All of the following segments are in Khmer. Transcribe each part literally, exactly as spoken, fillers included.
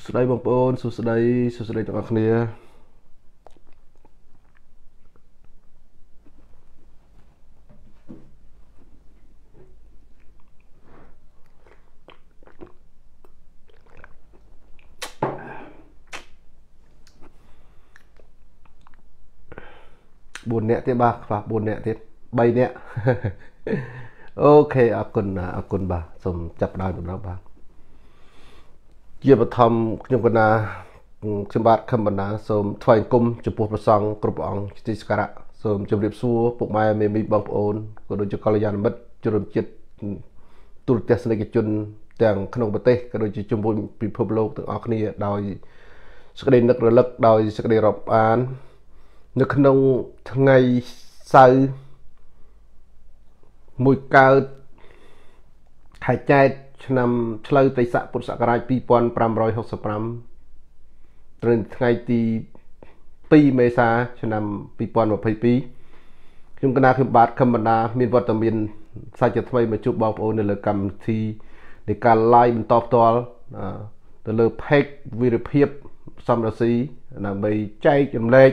Sau đây bông ôn, sau đây, sau đây tụiគ្នាbốn nẹ tiếp ba và bốn nẹ tiếp bay nẹ. Ok, à con à con bà, xong chập đai tụi nó bà. Chia bật thầm nhưng con à chấm bát khăm bần á sớm thoại cung chụp bộ song cột bọng tí skara sớm chụp điệp xua bộ mai mê mê bong ôn có đôi chút college mất cho đôi chết tụt test này cái chân tiếng khung bát tê có đôi chút chụp bộ bị phập lô từ óc này đòi sẽ đi nước lực đòi sẽ đi rập án nước khung ngày sau mùi cao hải trai năm chơi tay sạ bột sạ cái pi pon pram rồi học sập pram trên ngày thì pi mê sa cho năm pi pon và pi pi chúng ta khi bát khăm bần đa miền vật tầm miền sai chật thay mà chụp bao ôn là cầm thì để cả like mình top to từ lơ peg video xong rồi xí là bị cháy chấm lệch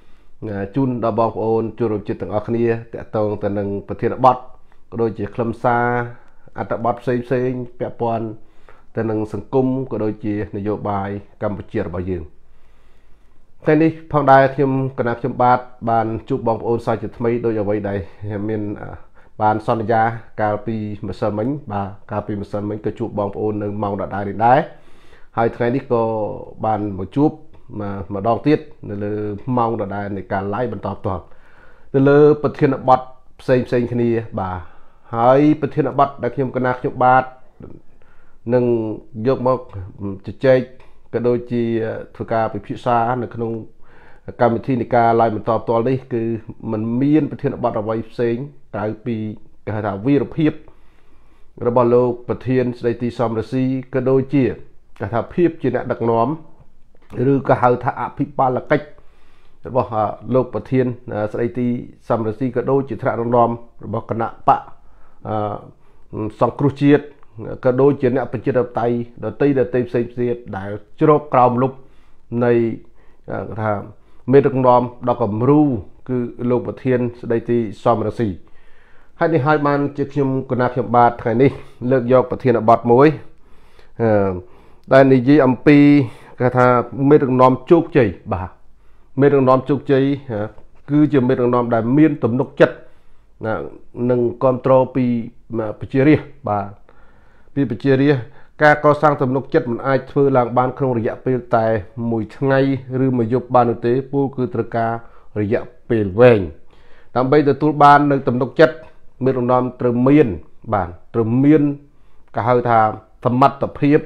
chun đào bao ôn chun rồi chuyện từng ở kia tại tông từ nângประเทศบอทก็โดยchỉ khăm xaอัตบอทxây xây bẹ pon từ nâng sừng cungก็โดยchỉนโยบายกัมพูชีរបស់យើងថ្ងៃនេះផងដែរខ្ញុំគណៈខ្ញុំបាទបានជួបបងប្អូនសាជាថ្មីដោយអ្វីដែរមានបានសន្យាកាលពីម្សិលមិញបាទកាលពីម្សិលមិញក៏ជួបបងប្អូននៅម៉ោងដដែលនេះដែរហើយថ្ងៃនេះក៏បានមកជួបម្ដងទៀតនៅលើម៉ោងដដែលនៃការ live បន្តផ្ទាល់នៅលើប្រធានបទផ្សេងផ្សេងគ្នាបាទហើយប្រធានបទដែលខ្ញុំគណៈខ្ញុំបាទនឹងយកមកជជែកក៏ដូចជាធ្វើការពិភាក្សានៅក្នុងកម្មវិធីនៃការ live បន្តផ្ទាល់នេះគឺมันមានប្រធានបទអ្វីផ្សេងក្រៅពីគេហៅថាវីរភាពរបស់លោកប្រធានស្ដីទីសំរស៊ីក៏ដូចជាគេថាភាពជាអ្នកដឹកនាំឬក៏ហៅថាអភិបាលកិច្ចរបស់លោកប្រធានស្ដីទីសំរស៊ីក៏ដូចជាថ្នាក់ដឹកនាំរបស់គណៈបកសង្គ្រោះជាតិក៏ដូចជាអ្នកប្រជាធិបតេយ្យដទៃដទៃផ្សេងផ្សេងដែលជ្រកក្រោមលុបនៃថាមេដឹកនាំដ៏គំរូគឺលោកប្រធានស្ដីទីសំរស៊ីហើយនេះហើយបានជាខ្ញុំគណៈខ្ញុំបាទថ្ងៃនេះលើកយកប្រធានបទមួយអឺដែលនិយាយអំពីគេថាមេដឹកនាំជោគជ័យបាទមេដឹកនាំជោគជ័យគឺជាមេដឹកនាំដែលមានទំនុកចិត្តនិងគ្រប់គ្រងពីប្រជារាស្ត្របាទពីប្រជារាស្ត្រការកសាងទំនុកចិត្តមិនអាចធ្វើឡើងបានក្នុងរយៈពេលតែមួយថ្ងៃឬមួយយប់បាននោះទេពលគឺត្រូវការរយៈពេលវែងដើម្បីទទួលបាននៅទំនុកចិត្តមេដឹកនាំត្រូវមានបាទត្រូវមានគេហៅថាសមត្ថភាព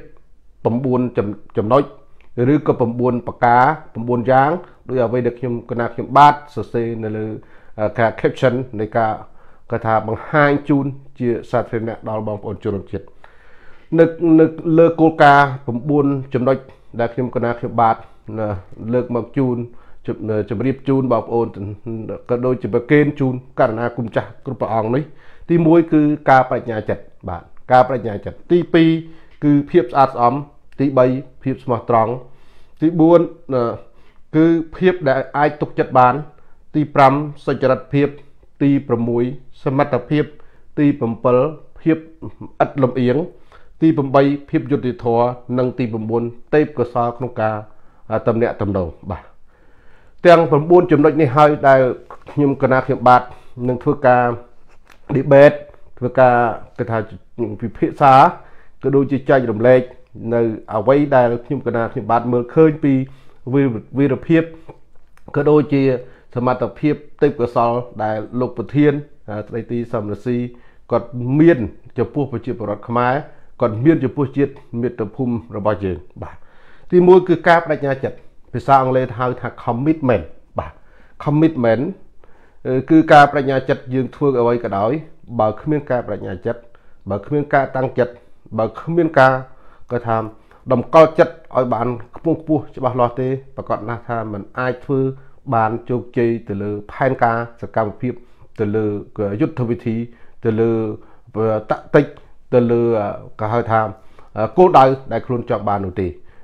9ចំណុចឬក៏9ប្រការ9យ៉ាងដោយអ្វីដែលខ្ញុំគណៈខ្ញុំបាទសរសេរនៅលើការ caption នៃការគេថាបង្ហាញជូនជាសាធារណៈដល់បងប្អូនជនជាតិនៅនៅលើគោលការណ៍9ចំណុចដែលខ្ញុំគណៈខ្ញុំបាទលើកមកជូនជម្រាបជូនបងប្អូនក៏ដូចជាប្រកេនជូនករណីគុំចាស់គ្រប់ព្រះអង្គនេះទីមួយគឺការបញ្ញាចិត្តបាទការបញ្ញាចិត្តទីពីរគឺភាពស្អាតស្អំទីបីភាពស្មោះត្រង់ទីបួនគឺភាពដែលអាចទុកចិត្តបានទីប្រាំសុចរិតភាពទីប្រាំមួយសមត្ថភាពទីប្រាំពីរភាពឥតលំអៀងទីប្រាំបីភាពយុត្តិធម៌និងទីប្រាំបួនទេពកោសល្យក្នុងការតំណាក់តំណងបាទទាំងប្រាំបួនចំណុចនេះហើយដែលខ្ញុំគណៈខ្ញុំបាទនឹងធ្វើការ debate ធ្វើការគេថាពិភាក្សាក៏ដូចជាចែករំលែកនៅអ្វីដែលខ្ញុំគណៈខ្ញុំបាទមើលឃើញពីវីរភាពក៏ដូចជាសមត្ថភាពទេពកោសល្យដែលលោកប្រធានស្ដីទីសំរស៊ីគាត់មានចំពោះប្រជាពលរដ្ឋខ្មែរគាត់មានចំពោះជាតិមាតុភូមិរបស់យើងបាទទីមួយគឺការបដិញ្ញាចិត្តភាសាអង់គ្លេសហៅថា commitment បាទ commitment គឺការបដិញ្ញាចិត្តយើងធ្វើអ្វីក៏ដោយបើគ្មានការបដិញ្ញាចិត្តបើគ្មានការតាំងចិត្តបើគ្មានការក៏ថាតម្កល់ចិត្តឲ្យបានខ្ពង់ខ្ពស់ច្បាស់លាស់ទេប្រកាសណាស់ថាมันអាចធ្វើបានជោគជ័យទៅលើផែនការសកម្មភាពទៅលើយុទ្ធវិធីទៅលើតតិចទៅលើគេហៅថាគោលដៅដែលខ្លួនចង់បាននោះទេ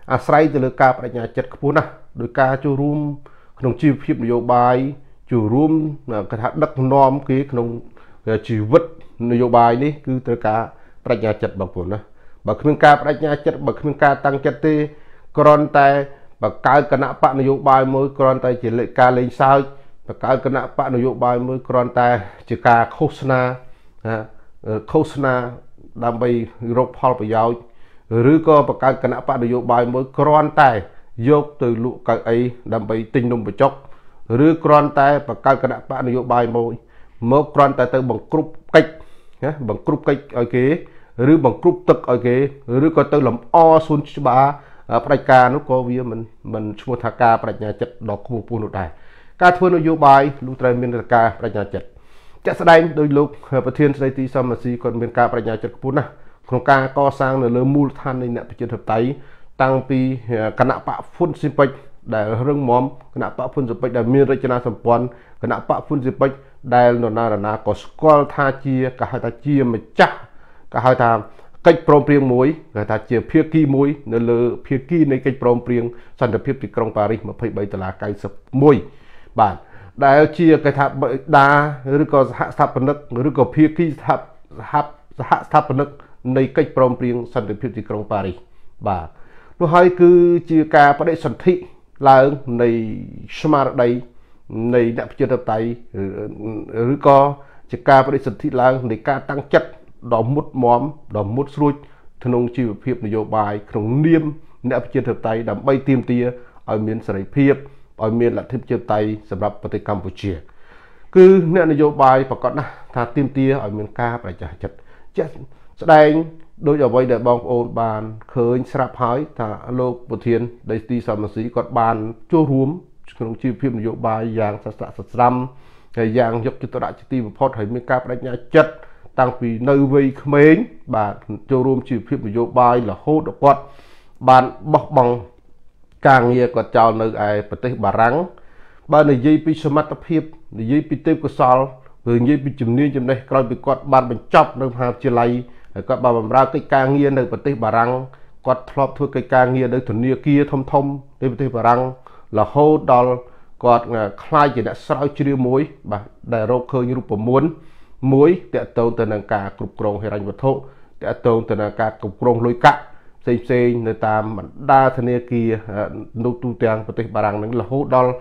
អាស្រ័យទៅលើការបដិញ្ញាចិត្តខ្ពស់ណាស់ដោយការចូលរួមក្នុងជីវភាពនយោបាយចូលរួមគេថាដឹកនាំគេក្នុងជីវិតនយោបាយនេះគឺត្រូវការបដិញ្ញាចិត្តបងប្អូនណាបើគ្មានការបដិញ្ញាចិត្តបើគ្មានការតាំងចិត្តទេគ្រាន់តែបង្កើតគណៈបកនយោបាយមួយគ្រាន់តែជាការលេងសើចបង្កើតគណៈបកនយោបាយមួយគ្រាន់តែជាការឃោសនាឃោសនាដើម្បីរកផលប្រយោជន៍ឬក៏បង្កើតគណៈបកនយោបាយមួយគ្រាន់តែយកទៅលក់កៅអីដើម្បីទិញនំបញ្ចុកឬគ្រាន់តែបង្កើតគណៈបកនយោបាយមួយមកគ្រាន់តែទៅបង្ក្រប់កិច្ចណាបង្ក្រប់កិច្ចឲ្យគេឬបង្ក្រប់ទឹកឲ្យគេឬក៏ទៅលំអសួនច្បារផ្ដាច់ការនោះក៏វាមិនមិនឈ្មោះថាការបដិញ្ញាចិត្តដ៏ខ្ពស់ខ្ពស់នោះដែរការធ្វើនយោបាយលោកត្រូវមានការបដិញ្ញាចិត្តជាក់ស្ដែងដោយលោកប្រធានស្ដីទីសមរស៊ីគាត់មានការបដិញ្ញាចិត្តខ្ពស់ណាស់ក្នុងការកសាងនៅលើមូលដ្ឋាននៃអ្នកប្រជាធិបតេយ្យតាំងពីគណៈបកហ៊ុនស៊ិនប៉ិចដែលរឹងមាំគណៈបកហ៊ុនស៊ិនប៉ិចដែលមានរចនាសម្ព័ន្ធគណៈបកហ៊ុនស៊ិនប៉ិចដែលនរណារណាក៏ស្គាល់ថាជាគេហៅថាជាម្ចាស់គេហៅថាកិច្ចព្រមព្រៀងមួយគេថាជាភាគីមួយនៅលើភាគីនៃកិច្ចព្រមព្រៀងសន្តិភាពទីក្រុងប៉ារីសยี่สิบสามដុល្លារเก้าสิบเอ็ดបាទដែលជាគេថាបិតាឬក៏សហស្ថាបនិកឬក៏ភាគីសហសហសហស្ថាបនិកនៃកិច្ចព្រមព្រៀងសន្តិភាពទីក្រុងប៉ារីសបាទនោះហើយគឺជាការបដិសន្ធិឡើងនៃស្មារតីនៃអ្នកប្រជាធិបតេយ្យឬក៏ជាការបដិសន្ធិឡើងនៃការតាំងចិត្តដ៏មុតមមដ៏មុតស្រួចក្នុងជីវភាពនយោបាយក្នុងនាមអ្នកប្រជាធិបតេយ្យដើម្បីទាមទារឲ្យមានសេរីភាពឲ្យមានលទ្ធិប្រជាធិបតេយ្យសម្រាប់ប្រទេសកម្ពុជាគឺអ្នកនយោបាយប្រកាសណាស់ថាទាមទារឲ្យមានការបដិញ្ញាចិត្តជាក់ស្ដែងដោយអ្វីដែលបងប្អូនបានឃើញស្រាប់ហើយថាលោកប្រធានដីទីសមរស៊ីគាត់បានចូលរួមក្នុងជីវភាពនយោបាយយ៉ាងសស្រាក់សស្រាំហើយយ៉ាងយកចិត្តទុកដាក់ជាទីបំផុតហើយមានការបដិញ្ញាចិត្តតាំងពីនៅវ័យក្មេងបាទចូលរួមជីវភាពនយោបាយរហូតដល់គាត់បានបោះបង់ការងារគាត់ចោលនៅឯប្រទេសបារាំងបើនិយាយពីសមត្ថភាពនិយាយពីទេពកោសល្យឬនិយាយពីជំនាញចំណេះក្រោយពីគាត់បានបញ្ចប់នៅមហាវិទ្យាល័យហើយគាត់បានបម្រើកិច្ចការងារនៅប្រទេសបារាំងគាត់ធ្លាប់ធ្វើកិច្ចការងារនៅធនាគារធំធំនៅប្រទេសបារាំងរហូតដល់គាត់ខ្លាចជាអ្នកស្រាវជ្រាវមួយបាទដែលរកឃើញរូបមន្តមួយតកតងទៅនឹងការគ្រប់គ្រងហិរញ្ញវត្ថុតកតងទៅនឹងការគ្រប់គ្រងលុយកាក់ផ្សេងផ្សេងនៅតាមបណ្ដាធនាគារនៅទូទាំងប្រទេសបារាំងនឹងរហូតដល់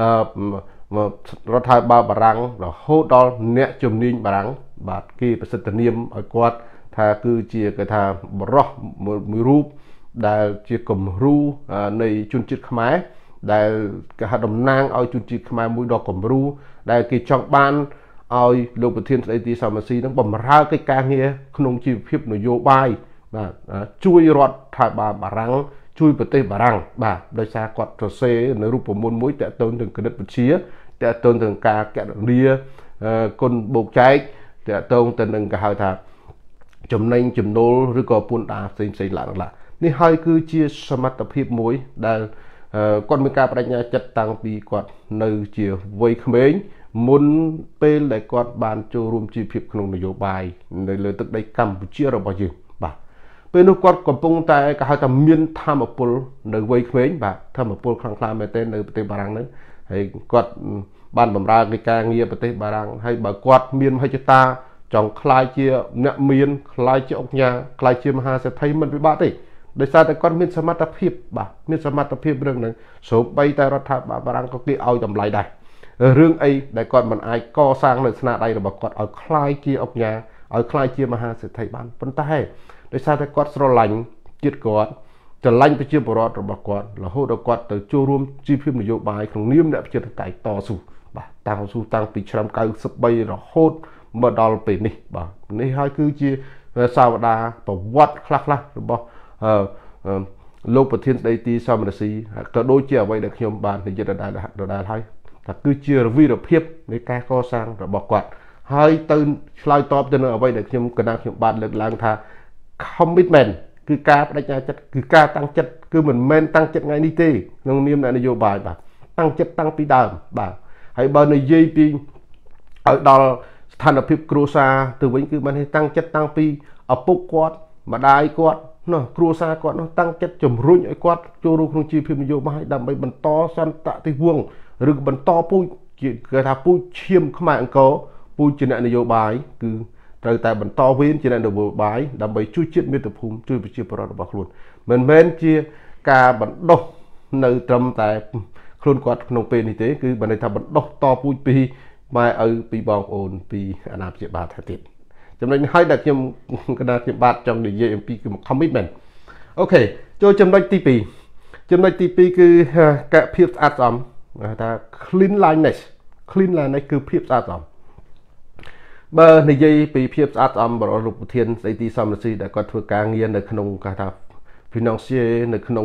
រដ្ឋាភិបាលបារាំងរហូតដល់អ្នកជំនាញបារាំងបាទគេប្រសិទ្ធនាមឲ្យគាត់ថាគឺជាគេថាបរិះមួយរូបដែលជាគំរូនៃជនជាតិខ្មែរដែលគេហៅតំណាងឲ្យជនជាតិខ្មែរមួយដ៏គំរូដែលគេចង់បានឲ្យលោកប្រធានស្ដីទីសមរស៊ីនឹងបម្រើកិច្ចការងារក្នុងជីវភាពនយោបាយបាទជួយរដ្ឋាភិបាលបារាំងជួយប្រទេសបារាំងបាទដោយសារគាត់សរសេរនៅរូបមន្តមួយតកតងនឹងគណិតវិទ្យាតកតងនឹងការកណនាគុណបូកចែកតកតងទៅនឹងគេហៅថាចំណេញចំណូលឬក៏ពន្ធដារផ្សេងផ្សេងឡើងឡើងនេះហើយគឺជាសមត្ថភាពមួយដែលគាត់មានការបដិញ្ញាចិត្តតាំងពីគាត់នៅជាវ័យក្មេងមុនពេលដែលគាត់បានចូលរួមជីវភាពក្នុងនយោបាយនៅលើទឹកដីកម្ពុជារបស់យើងបាទពេលនោះគាត់កំពុងតែគេហៅថាមានធម៌ពលនៅវ័យក្មេងបាទធម៌ពលខ្លាំងក្លាមែនទែននៅប្រទេសបារាំងហ្នឹងហើយគាត់បានបម្រើកិច្ចការងារប្រទេសបារាំងហើយបើគាត់មានមហិច្ឆតាចង់ខ្លាយជាអ្នកមានខ្លាយជាអង្គញាខ្លាយជាមហាសេដ្ឋីមិនពិបាកទេដោយសារតែគាត់មានសមត្ថភាពបាទមានសមត្ថភាពរឿងហ្នឹងសូម្បីតែរដ្ឋាភិបាលបារាំងក៏គេឲ្យតម្លៃដែររឿងអីដែលគាត់មិនអាចកសាងនៅស្នាដៃរបស់គាត់ឲ្យខ្លាយជាអង្គញាឲ្យខ្លាយជាមហាសេដ្ឋីបានប៉ុន្តែដោយសារតែគាត់ស្រឡាញ់ជាតិគាត់ស្រឡាញ់ប្រជាពលរដ្ឋរបស់គាត់រហូតដល់គាត់ទៅចូលរួមជីវភាពនយោបាយក្នុងនាមអ្នកប្រជាធិបតេយ្យតស៊ូបាទតាំងស៊ូតាំងពីឆ្នាំเก้าสิบสามរហូតមកដល់ពេលនេះបាទនេះហើយគឺជាសាវតាប្រវត្តិខ្លះៗរបស់អឺលោកប្រធានស្ដីទីសមរស៊ីក៏ដូចជាអ្វីដែលខ្ញុំបាននិយាយដដែលដដែលហើយថាគឺជាវីរភាពនៃការកសាងរបស់គាត់ហើយទៅឆ្លើយតបទៅនឹងអ្វីដែលខ្ញុំកណាខ្ញុំបានលើកឡើងថា commitment គឺការបដិញ្ញាចិត្តគឺការតាំងចិត្តគឺមិនមែនតាំងចិត្តថ្ងៃនេះទេក្នុងនាមអ្នកនយោបាយបាទតាំងចិត្តតាំងពីដើមបាទហើយបើនិយាយពីឲ្យដល់ស្ថានភាពគ្រួសារទៅវិញគឺបានតាំងចិត្តតាំងពីឪពុកគាត់ម្ដាយគាត់ nó cua xa quạt nó tăng chất chùm rung ở quạt cho rung không chi phim vô bài đầm bay bần to san tạ tây vuông rừng bần to pui chỉ cái thà pui chiêm không mạng có pui trên này vô bài cứ trời tại bần to viên trên này vô bài đầm bay chui chết miệt tập hùng chui bị chia bờ bạc luôn mình men chia cả bần đô nơi trầm tại khuôn quạt nông pin như thế cứ bần này thà bần đô to pui pi mai ở pi bong ồn pi anh em chia ba thay tiền cho nên hai đặc nhầm cái đặc nhầm bát trong để dễ pi cái một commitment ok cho chấm đôi tê pê chấm đôi tê pê cứ cả phiếp át ẩm ta clean line này clean line này cứ phiếp át ẩm bờ này dây bị phiếp át ẩm bảo lục thiên dây tì xăm là gì đã có thưa cá nghiên ởក្នុងcả ta financial នៅក្នុង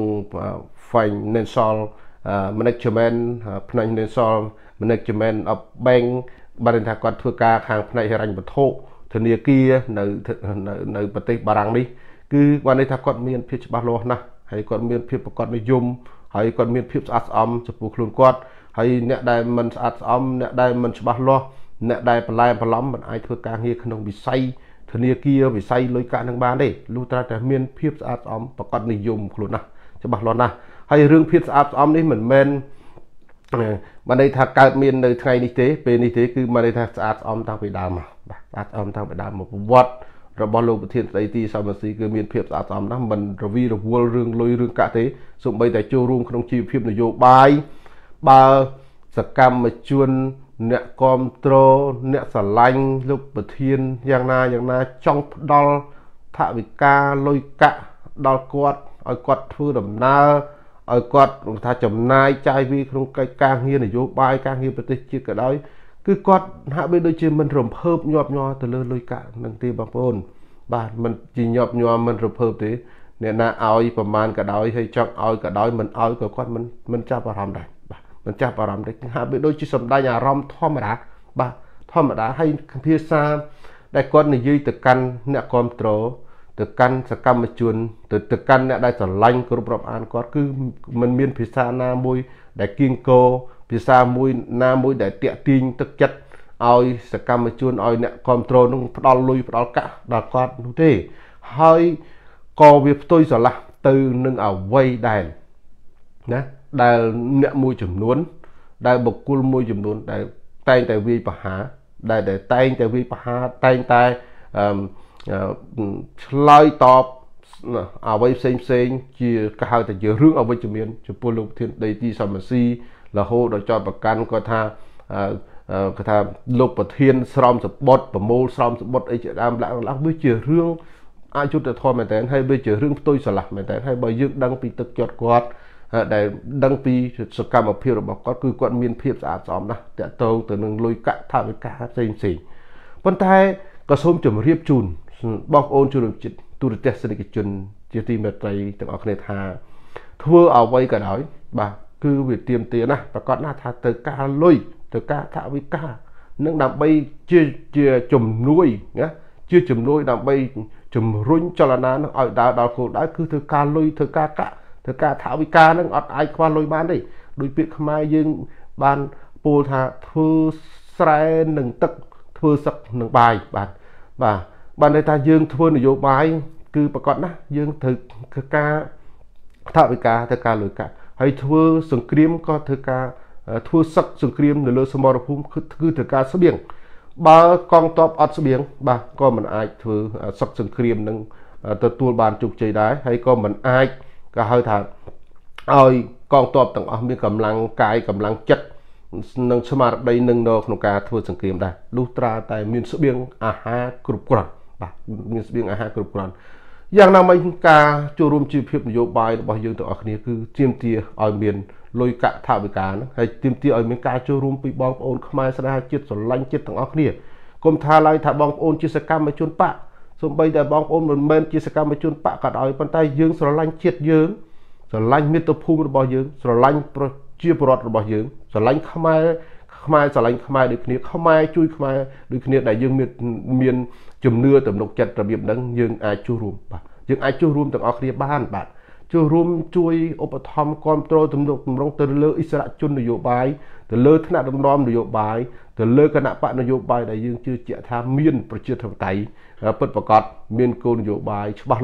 financial management financial management of bank បានថាគាត់ធ្វើការខាងផ្នែកហិរញ្ញវត្ថុធនាគារនៅនៅប្រទេសបារាំងនេះគឺបានន័យថាគាត់មានភាពច្បាស់លាស់ណាស់ហើយគាត់មានភាពប្រកបនិយមហើយគាត់មានភាពស្អាតស្អំចំពោះខ្លួនគាត់ហើយអ្នកដែលមិនស្អាតស្អំអ្នកដែលមិនច្បាស់លាស់អ្នកដែលបន្លែបន្លំមិនអាចធ្វើការងារក្នុងវិស័យធនាគារវិស័យលុយកាក់នឹងបានទេលុះត្រាតែមានភាពស្អាតស្អំប្រកបនិយមខ្លួនណាស់ច្បាស់លាស់ណាស់ហើយរឿងភាពស្អាតស្អំនេះមិនមែនបានន័យថាកើតមាននៅថ្ងៃនេះទេពេលនេះទេគឺបានន័យថាស្អាតស្អំតាំងពីដើមមកបាទស្អាតស្អំតាំងពីដើមមកប្រវត្តិរបស់លោកប្រធានស្ដីទីសមាស៊ីគឺមានភាពស្អាតស្អំណាស់មិនរវីរវល់រឿងលុយរឿងកាក់ទេសូម្បីតែចូលរួមក្នុងជីវភាពនយោបាយបើសកម្មជនអ្នកគ្រប់គ្រងអ្នកស្រឡាញ់លោកប្រធានយ៉ាងណាយ៉ាងណាចង់ផ្ដល់ថវិកាលុយកាក់ដល់គាត់ឲ្យគាត់ធ្វើដំណើរឲ្យគាត់ថាចំណាយចាយវាក្នុងកិច្ចការងារនយោបាយការងារប្រទេសជាតិក៏ដោយគឺគាត់ហាក់បីដូចជាមិនរំភើបញាប់ញ័រទៅលើលុយកាក់នឹងទេបងប្អូនបាទមិនជាញាប់ញ័រមិនរំភើបទេអ្នកណាឲ្យប្រមាណក៏ដោយហើយចង់ឲ្យក៏ដោយមិនឲ្យក៏គាត់មិនមិនចាប់អារម្មណ៍ដែរបាទមិនចាប់អារម្មណ៍ទេហាក់បីដូចជាសម្ដែងអារម្មណ៍ធម្មតាបាទធម្មតាហើយភាសាដែលគាត់និយាយទៅកាន់អ្នកគ្រប់គ្រងទៅកាន់សកម្មជនទៅទៅកាន់អ្នកដែលស្រឡាញ់គ្រប់រាប់អានគាត់គឺมันមានភាសាណាមួយដែលគៀងគោភាសាមួយណាមួយដែលតាក់ទាញទឹកចិត្តឲ្យសកម្មជនឲ្យអ្នកគ្រប់គ្រងនឹងផ្ដល់លុយផ្ដល់កាក់ដល់គាត់នោះទេហើយក៏វាផ្ទុយស្រឡះទៅនឹងអ្វីដែលណាដែលអ្នកមួយចំនួនដែលបុគ្គលមួយចំនួនដែលតែងតែវាយប្រហារដែលតែងតែវាយប្រហារតែងតែអឺឆ្លើយតបអ្វីផ្សេងផ្សេងជាគេហៅថាជារឿងអវិជ្ជមានចំពោះលោកប្រធានដីទីសមាស៊ីរហូតដល់ចោតប្រកាន់គាត់ថាគាត់ថាលោកប្រធានស្រោមសបុតប្រមូលស្រោមសបុតអីជាដើមឡើងឡើងវាជារឿងអយុត្តិធម៌មែនតើហើយវាជារឿងផ្ទុយស្រឡះមែនតើហើយបើយើងដឹងពីទឹកចិត្តគាត់ដែលដឹងពីសកម្មភាពរបស់គាត់គឺគាត់មានភាពស្អាតស្អំណាស់តាក់ទងទៅនឹងលុយកាក់ថវិកាផ្សេងផ្សេងប៉ុន្តែក៏សូមជម្រាបជូនបងប្អូនជនរួមជាតិទូរទស្សនិកជនជាទីមេត្រីទាំងអស់គ្នាថាធ្វើអ្វីក៏ដោយបាទគឺវាទៀមទាណាស់ប្រកាសណាស់ថាទៅការលុយទៅការថវិកានឹងដើម្បីជាជាជំនួយណាជាជំនួយដើម្បីជំរុញចលនានឹងឲ្យដើរដល់គោលដៅគឺធ្វើការលុយធ្វើការកាក់ធ្វើការថវិកានឹងអត់អាចខ្វះលុយបានទេដោយពាក្យខ្មែរយើងបានពោលថាធ្វើស្រែនឹងទឹកធ្វើសឹកនឹងបាយបាទបាទបានន័យថាយើងធ្វើនយោបាយគឺប្រកាសណាស់យើងត្រូវធ្វើការថវិកាធ្វើការលុយកាក់ហើយធ្វើសង្គ្រាមក៏ធ្វើការធ្វើសឹកសង្គ្រាមនៅលើសមរភូមិគឺគឺធ្វើការស្បៀងបើកងទ័ពអត់ស្បៀងបាទក៏មិនអាចធ្វើសឹកសង្គ្រាមនឹងទទួលបានជោគជ័យដែរហើយក៏មិនអាចក៏ហៅថាឲ្យកងទ័ពទាំងអស់មានកម្លាំងកាយកម្លាំងចិត្តនិងស្មារតីនឹងនៅក្នុងការធ្វើសង្គ្រាមដែរលុះត្រាតែមានស្បៀងអាហារគ្រប់គ្រាន់បាទមានស្បៀងអាហារគ្រប់គ្រាន់យ៉ាងណាមិញការចូលរួមជីវភាពនយោបាយរបស់យើងទាំងអស់គ្នាគឺទាមទារឲ្យមានលុយកាក់ថវិកាហ្នឹងហើយទាមទារឲ្យមានការចូលរួមពីបងប្អូនខ្មែរស្នេហាជាតិស្រឡាញ់ជាតិទាំងអស់គ្នាកុំថាឡើយថាបងប្អូនជាសកម្មជនបកសូម្បីតែបងប្អូនមិនមែនជាសកម្មជនបកក៏ដោយប៉ុន្តែយើងស្រឡាញ់ជាតិយើងស្រឡាញ់មាតុភូមិរបស់យើងស្រឡាញ់ប្រជាពលរដ្ឋរបស់យើងស្រឡាញ់ខ្មែរខ្មែរស្រឡាញ់ខ្មែរដូចគ្នាខ្មែរជួយខ្មែរដូចគ្នាដែលយើងមានមានជំនឿទំនុកចិត្តរបៀបហ្នឹងយើងអាចចូលរួមបាទយើងអាចចូលរួមទាំងអស់គ្នាបានបាទចូលរួមជួយឧបត្ថម្ភគ្រប់គ្រងទំនុកទម្រង់ទៅលើអិសរាជជននយោបាយទៅលើថ្នាក់ដឹកនាំនយោបាយទៅលើគណៈបកនយោបាយដែលយើងជឿជាក់ថាមានប្រជាធិបតេយ្យពិតប្រាកដមានគោលនយោបាយច្បាស់លាស់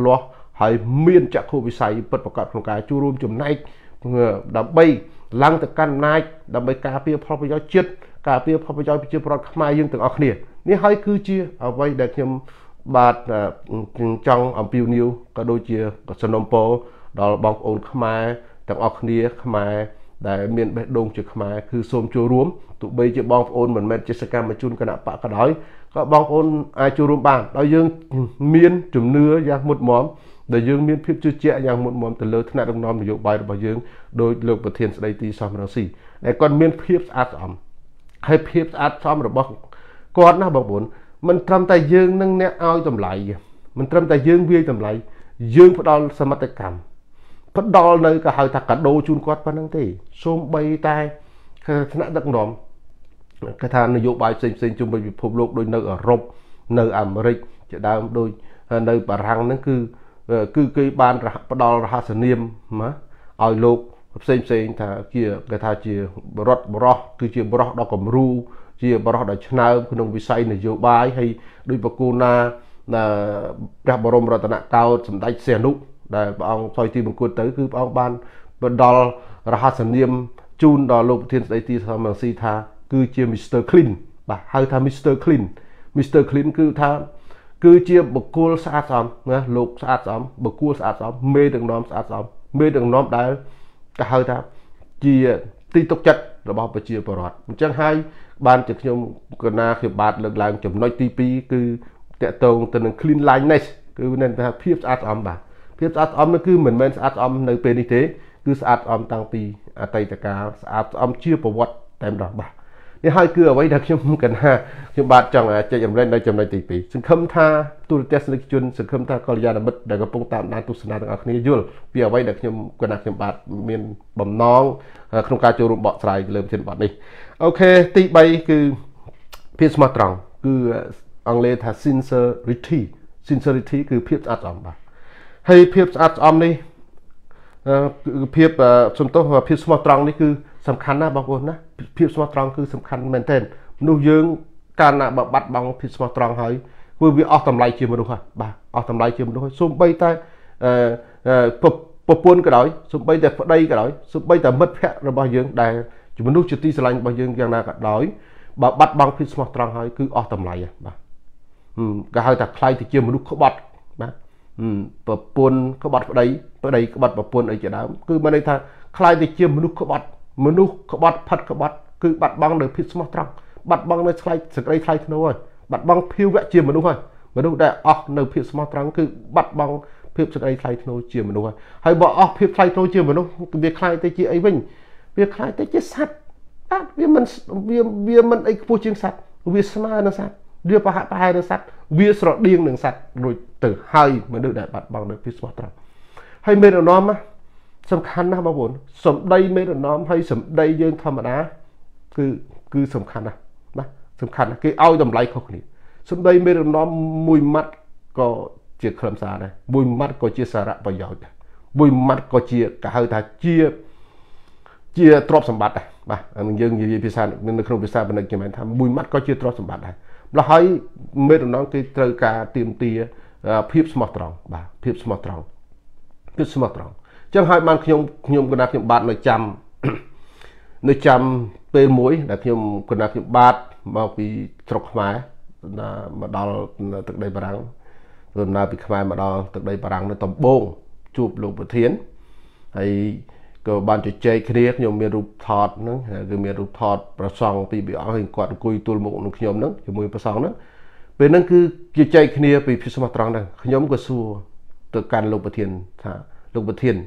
ហើយមានចក្ខុវិស័យពិតប្រាកដក្នុងការចូលរួមចំណែកដើម្បីឡើងទៅកាន់អំណាចដើម្បីការពារផលប្រយោជន៍ជាតិការពារផលប្រយោជន៍ប្រជាពលរដ្ឋខ្មែរយើងទាំងអស់គ្នានេះហើយគឺជាអ្វីដែលខ្ញុំបាទចង់អំពាវនាវក៏ដូចជាសំណូមពរដល់បងប្អូនខ្មែរទាំងអស់គ្នាខ្មែរដែលមានបេះដូងជាខ្មែរគឺសូមចូលរួមទោះបីជាបងប្អូនមិនមែនជាសកម្មជនគណៈបកក៏ដោយក៏បងប្អូនអាចចូលរួមបានដោយយើងមានជំនឿយ៉ាងមុតមមដែលយើងមានភាពជឿជាក់យ៉ាងមុតមមទៅលើថ្នាក់ដឹកនាំនយោបាយរបស់យើងដោយលោកប្រធានស្ដីទីសំរងស៊ីដែលគាត់មានភាពស្អាតស្អំហើយភាពស្អាតស្អំរបស់គាត់ណាបងប្អូនមិនត្រឹមតែយើងនឹងអ្នកឲ្យតម្លៃមិនត្រឹមតែយើងវាយតម្លៃយើងផ្ដល់សមត្ថកម្មផ្ដល់នៅក៏ហៅថាកាដូជូនគាត់ប៉ុណ្្នឹងទេសូម្បីតែថ្នាក់ដឹកនាំគេថានយោបាយផ្សេងផ្សេងជុំវិញពិភពលោកដូចនៅអឺរ៉ុបនៅអាមេរិកជាដើមដូចនៅបារាំងហ្នឹងគឺគឺគេបានផ្ដល់រហស្សនាមណាឲ្យលោកផ្សេងផ្សេងថាជាគេថាជារដ្ឋបរោះគឺជាបរោះដ៏គំរូជាបរោះដ៏ឆ្នើមក្នុងវិស័យនយោបាយហើយដោយបកូណាព្រះបរមរតនកោដ្ឋសម្ដេចសីហនុដែលព្រះអង្គសោយទីបង្គត់ទៅគឺព្រះអង្គបានផ្ដល់រហស្សនាមជូនដល់លោកប្រធានស្ដីទីសំរងស៊ីថាគឺជា មីស្ទ័រ Clean បាទហៅថា មីស្ទ័រ Clean មីស្ទ័រ Clean គឺថាគឺជាបុគ្គលស្អាតស្អំណាលោកស្អាតស្អំបុគ្គលស្អាតស្អំមេដឹកនាំស្អាតស្អំមេដឹកនាំដែលគេហៅថាជាទីទុកចិត្តរបស់ប្រជាពលរដ្ឋអញ្ចឹងហើយបានជាខ្ញុំកណាខ្ញុំបាទលើកឡើងចំណុចទីពីរគឺតកតងទៅនឹង clean lineness គឺមានថាភាពស្អាតស្អំបាទភាពស្អាតស្អំនោះគឺមិនមែនស្អាតស្អំនៅពេលនេះទេគឺស្អាតស្អំតាំងពីអតីតកាលស្អាតស្អំជាប្រវត្តិតែម្ដងបាទនេះហើយគឺអ្វីដែលខ្ញុំកណាខ្ញុំបាទចង់ចែករំលែកនៅចំណុចទីពីរសង្ឃឹមថាទូរទស្សនិកជនសង្ឃឹមថាកល្យាណមិត្តដែលកំពុងតាមដានទស្សនាទាំងអស់គ្នាយល់ពីអ្វីដែលខ្ញុំកណាខ្ញុំបាទមានបំណងក្នុងការចូលរួមបកស្រាយលើប្រធានបទនេះអូខេទីបីគឺភាពស្មោះត្រង់គឺអង់គ្លេសថា sincerity sincerity គឺភាពស្អាតស្អំបាទហើយភាពស្អាតស្អំនេះភាពសំទោសភាពស្មោះត្រង់នេះគឺសំខាន់ណាស់បងប្អូនណាភាពស្មោះត្រង់គឺសំខាន់មែនទែនមនុស្សយើងកាលណាបើបាត់បង់ភាពស្មោះត្រង់ហើយគឺវាអស់តម្លៃជាមនុស្សហើយបាទអស់តម្លៃជាមនុស្សហើយសូម្បីតែប្រពន្ធក៏ដោយសូម្បីតែប្តីក៏ដោយសូម្បីតែមិត្តភ័ក្តិរបស់យើងដែលជាមនុស្សជាទីស្រឡាញ់របស់យើងយ៉ាងណាក៏ដោយបើបាត់បង់ភាពស្មោះត្រង់ហើយគឺអស់តម្លៃហើយបាទគេហៅថាខ្លាយទៅជាមនុស្សក្បត់បាទប្រពន្ធក្បត់ប្តីប្តីក្បត់ប្រពន្ធអីជាដើមគឺមានន័យថាខ្លាយទៅជាមនុស្សក្បត់មនុស្សក្បត់ផាត់ក្បត់គឺបាត់បង់នៅភាពស្មោះត្រង់បាត់បង់នៅឆ្លៃសក្តិថ្លៃថ្នូរហើយបាត់បង់ភាវៈជាមនុស្សហើយមនុស្សដែលអស់នៅភាពស្មោះត្រង់គឺបាត់បង់ភាពសក្តិថ្លៃថ្នូរជាមនុស្សហើយហើយបើអស់ភាពថ្លៃថ្នូរជាមនុស្សវាខ្លាយទៅជាអីវិញវាខ្លាយទៅជាសត្វបាទវាមិនវាវាមិនអីខ្ពស់ជាងសត្វវាស្មើនឹងសត្វវាប្រហាក់ប្រហែលនឹងសត្វវាស្រដៀងនឹងសត្វរួចទៅហើយមនុស្សដែលបាត់បង់នៅភាពស្មោះត្រង់ហើយមេរណមសំខាន់ណាស់បងប្អូនសម្ដីមេរណមហើយសម្ដីយើងធម្មតាគឺគឺសំខាន់ណាស់ណាសំខាន់ណាស់គេឲ្យតម្លៃខុសគ្នាសម្ដីមេរណមមួយម៉ាត់ក៏ជាខ្លឹមសារដែរមួយម៉ាត់ក៏ជាសារៈប្រយោជន៍ដែរមួយម៉ាត់ក៏ជាគេហៅថាជាជាទ្រព្យសម្បត្តិដែរបាទយើងនិយាយភាសានៅក្នុងភាសាបណ្ឌិតគេមានថាមួយម៉ាត់ក៏ជាទ្រព្យសម្បត្តិដែរម្ល៉េះហើយមេរណមគេត្រូវការទៀមទាភាពស្មោះត្រង់បាទភាពស្មោះត្រង់ភាពស្មោះត្រង់ចឹងហើយបានខ្ញុំខ្ញុំគណៈខ្ញុំបាទនៅចាំនៅចាំពេលមួយដែលខ្ញុំគណៈខ្ញុំបាទមកពីស្រុកខ្មែរមកដល់ទឹកដីបារាំងដំណើរពីខ្មែរមកដល់ទឹកដីបារាំងនៅដំបងជួបលោកប្រធានហើយក៏បានជជែកគ្នាខ្ញុំមានរូបថតហ្នឹងគឺមានរូបថតប្រសង់ពីពីអង្គហើយគាត់អង្គុយទល់មុខនឹងខ្ញុំហ្នឹងជាមួយប្រសង់ហ្នឹងពេលហ្នឹងគឺជជែកគ្នាពីភាពស្មោះត្រង់ហ្នឹងខ្ញុំក៏សួរទៅកាន់លោកប្រធានថាលោកប្រធាន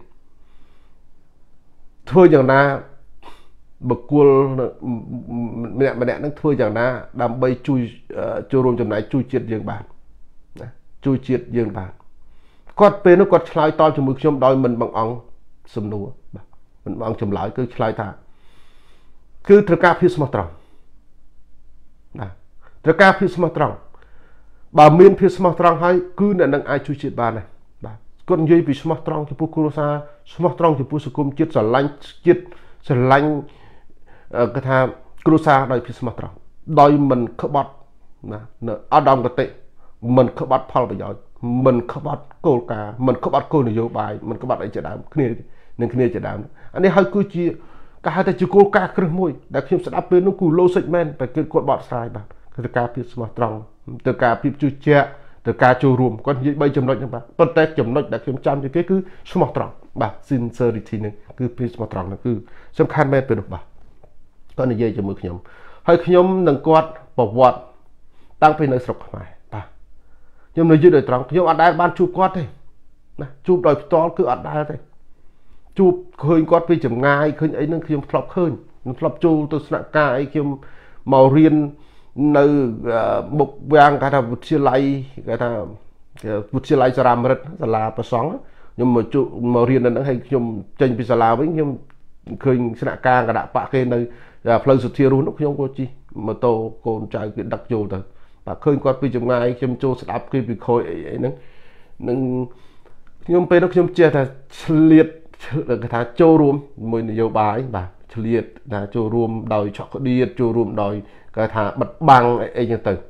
ធ្វើយ៉ាងណាបុគ្គលម្នាក់ម្នាក់ហ្នឹងធ្វើយ៉ាងណាដើម្បីជួយចូលរួមចំណែកជួយជាតិយើងបានណាជួយជាតិយើងបានគាត់ពេលនោះគាត់ឆ្លើយតបជាមួយខ្ញុំដោយមិនបង្អង់សំណួរបាទមិនបង្អង់ចម្លើយគឺឆ្លើយថាគឺត្រូវការភាពស្មោះត្រង់ណាត្រូវការភាពស្មោះត្រង់បើមានភាពស្មោះត្រង់ហើយគឺអ្នកនឹងអាចជួយជាតិបានដែរបាទគាត់និយាយពីស្មោះត្រង់ចំពោះគ្រួសារស្មោះត្រង់ចំពោះសង្គមជាតិស្រឡាញ់ជាតិស្រឡាញ់គេថាគ្រួសារដោយភាពស្មោះត្រង់ដោយមិនក្បត់ណានៅអដមគតិមិនក្បត់ផលប្រយោជន៍ mình không bắt cô cả mình không bắt cô này vô bài mình không bắt ấy chả đám kia nên kia chả đám anh ấy hơi cứ chia cả hai tay chịu cô cả cái môi đã khi sẽ đáp lên nó cù lô xịt men phải cái cột bọt sai bạn cái cá phía smart trong từ cá phía chưa che từ cá châu rùm con như bây chấm nói như bạn bất tết chấm nói đã khi chăm thì cái cứ smart trong bạn sincerity này cứ phía smart trong là cứ xem khăn men từ được bạn con này dây cho mực nhóm hơi nhóm đừng quạt bảo vọt tăng về nơi sọc phải bạn nhưng nơi dưới đời trong nhóm ăn đai ban chụp quạt thế chụp đời to cứ ăn đai thế chụp khơi quát với chấm ngay khơi ấy nó khi flop khơi flop chu tôi sẽ ca ấy khi màu riêng nơi một vàng cái thằng vụt chia lại cái thằng vụt chia lại ra làm rất là là sóng nhưng mà chu màu riêng nó hay nhung tranh bị là với nhung khơi sẽ ca cái đạp bạc kia nơi phơi sụt thiêu luôn nó không có chi mà tô cồn trái cái đặc chu rồi và khơi quát với chấm ngay khi chu sẽ đạp kia bị khôi ấy nó nhưng nhưng bên nó nhung chia là liệt cái thằng châu rùm mình nhiều bài bà liệt là châu rùm đòi chọn cái đi châu rùm đòi cái thằng bật bằng ấy như từ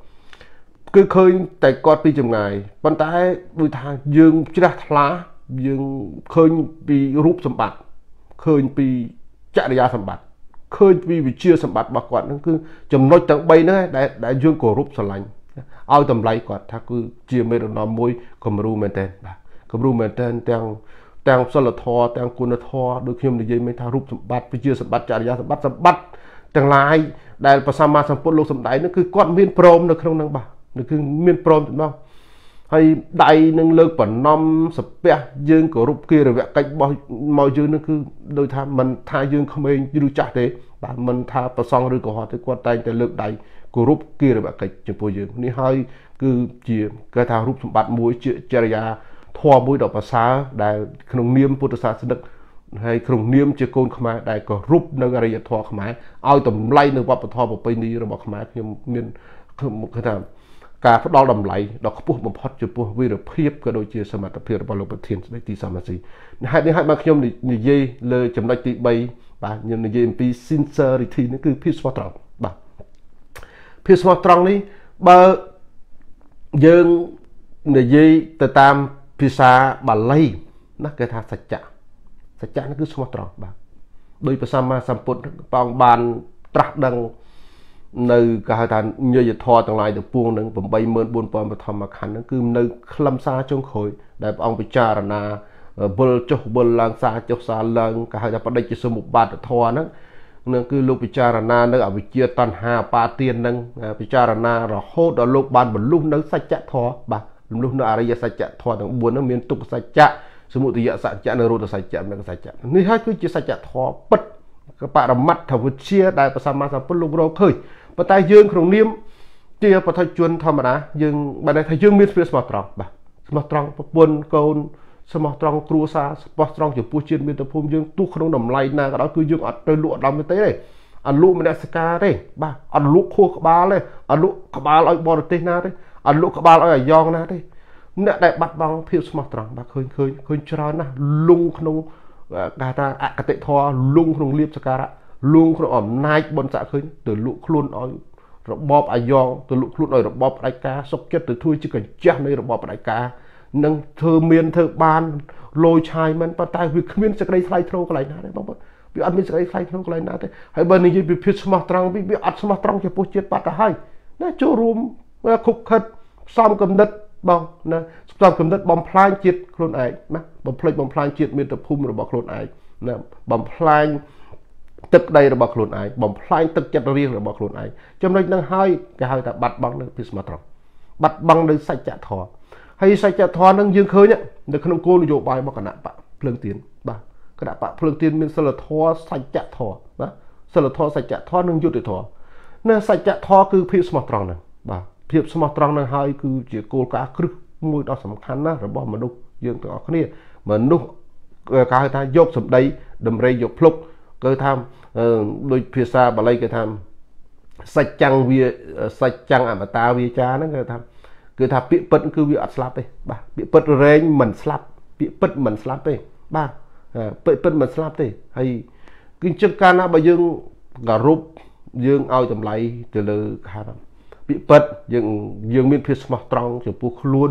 cứ khơi tại con pi chừng ngày con tay đôi thằng dương chưa đặt lá dương khơi bị rúp sầm bạt khơi bị chạy ra sầm bạt khơi bị bị chia sầm bạt bà quạt nó cứ chầm nói chẳng bay nữa để để dương cổ rúp sầm lạnh ao tầm lấy quạt thằng cứ chia mấy đồ nọ môi cầm ru men tên bà cầm ru men tên đang đang sờ lợt thò đang cuốn lợt thò đôi khi mình dây mấy thằng rúp sầm bạt bị chia sầm bạt chạy ra sầm bạt sầm bạt chẳng lại đạiภาษามาสัมปลกสมได้นั่นคือก้อนเมียนโปรมในครั้งนั้นบ่านั่นคือเมียนโปรมถูกต้องให้ได้นั่งเลิกปนน้อมสเปียยืนกับรูปเกลือแบบcáchบ่มอยืนนั่นคือโดยทำมันทายยืนเขาไม่รู้จักเด้บ่ามันทาประสองหรือกับhọที่ก้อนใจแต่เลิกได้กับรูปเกลือแบบcáchจมูกยืนนี่ให้คือจีกระทารูปสมบัติมวยเจจริยาทั่วมวยดอกภาษาได้ขนมเนียมพุทธศาสนาให้ขนมเนียมเจ้าโกนขมายได้ก็รูปในอริยธรรมขมายเอาตำไลในวัดปฐมไปนี้เราบอกขมายยังมีคือคือทำการพัฒนาดำไหลดอกปุ๊บมันพอจะปุ๊บวิรเพียบก็โดยเฉพาะสมัติเพียรบาลประเทศได้ตีสามัญสีให้นี่ให้มาขยมนี่เย่เลยจำได้ตีใบบ่ายังนี่เย่ปีซินเซอริทีนี่คือพิสวัตรบ่าพิสวัตรนี้บ่ายังนี่เย่แต่ตามพิษาบาลีนักเกษตรสัจจะสัจจะนั่นคือสมตรบ่าโดยภาษามาสัมพุทธปองบานตรัสดังในการทานเยอะทอต่างหลายแต่ปวงหนึ่งผมใบเมินบุญปอนมาทำมาขันนั่นคือในคลำซาจงคอยได้องไปจารณาเบลจเบลลังซาจซาลังการจะประดิษฐ์สมุบาททอนั่นนั่นคือลูกพิจารณาในอวิเจียตันหาปาเตียนนั่งพิจารณาเราโคตรโลกบานบรรลุนั่งสัจจะทอบ่าลุกนั่งอริยสัจจะทอต่างบุญนั่งมีตุกสัจจะสมุติยสัจจะนรูตสัจจะมันก็สัจจะนี่ให้คือจิตสัจจะทอปัดกระปะระมัดทวิเชียได้ภาษามาสัมพุทธลูกเราเคยปะตายยืนขนมนิ่มเจียปะทายจวนธรรมดายืนบันไดทายยืนมีสมอตรองบ่สมอตรองปะปนโกนสมอตรองครัวซาสมอตรองจุดปูเชียนมีแต่ภูมิยืนตู้ขนมดำไหลนาก็เราคือยืนอัดโดยลวดดำไปเต้เลยอันลุมันได้สกาเลยบ่อันลุโคกบาเลยอันลุกบาลอยบอลเตนาเลยอันลุกบาลอยยองนะเลยเนี่ยได้บัดบังเพียบสมอตรองบ่เคยเคยเคยจรานะลุงขนมกาตาอะกติทอลุงขนมเรียบสการะลุงขนมอ่อนนายบนสะเคยเดือดลุคลุนอ้อยระบอบอายองตัวลุคลุนอ้อยระบอบรายการสกเก็ตตัวถ้วยจิกันเจ้าในระบอบรายการนั่งเธอเมียนเธอบานโลชายมันปะตายวิคเมียนสกายไฟโทรกันไรนะได้บ้างวิอันมีสกายไฟโทรกันไรนะได้ให้บ้านนี้วิพิสมาตรังวิวิอัดสมาตรังจะปูเจ็ดปัตตาให้น่าโจรุมว่าคุกขัดซ้ำกำนัดบ้างนะซ้ำกำนัดบอมพลายจิตโคลนไอ้นะบอมพลายบอมพลายจิตมีแต่พุ่มระบอบโคลนไอ้นะบอมพลายตึกใดระบอบโคลนไอ้บ่มพลายตึกจัดเรียงระบอบโคลนไอ้จำเลยนั่งให้ก็ให้แต่บัดบังในพิสมาตรบัดบังในใส่จะทอให้ใส่จะทอนั่งยืนเคยเนี่ยในขนมโกนโยบายบอกกันนะปะเพลิงเตียนบ่ากระดาษปะเพลิงเตียนเป็นสลัดทอใส่จะทอนะสลัดทอใส่จะทอนั่งยุติทอเนี่ยใส่จะทอคือพิสมาตรนั่นบ่าพิสมาตรนั่งให้คือเจียโกลกาครึมวยต่อสำคัญนะระบอบมนุษย์ยืนตัวออกนี่มนุษย์การทายกสมได้ดำเรยยกพลุกก็ทำโดยพิษาบาลีก็ทำสัจจังวิสัจจังอมตะวิจานั่นก็ทำคือทำปีปิดคือวิอัดสลับไปบ้าปีปิดเร่งเหมือนสลับปีปิดเหมือนสลับไปบ้าปีปิดเหมือนสลับไปให้กิจการนะบางยังกระรุบยังเอาจำไรจะเลยครับปีปิดยังยังมีพิษมาตรองจะปูคลุน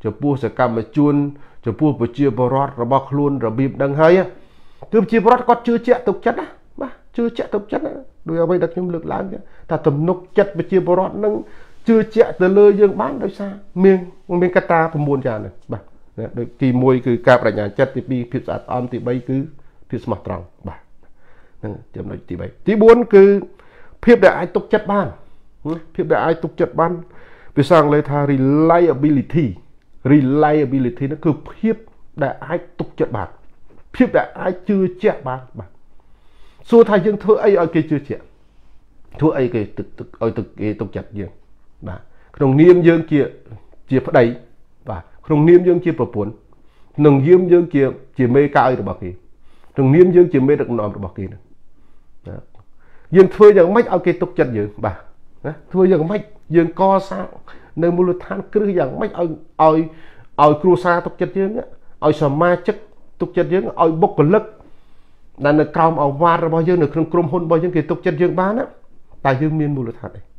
cho pua sẽ cầm mà chuôn cho pua bữa chia bò rót rồi bọc luôn rồi bìm đằng hơi á cứ chia bò rót có chưa chẹt tục chất á mà chưa chẹt tục chất á đôi ở đây đặt nhung lực láng ta tầm nục chất bữa chia bò rót nâng chưa chẹt từ lơi dương bán đôi xa miên miên kata cũng buồn chán này bà đôi kỳ môi cứ cạp lại nhà chất thì bị phiệt sạt om thì bay cứ phiệt smart trăng bà chấm nói tí bay tí bốn cứ phiệt để ai tục chất ban phiệt để ai tục chất ban vì sang lấy tha reliability reliability nó cứ phiệt để ai tục chất ban phiệt để ai chưa chẹt ban bà xua thay dương thưa ấy ở kia chưa chẹt thưa ấy cái thực thực ở thực cái tục chất dương bà đồng niêm dương kia chia phát đầy và đồng niêm dương chia bậc bốn đồng niêm dương kia chia mê cao được bậc kia đồng niêm dương chia mê được nòm được bậc kia dương thưa rằng mấy ở cái tục chất dương bà thưa rằng mấy dương co sao nơi mưu than cứ rằng mấy ở ở ở cua sa tục chất dương á ở sầm ma chất tục chất dương ở bốc cái lực là nó cao ở hoa ra bao nhiêu được trong krom hôn bao nhiêu cái tục chất dương bán á tại dương miên mưu than này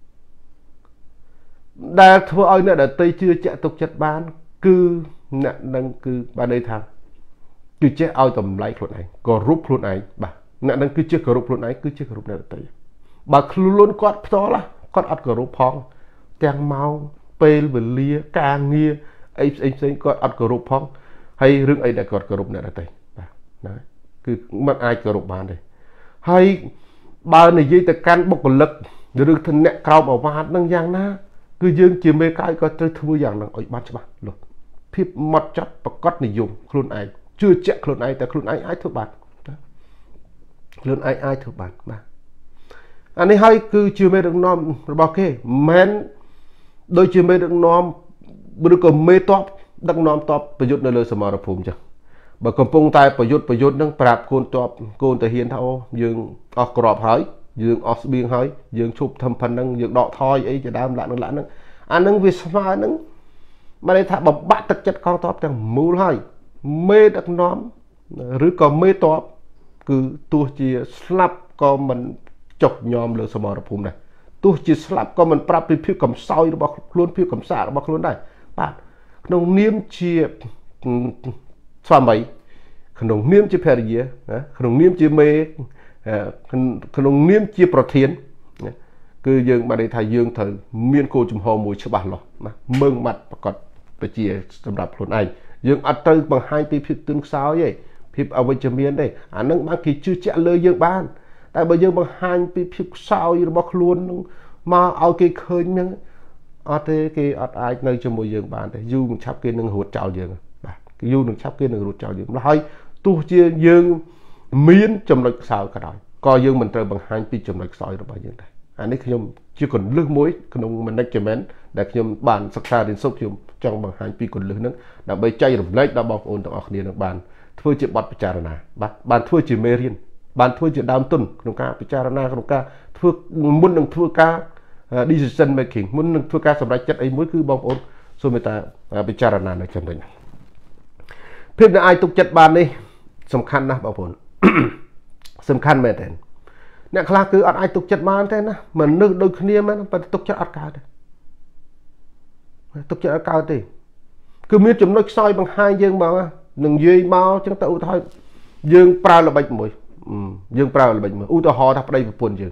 đã thưa ơi nè đã tây chưa chạy tục chất bán cứ nè đang cứ ba đây thằng cứ chết ao tầm lấy luôn này có rút luôn này bà nè đang cứ chết có rút luôn này cứ chết có rút này tây bà luôn quát to là quát ăn có rút phong trang mau pel về lia càng nghe ấy ấy ấy quát ăn có rút phong hay rừng ấy đã quát có rút này tây bà cứ mất ai có rút bán đây hay bà này dây từ can bốc lực được thân nè cao bảo vạt đang giang na cứ dương chỉ mê cái có tới thua dạng là ở bán cho bạn luôn phép mặt chất và cắt này dùng luôn ai chưa chạy luôn ai tại luôn ai ai thua bạn luôn ai ai thua bạn mà anh ấy hay cứ chưa mê được nom bao kê men đôi chưa mê được nom bữa còn mê top đắc nom topประยุทธ์ nơi lời sầm rập phùm chứ bà còn pung tai ประยุทธ์ ประยุทธ์ nâng prap côn top côn thể hiện thao dương ở crop hỏi dương ở biên hỏi dương chụp thầm phần nâng dương đọ thoi ấy cho đam lại nâng lại nâng anh nâng vì sao nâng mà đây thà bọc bát thực chất con top chẳng mù hơi mê đặc nóm rứ còn mê top cứ tua chia slap con mình chọc nhòm lửa sầm rập phùm này tua chia slap con mình prap phiêu cầm soi bọc luôn phiêu cầm xạ bọc luôn đây bạn nông niêm chia xoa mấy nông niêm chia phe gì nông niêm chia mê nông niêm chia protein cứ dương mà đây thầy dương thời miên cô chùm hồ mùi cho bạn lọ mà mương mặt và còn phải chia sầm đạp luôn này dương ăn tư bằng hai tí phiệt tương sao vậy phiệt ở bên chấm miên đây anh nâng mang kỳ chưa chạy lời dương ban tại bây giờ bằng hai tí phiệt sao như bọc luôn mà ao cái khơi nhưng ở thế cái ở ai nơi cho mùi dương ban để du mình chắp kia nâng hụt trào dương cái du nâng chắp kia nâng hụt trào dương là hơi tu chia dương miên chấm lệch sao cả đời coi dương mình trời bằng hai tí chấm lệch soi rồi bao nhiêu đây anh ấy khi nhom chưa còn lướt muối không mình đánh chém để khi nhom bàn sắc xa đến sốc nhom trong bằng hai pi còn lướt nước đã bay chay rồi lấy đã bọc ôn ở kia được bàn thưa chuyện bật picharana bàn thưa chuyện merian bàn thưa chuyện đam tuầnក្នុងការពិចារណាក្នុងការធ្វើមុននឹងធ្វើការ decision making មុននឹងធ្វើការសម្រេចចិត្តអីមួយគឺបងប្អូនសូមមេត្តាពិចារណានៅចំណុចនេះភាពដែលអាចទុកចិត្តបាននេះសំខាន់ណាស់បងប្អូនសំខាន់មែនទេអ្នកខ្លះគឺអត់អាចទុកចិត្តបានទេណាមនុស្សដូចគ្នាមែនប៉ុន្តែទុកចិត្តអត់កើតទេទុកចិត្តអត់កើតទេគឺមានចំណុចខ្សោយបង្ហាញយើងមកនឹងនិយាយមកចឹងទៅឧទាហរណ៍យើងប្រើល្បិចមួយយើងប្រើល្បិចមួយឧទាហរណ៍ថាប្តីប្រពន្ធយើង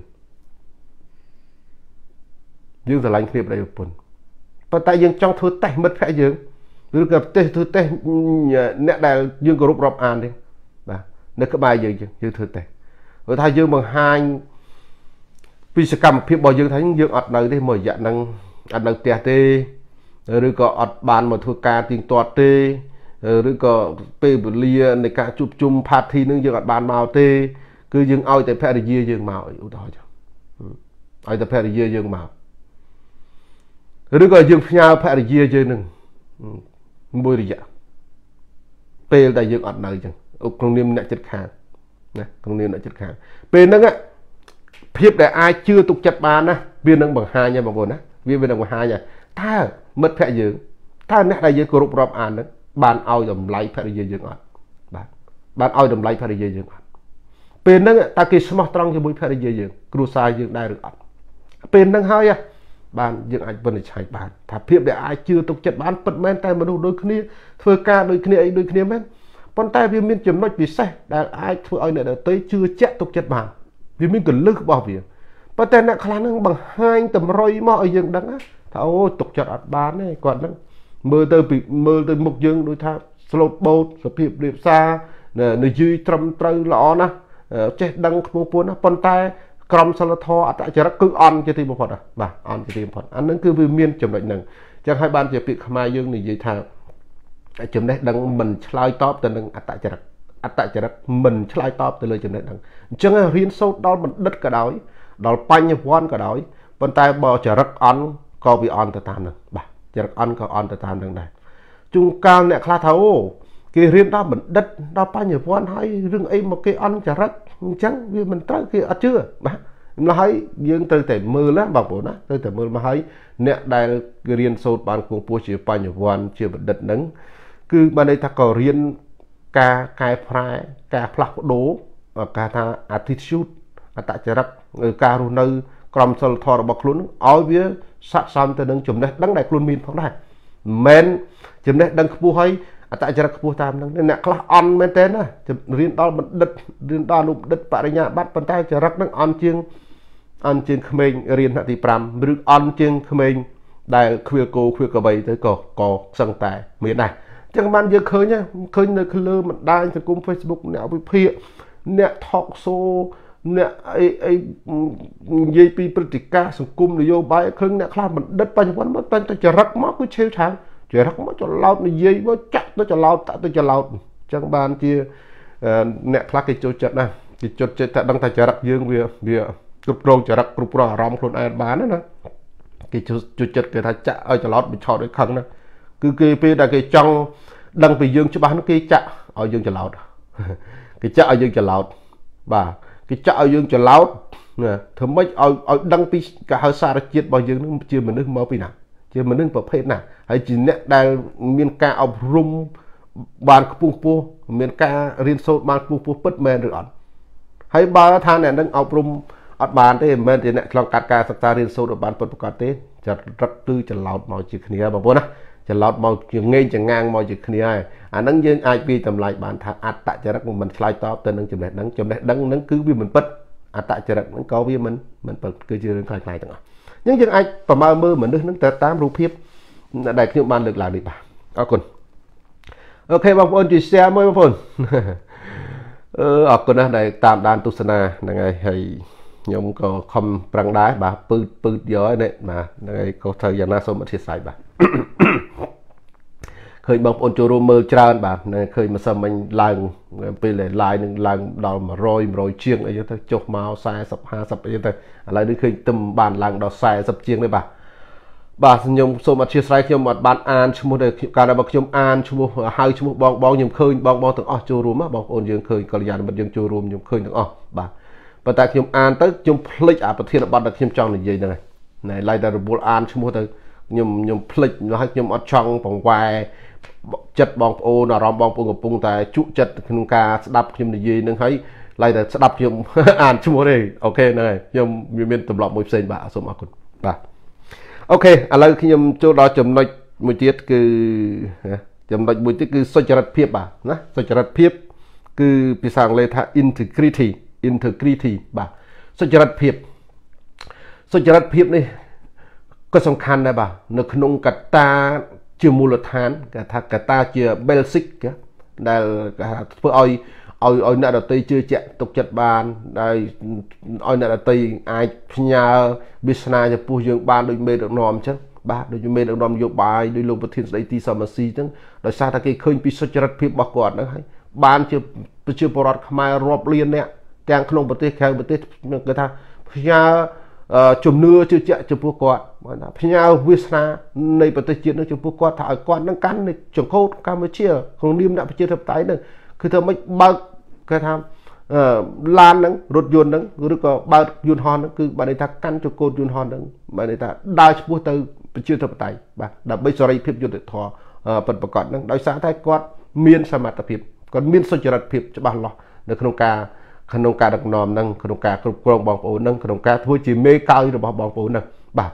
យើងស្រឡាញ់គ្នាប្តីប្រពន្ធប៉ុន្តែយើងចង់ធ្វើតេស្តមិត្តភក្តិយើងឬក៏តេស្តធ្វើតេស្តអ្នកដែលយើងគោរពរាប់អានទេបាទនៅក្បែរយើងចឹងយើងធ្វើតេស្តព្រោះថាយើងបង្ហាញពីសកម្មភាពរបស់យើងថាយើងអត់នៅទេមួយរយៈហ្នឹងអត់នៅផ្ទះទេឬក៏អត់បានមកធ្វើការទៀងទាត់ទេឬក៏ពេលវេលានៃការជួបជុំ party នឹងយើងអត់បានមកទេគឺយើងឲ្យតែភរិយាយើងមកឧទាហរណ៍ចុះឲ្យតែភរិយាយើងមកឬក៏យើងផ្ញើភរិយាយើងនឹងមួយរយៈពេលដែលយើងអត់នៅចឹងក្នុងនាមអ្នកចិត្តខាងណាក្នុងនាមអ្នកចិត្តខាងពេលហ្នឹងភាពដែលអាចជឿទុកចិត្តបានណាវានឹងបង្ហាញហើយបងប្អូនណាវាវានឹងបង្ហាញហើយតើមិត្តភក្តិយើងតើអ្នកដែលយើងគោរពរាប់អានហ្នឹងបានឲ្យតម្លៃភរិយាយើងអត់បាទបានឲ្យតម្លៃភរិយាយើងអត់ពេលហ្នឹងតើគេស្មោះត្រង់ជាមួយភរិយាយើងគ្រួសារយើងដែរឬអត់ពេលហ្នឹងហើយ ban dương ai vân chạy bàn thà phiệp để ai chưa tục chật bán bật men tay mà đủ đôi kia thưa ca đôi kia ấy đôi kia men con tay vì miên chấm nói vì sai đã ai thưa ai này đã tới chưa chạy tục chật bàn vì miên cần lực bảo việc và tên này khả năng bằng hai tầm roi mọi dương đắng á thảo tục chật bán này còn đó mơ tới bị mơ tới một dương đôi thà slot boat sập hiệp điệp xa nơi duy trầm trâu lọ na chết đăng không muốn con tay cầm sờ thò ở tại chợ cứ on cho tìm một phật à bà on cho tìm một phật anhនឹងគឺវាមានចំណុចហ្នឹងចឹងហើយបានជាពាក្យខ្មែរយើងនិយាយថាចំណេះដឹងមិនឆ្លើយតបទៅនឹងអត្តចរិតអត្តចរិតមិនឆ្លើយតបទៅលើចំណេះដឹងអញ្ចឹងរៀនសូត្រដល់បណ្ឌិតក៏ដោយដល់បញ្ញវន្តក៏ដោយប៉ុន្តែបើចរិតអន់ក៏វាអន់ទៅតាមហ្នឹងបាទចរិតអន់ក៏អន់ទៅតាមហ្នឹងដែរជួនកាលអ្នកខ្លះថាអូគេរៀនដល់បណ្ឌិតដល់បញ្ញវន្តហើយរឿងអីមកគេអន់ចរិតអញ្ចឹងវាមិនត្រូវគេអត់ជឿបាទម្ល៉េះហើយយើងត្រូវតែមើលណាបងប្អូនណាត្រូវតែមើលមកហើយអ្នកដែលរៀនសូត្របានខ្ពង់ខ្ពស់ជាបញ្ញវន្តជាបណ្ឌិតហ្នឹងគឺបានន័យថាក៏រៀនការកែប្រែការផ្លាស់ប្ដូរការថា attitude អត្តចរិតការរស់នៅក្រមសីលធម៌របស់ខ្លួនឲ្យវាស័ក្តិសមទៅនឹងចំណេះដឹងដែលខ្លួនមានផងដែរមិនចំណេះដឹងខ្ពស់ហើយអត្តចរិតខ្ពស់តាមហ្នឹងអ្នកខ្លះអន់មែនទេណារៀនដល់បណ្ឌិតរៀនដល់អនុបណ្ឌិតបរិញ្ញាបត្រប៉ុន្តែចរិតហ្នឹងអន់ជាងអន់ជាងក្មេងរៀនថ្នាក់ទីប្រាំឬអន់ជាងក្មេងដែលខ្វៀលគោខ្វៀលកបីទៅក៏ក៏សឹងតែមានដែរអញ្ចឹងបានយើងឃើញឃើញនៅលើបណ្ដាញសង្គម Facebook អ្នកវិភាគអ្នក talk show អ្នកអីអីនិយាយពីព្រឹត្តិការណ៍សង្គមនយោបាយឃើញអ្នកខ្លះបណ្ឌិតបញ្ញវន្តមកតែចរិតមកគឺឆេវឆាវចរិតមកចឡោតនិយាយមកចាក់ទៅចឡោតតាក់ទៅចឡោតអញ្ចឹងបានជាអ្នកខ្លះគេចូលចិត្តណាគេចូលចិត្តតែដឹងថាចរិតយើងវាវាគ្រប់គ្រងចរិតគ្រប់គ្រងអារម្មណ៍ខ្លួនឯងបានណាគេចូលចិត្តគេថាចាក់ឲ្យចឡោតបញ្ឆោតឲ្យខឹងណាគឺគេពេលដែលគេចង់ដឹងពីយើងច្បាស់នោះគេចាក់ឲ្យយើងចឡោតគេចាក់ឲ្យយើងចឡោតបាទគេចាក់ឲ្យយើងចឡោតណាធ្វើម៉េចឲ្យឲ្យដឹងពីគេហៅសារជាតិរបស់យើងនឹងជាមនុស្សមកពីណាជាមនុស្សប្រភេទណាហើយជាអ្នកដែលមានការអប់រំបានខ្ពង់ខ្ពស់មានការរៀនសូត្របានខ្ពង់ខ្ពស់ពិតមែនឬអត់ហើយបើថាអ្នកនឹងអប់រំអត់បានទេមិនមែនជាអ្នកឆ្លងកាត់ការសិក្សារៀនសូត្របានពិតប្រាកដទេចរិតគឺចឡោតមកជាគ្នាបងប្អូនណាចឡោតមកជាងែងចងាងមកជាគ្នាហើយអាហ្នឹងយើងអាចពីតម្លៃបានថាអត្តចរិតមិនឆ្លើយតបទៅនឹងចំណេះដឹងចំណេះដឹងហ្នឹងគឺវាមិនពិតអត្តចរិតហ្នឹងក៏វាមិនមិនពិតគឺជារឿងខ្លាំងៗទាំងអស់អញ្ចឹងយើងអាចប្រមាណមើលមនុស្សហ្នឹងទៅតាមរូបភាពដែលខ្ញុំបានលើកឡើងនេះបាទអរគុណអូខេបងប្អូនជួយ share មួយបងប្អូនអឺអរគុណណាស់ដែលតាមដានទស្សនាហ្នឹងហើយហើយខ្ញុំក៏ខំប្រឹងដែរបាទពឺពឺយកហើយនេះបាទហ្នឹងហើយក៏ត្រូវយ៉ាងណាសូមអធិស្ឋានបាទឃើញបងប្អូនចូលរួមមើលច្រើនបាទឃើញម្សិលមិញឡើងពេល live នឹងឡើងដល់100 100ជាងអីទៅចុះមក40 50អីទៅឥឡូវនេះឃើញទឹមបានឡើងដល់40ជាងទេបាទបាទខ្ញុំសូមអធិស្ឋានខ្ញុំអត់បានអានឈ្មោះទេកាលណាបើខ្ញុំអានឈ្មោះហៅឈ្មោះបងបងខ្ញុំឃើញបងបងទាំងអស់ចូលរួមបងប្អូនយើងឃើញកល្យាណមិត្តយើងចូលរួមខ្ញុំឃើញទាំងអស់បាទប៉ុន្តែខ្ញុំអានទៅខ្ញុំភ្លេចអាប្រធានបទដែលខ្ញុំចង់និយាយហ្នឹងហើយណែឡើយតែរវល់អានឈ្មោះទៅខ្ញុំខ្ញុំភ្លេចហើយខ្ញុំអត់ចង់បង្វែរចិត្តបងប្អូនអារម្មណ៍បងប្អូនកំពុងតែជក់ចិត្តក្នុងការស្ដាប់ខ្ញុំនិយាយនឹងហើយឡើយតែស្ដាប់ខ្ញុំអានឈ្មោះទេអូខេហ្នឹងហើយខ្ញុំមានទម្លាប់មួយផ្សេងបាទសូមអរគុណបាទអូខេឥឡូវខ្ញុំចូលដល់ចំណុចមួយទៀតគឺចំណុចមួយទៀតគឺសុចរិតភាពបាទណាសុចរិតភាពគឺភាសាអង់គ្លេសថា integrity integrity បាទសុចរិតភាពសុចរិតភាពនេះក៏សំខាន់ដែរបាទនៅក្នុងកត្តាជាមូលដ្ឋានគេថាកត្តាជា basic ដែលធ្វើឲ្យឲ្យឲ្យអ្នកដទៃជឿជាក់ទុកចិត្តបានដែលឲ្យអ្នកដទៃអាចផ្ញើវាសនាចំពោះយើងបានដូចមេដឹកនាំអញ្ចឹងបាទដូចមេដឹកនាំនយោបាយដោយលោកប្រធានស្ដីទីសមស៊ីអញ្ចឹងដោយសារតែគេឃើញពីសុចរិតភាពរបស់គាត់ហ្នឹងហើយបានជាប្រជាពលរដ្ឋខ្មែររាប់លានអ្នកទាំងក្នុងប្រទេសក្រៅប្រទេសគេថាផ្ញើជំនឿជឿជាក់ចំពោះគាត់បានថាផ្ញើវាសនានៃប្រទេសជាតិនឹងចំពោះគាត់ថាឲ្យគាត់នឹងកាន់ចង្កូតកម្ពុជាក្នុងនាមអ្នកប្រជាធិបតេយ្យនឹងគឺធ្វើម៉េចបើកគេថាឡានហ្នឹងរថយន្តហ្នឹងឬក៏បើកយន្តហោះហ្នឹងគឺបានន័យថាកាន់ចង្កូតយន្តហោះហ្នឹងបានន័យថាដើរឆ្ពោះទៅប្រជាធិបតេយ្យបាទដើម្បីសេរីភាពយុត្តិធម៌ពិតប្រាកដហ្នឹងដោយសារតែគាត់មានសមត្ថភាពគាត់មានសុចរិតភាពច្បាស់លាស់នៅក្នុងការក្នុងការដឹកនាំនឹងក្នុងការគ្រប់គ្រងបងប្អូននឹងក្នុងការធ្វើជាមេកោយរបស់បងប្អូននឹងបាទ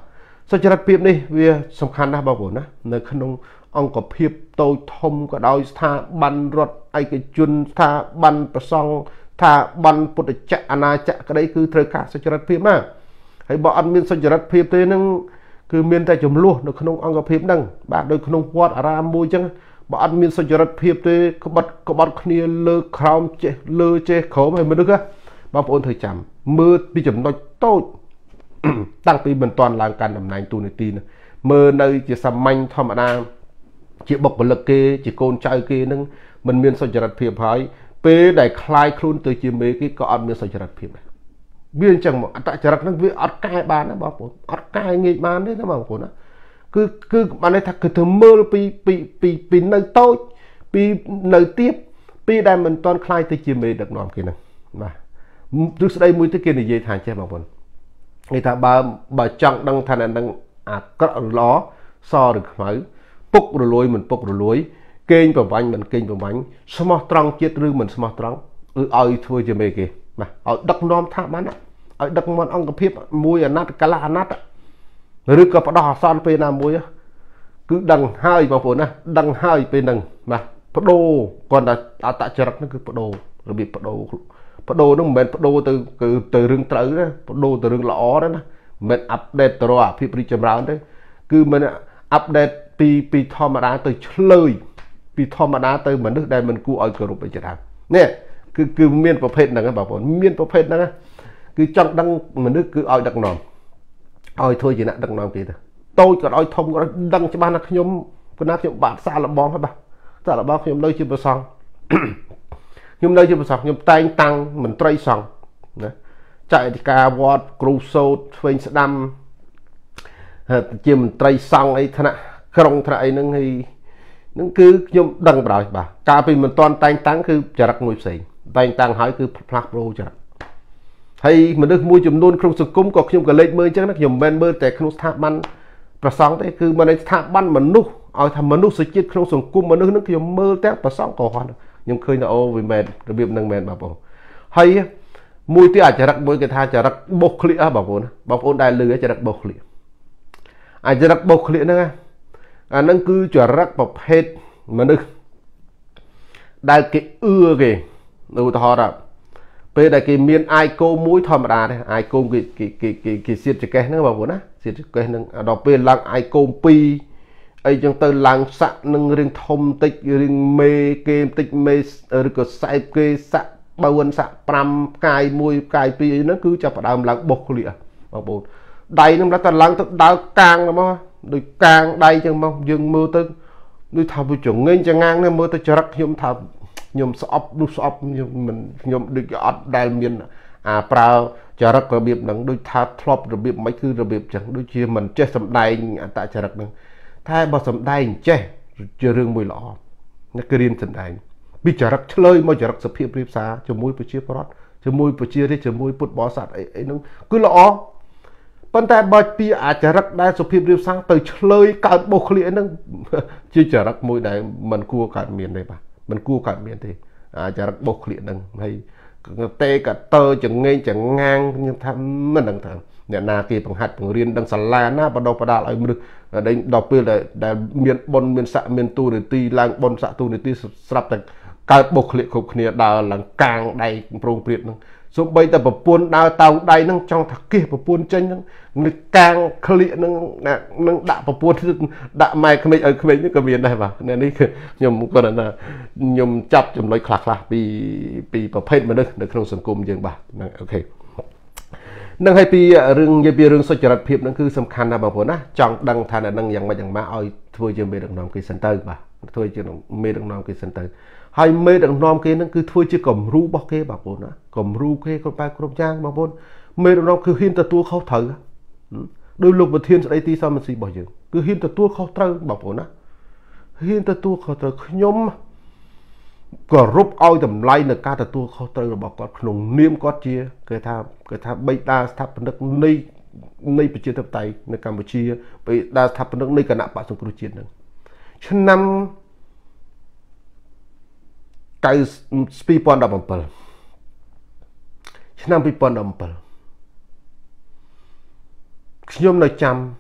សុចរិតភាពនេះវាសំខាន់ណាស់បងប្អូនណានៅក្នុងអង្គភាពតូចធំក៏ដោយស្ថាប័នរដ្ឋឯកជនស្ថាប័នប្រសង់ស្ថាប័នពុទ្ធចក្រអាណាចក្រក្តីគឺត្រូវការសុចរិតភាពណាហើយបើអត់មានសុចរិតភាពទេនឹងគឺមានតែចំនួននៅក្នុងអង្គភាពហ្នឹងបាទដោយក្នុងវត្តអារាមមួយចឹងបើអត់មានសុចរិតភាពទេក្បត់ក្បត់គ្នាលើក្រោមចេះលើចេះក្រោមហើយមនុស្សបងប្អូនត្រូវចាំមើលពីចំណុចតូចតាំងពីមិនទាន់ឡើងកាន់តំណែងទូនាទីណាមើលនៅជាសាមញ្ញធម្មតាជាបុគ្គលិកគេជាកូនចៅគេនឹងមិនមានសុចរិតភាពហើយពេលដែលคลายខ្លួនទៅជាមេគេក៏អត់មានសុចរិតភាពដែរវាអញ្ចឹងមកអត្តចរិតហ្នឹងវាអត់កែបានណាបងប្អូនអត់កែងាយបានទេណាបងប្អូនណាគឺគឺបានន័យថាគឺទៅមើលពីពីពីពីនៅតូចពីនៅទៀបពីដែលមិនទាន់คลายទៅជាមេដឹកនាំគេហ្នឹងបាទទ្រឹស្ដីមួយទៅគេនិយាយថាចេះបងប្អូនគេថាបើបើចង់ដឹងថានឹងអាក្រក់ល្អសឬខ្មៅពុករលួយមិនពុករលួយកេងប្រវាញ់មិនកេងប្រវាញ់ស្មោះត្រង់ជាតិឬមិនស្មោះត្រង់គឺឲ្យធ្វើជាមេគេបាទឲ្យដឹកនាំថាបានឲ្យដឹកនាំអង្គភាពមួយអាណត្តិកាលអាណត្តិឬក៏បដោះអាសន្នពេលណាមួយគឺដឹងហើយបងប្អូនណាដឹងហើយពេលហ្នឹងបាទបដូរគាត់ថាអត្តចរិតហ្នឹងគឺបដូររបៀបបដូរបដូរហ្នឹងមិនមែនបដូរទៅគឺទៅរឿងត្រូវណាបដូរទៅរឿងល្អទេណាមិនមែនអាប់ដេតទៅរកអាភិបរីចម្រើនទេគឺមិនអាប់ដេតពីពីធម្មតាទៅឆ្លើយពីធម្មតាទៅមនុស្សដែលមិនគួរឲ្យគោរពអីច្រើននេះគឺគឺមានប្រភេទហ្នឹងបងប្អូនមានប្រភេទហ្នឹងគឺចង់ដឹងមនុស្សគឺឲ្យដឹកនាំឲ្យធ្វើជាអ្នកដឹកនាំគេទៅតូចក៏ឲ្យធំក៏ដឹងច្បាស់ណាខ្ញុំគណៈខ្ញុំបាទសាឡបងហើយបាទសាឡបងខ្ញុំនៅជាប្រសង់ខ្ញុំនៅជាប្រសង់ខ្ញុំតែងតាំងមន្ត្រីសង្ឃណាចៅអធិការវត្តគ្រូសោតឆ្វេងស្ដាំជាមន្ត្រីសង្ឃអីថ្នាក់ក្រុងថ្នាក់អីហ្នឹងហើយនឹងគឺខ្ញុំដឹងបដ ாய் បាទកាលពីមិនទាន់តែងតាំងគឺចរិតមួយផ្សេងតែងតាំងហើយគឺផ្លាស់ប្ដូរចរិតហើយមនុស្សមួយចំនួនក្នុងសង្គមក៏ខ្ញុំក៏លេចមើលអញ្ចឹងណាខ្ញុំមិនមែនមើលតែក្នុងស្ថាប័នប្រសង់ទេគឺមិននៃស្ថាប័នមនុស្សឲ្យថាមនុស្សជាតិក្នុងសង្គមមនុស្សនឹងខ្ញុំមើលតែប្រសង់ក៏ហត់ខ្ញុំឃើញថាអូវាមែនរបៀបហ្នឹងមែនបងប្អូនហើយមួយទៀតអាចរិតមួយគេថាចរិតបុសឃ្លៀកបងប្អូនបងប្អូនដែលលឺចរិតបុសឃ្លៀកអាចរិតបុសឃ្លៀកហ្នឹងអាហ្នឹងគឺចរិតប្រភេទមនុស្សដែលគេអឿគេឧទាហរណ៍ពេលដែលគេមានអាយគោមួយធម្មតាទេអាយគោគេគេគេគេសៀតចកេះហ្នឹងបងប្អូនណាសៀតចកេះហ្នឹងដល់ពេលឡើងអាយគោពីរអីចឹងទៅឡើងសាក់នឹងរឿងធំតិចរឿងមេគេបន្តិចមេឬក៏សែបគេសាក់បឿនសាក់ប្រាំផ្កាយមួយផ្កាយពីរអីហ្នឹងគឺចាប់ផ្ដើមឡើងបុសឃ្លៀកបងប្អូនដៃហ្នឹងដល់តែឡើងទៅដើរកាងមកដូចកាងដៃចឹងមកយើងមើលទៅដូចថាវាចងេងចងាងនេះមើលទៅចរិតខ្ញុំថាខ្ញុំស្អប់នោះស្អប់ខ្ញុំមិនខ្ញុំដូចអត់ដែលមានអាប្រើចរិតរបៀបហ្នឹងដូចថាធ្លាប់របៀបមិនគឺរបៀបចឹងដូចជាមិនចេះសម្ដែងអត្តចរិតហ្នឹងតែបើសម្ដែងចេះជារឿងមួយល្អនេះគឺរៀនសម្ដែងពីចរិតឆ្លើយមកចរិតសភាពរៀបសារជាមួយប្រជាប្រដ្ឋជាមួយប្រជារាស្ត្រជាមួយពុទ្ធបរិស័ទអីអីហ្នឹងគឺល្អប៉ុន្តែបើពីអាចរិតដែលសុភាពរៀបសារទៅឆ្លើយកើតបុសឃ្លៀកហ្នឹងជាចរិតមួយដែលមិនគួរកើតមានទេបាទមិនគួរកើតមានទេអាចរិតបុសឃ្លៀកហ្នឹងហើយតេកតើចងេងចងាងខ្ញុំថាមិនដឹងថាអ្នកណាគេបង្ហាត់បង្រៀនដឹងសាលាណាបដោះបដាលឲ្យមនុស្សដល់ពេលដែលមានបុណ្យមានស័ក្តិមានទូនាទីឡើងបុណ្យស័ក្តិទូនាទីស្រាប់តែកើតបុសឃ្លៀកគ្រប់គ្នាដើរឡើងកាងដៃប្រងព្រាតហ្នឹងសូម្បីតែប្រពន្ធដើរតោងដៃហ្នឹងចង់ថាគិះប្រពន្ធចេញហ្នឹងនឹងកាងឃ្លៀកហ្នឹងនឹងដាក់ប្រពន្ធដាក់ម៉ែក្មេកឲ្យក្មេកនេះក៏មានដែរបាទនេះគឺខ្ញុំគាត់ថាខ្ញុំចាប់ចំណុចខ្លះខ្លះពីពីប្រភេទមនុស្សនៅក្នុងសង្គមយើងបាទហ្នឹងអូខេនឹងឲ្យពីរឿងនិយាយពីរឿងសុចរិតភាពហ្នឹងគឺសំខាន់ណាស់បងប្អូនណាចង់ដឹងថានឹងយ៉ាងម៉េចយ៉ាងម៉េចឲ្យធ្វើជាមេដឹកនាំគេសិនទៅបាទធ្វើជាមេដឹកនាំគេសិនទៅហើយមេដឹកនាំគេហ្នឹងគឺធ្វើជាគំរូរបស់គេបងប្អូនណាគំរូគេគ្រប់បែបគ្រប់យ៉ាងបងប្អូនមេដឹកនាំគឺហ៊ានទទួលខុសត្រូវដោយលោកប្រធានស្ដីទីសមាជិករបស់យើងគឺហ៊ានទទួលខុសត្រូវបងប្អូនណាហ៊ានទទួលខុសត្រូវខ្ញុំគោរពឲ្យតម្លៃនៅការទទួលខុសត្រូវរបស់គាត់ក្នុងនាមគាត់ជាគេថាគេថាបេតាស្ថាបនិកនៃនៃប្រជាធិបតេយ្យនៅកម្ពុជាបេតាស្ថាបនិកនៃគណៈបក្សសង្គ្រោះជាតិហ្នឹងឆ្នាំពីរពាន់ដប់bảyឆ្នាំពីរពាន់ដប់bảyខ្ញុំនៅចាំ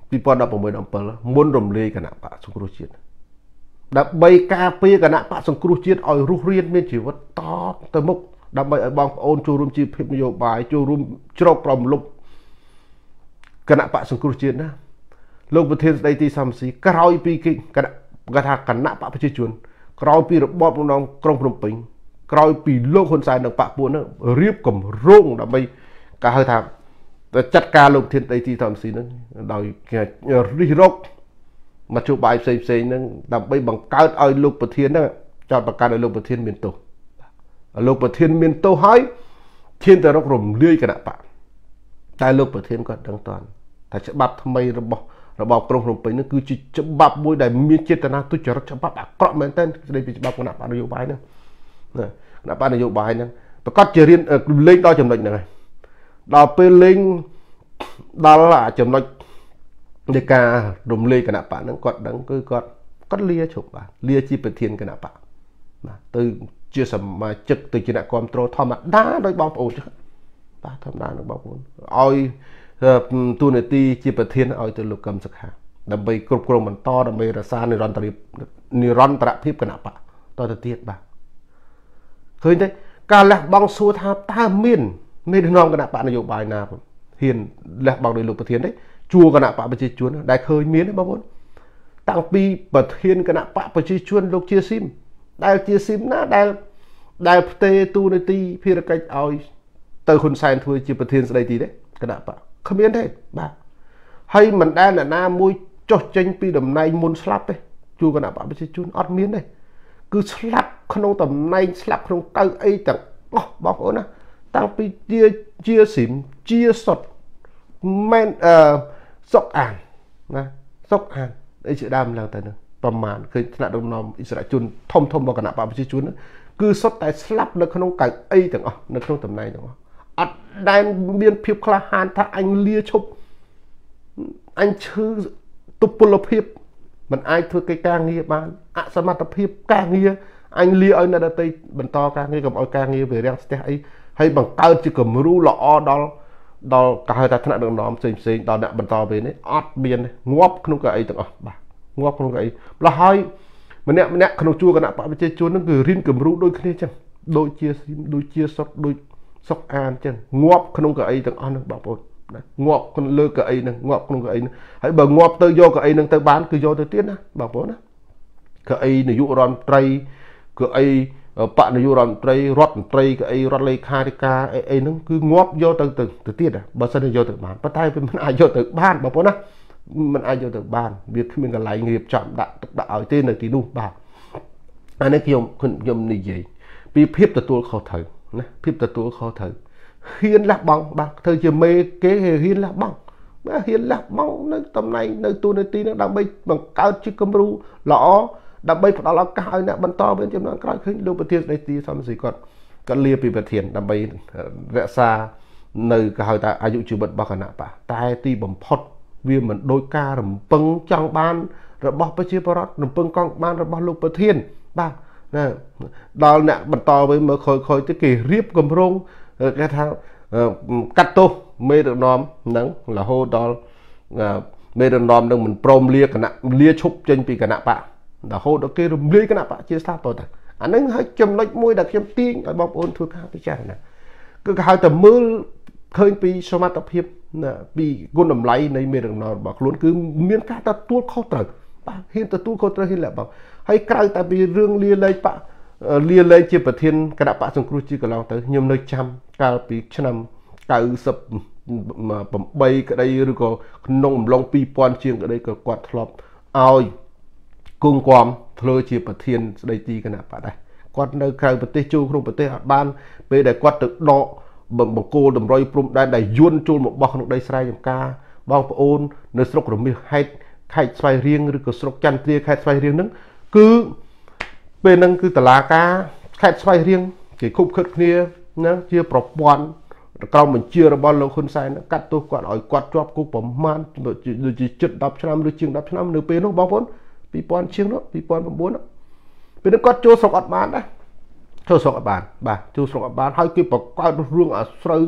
ពីពណ៌đập bảy đập bảyមុនរំលាយគណៈបកសង្គ្រោះជាតិដើម្បីការពារគណៈបកសង្គ្រោះជាតិឲ្យរស់រានមានជីវិតតទៅមុខដើម្បីឲ្យបងប្អូនចូលរួមជីវភាពនយោបាយចូលរួមជ្រកក្រមលុបគណៈបកសង្គ្រោះជាតិណាលោកប្រធានស្ដីទីសំស៊ីក្រោយពីគណៈគាត់ថាគណៈបកប្រជាជនក្រោយពីរបបក្នុងក្រុងភ្នំពេញក្រោយពីលោកហ៊ុនសែននិងបកពួកនោះរៀបគម្រោងដើម្បីគេហៅថាចាត់ការលោកប្រធានស្ដីទីសំស៊ីនឹងដោយរិះរកមកជួបបាយផ្សេងផ្សេងហ្នឹងដើម្បីបង្កើតឲ្យលោកប្រធានហ្នឹងចោតប្រកាសឲ្យលោកប្រធានមានទោសលោកប្រធានមានទោសហើយឈានទៅរករំលាយគណៈបកតែលោកប្រធានគាត់ដឹងតន់ថាច្បាប់ថ្មីរបស់របបក្រុងភ្នំពេញនេះគឺជាច្បាប់មួយដែលមានចេតនាទុច្ចរិតច្បាប់អាក្រក់មែនទែនស្ដីពីច្បាប់គណៈបកនយោបាយហ្នឹងណាគណៈបកនយោបាយហ្នឹងប្រកាសជារៀនលេងដល់ចំណុចហ្នឹងហើយដល់ពេលលេងដល់ចំណុចនៃការរំលាយគណៈបកហ្នឹងគាត់ដឹងគឺគាត់គាត់លាឈប់បាទលាជាប្រធានគណៈបកបាទទៅជាសមាជិកទៅជាអ្នកគ្រប់គ្រងធម្មតាដោយបងប្អូនចឹងបាទធម្មតានឹងបងប្អូនឲ្យទូនាទីជាប្រធានឲ្យទៅលោកកឹមសុខាដើម្បីគ្រប់គ្រងបន្តដើម្បីរក្សានិរន្តរភាពនិរន្តរភាពគណៈបកតទៅទៀតបាទឃើញទេការលះបង់សួរថាតើមានមេដឹកនាំគណៈបកនយោបាយណាហ៊ានលះបង់ដោយលោកប្រធានទេជួគណៈបកប្រជាជនដែលឃើញមានទេបងប្អូនតាំងពីប្រធានគណៈបកប្រជាជនលោកជាស៊ីមដែលជាស៊ីមណាដែលដែលផ្ទេទូនាទីភារកិច្ចឲ្យទៅហ៊ុនសែនធ្វើជាប្រធានស្ដីទីទេគណៈបកគ្មានទេបាទហើយមិនដែលអ្នកណាមួយចុះចេញពីតំណែងមុនស្លាប់ទេជួគណៈបកប្រជាជនអត់មានទេគឺស្លាប់ក្នុងតំណែងស្លាប់ក្នុងកៅអីទាំងអស់បងប្អូនណាតាំងពីជាជាស៊ីមជាសុតមែនអឺសុកអានណាសុកអានអីជាដើមឡើងទៅនឹងប្រមាណឃើញថ្នាក់ដឹកនាំអិសរាជជនធំធំរបស់គណៈបកប្រជាជនគឺសុទ្ធតែស្លាប់នៅក្នុងកៅអីទាំងអស់នៅក្នុងតំណែងទាំងអស់អត់ដែលមានភាពក្លាហានថាអញលាឈប់អញឈឺទុពលភាពមិនអាចធ្វើកិច្ចការងារបានអសមត្ថភាពការងារអញលាឲ្យអ្នកដទៃបន្តការងារកុំឲ្យការងារវារាំងស្ទះអីហើយបង្កើតជាគំរូល្អដល់ដល់គេហៅថាថ្នាក់ដឹកនាំផ្សេងផ្សេងដល់អ្នកបន្តពេលនេះអត់មានងាប់ក្នុងកៅអីទាំងអស់បាទងាប់ក្នុងកៅអីម្ល៉េះហើយម្នាក់ម្នាក់ក្នុងជួរគណៈបកប្រជាជនហ្នឹងគឺរៀនគំរូដូចគ្នាចឹងដូចជាដូចជាសុតដូចសុកអានចឹងងាប់ក្នុងកៅអីទាំងអស់ហ្នឹងបងប្អូនណាងាប់ក្នុងលើកៅអីហ្នឹងងាប់ក្នុងកៅអីហ្នឹងហើយបើងាប់ទៅយកកៅអីហ្នឹងទៅបានគឺយកទៅទៀតណាបងប្អូនណាកៅអីនាយករដ្ឋមន្ត្រីកៅអីបកនាយករដ្ឋមន្ត្រីរដ្ឋមន្ត្រីកៅអីរដ្ឋលេខាធិការអីអីហ្នឹងគឺងាប់យកទៅទៅទៀតបើសិនជាយកទៅបានប៉ុន្តែវាមិនអាចយកទៅបានបងប្អូនណាมันអាចយកទៅបានវាគ្មានកន្លែងរៀបចំដាក់ទុកដាក់ឲ្យទេនៅទីនោះបាទអានេះខ្ញុំខ្ញុំនិយាយពីភាពទទួលខុសត្រូវណាភាពទទួលខុសត្រូវហ៊ានលះបង់បាទធ្វើជាមេគេហ៊ានលះបង់បាទហ៊ានលះបង់នៅតំណែងនៅទូនាទីនោះដើម្បីបង្កើតជាគំរូល្អដើម្បីផ្ដល់ឱកាសឲ្យអ្នកបន្តវេនចំនួនក្រោយឃើញលោកប្រធានស្ដីទីសំស៊ីគាត់គាត់លាពីប្រធានដើម្បីរក្សានៅគេហៅថាអាយុជីវិតរបស់គណៈបកតែទីបំផុតវាមិនដោយការរំពឹងចង់បានរបស់ប្រជាពលរដ្ឋរំពឹងកង់បានរបស់លោកប្រធានបាទណាដល់អ្នកបន្តវិញមើលខ້ອຍៗទៅគេរៀបគម្រោងគេថាកាត់ទោសមេដឹកនាំហ្នឹងរហូតដល់មេដឹកនាំនឹងមិនព្រមលាគណៈលាឈប់ចេញពីគណៈបករហូតដល់គេរំលាយគណៈបកជាស្ថាបតអាហ្នឹងហើយចំណុចមួយដែលខ្ញុំទាញឲ្យបងប្អូនធ្វើការពិចារណាគឺគេហៅតែមើលឃើញពីសមត្ថភាពពីគុណតម្លៃនៃមេដឹកនាំរបស់ខ្លួនគឺមានការទទួលខុសត្រូវបាទហ៊ានទទួលខុសត្រូវហ៊ានលះបង់ហើយក្រៅតែពីរឿងលាលែងបកលាលែងជាប្រធានគណៈបកសង្គ្រោះជាតិកន្លងទៅខ្ញុំនៅចាំកាលពីឆ្នាំ九十八ក្តីឬក៏ក្នុងអំឡុងពីរពាន់ជាងក្តីក៏គាត់ធ្លាប់ឲ្យគង់គំធ្វើជាប្រធានស្ដីទីគណៈបកដែរគាត់នៅក្រៅប្រទេសចូលក្នុងប្រទេសអត់បានពេលដែលគាត់ទៅដកបង្គោលតម្រុយព្រំដែនដែលយួនចូលមកបោះក្នុងដីស្រែចម្ការបងប្អូននៅស្រុករមាសហេតុខេត្តស្វាយរៀងឬក៏ស្រុកចន្ទគ្រាខេត្តស្វាយរៀងហ្នឹងគឺពេលហ្នឹងគឺតឡាការខេត្តស្វាយរៀងគេខុបខិតគ្នាណាជាប្រព័ន្ធក្រមបញ្ជារបស់លោកហ៊ុនសែនកាត់ទោសគាត់ឲ្យគាត់ជាប់គុកប្រមាណដូចជាជិតដប់ឆ្នាំឬជាងដប់ឆ្នាំនៅពេលនោះបងប្អូនពីរពាន់ជាងនោះពីរពាន់ប្រាំបួនពេលនោះគាត់ចូលស្រុកអត់បានដែរចូលស្រុកអត់បានបាទចូលស្រុកអត់បានហើយគេបង្កើតរឿងអាស្រូវ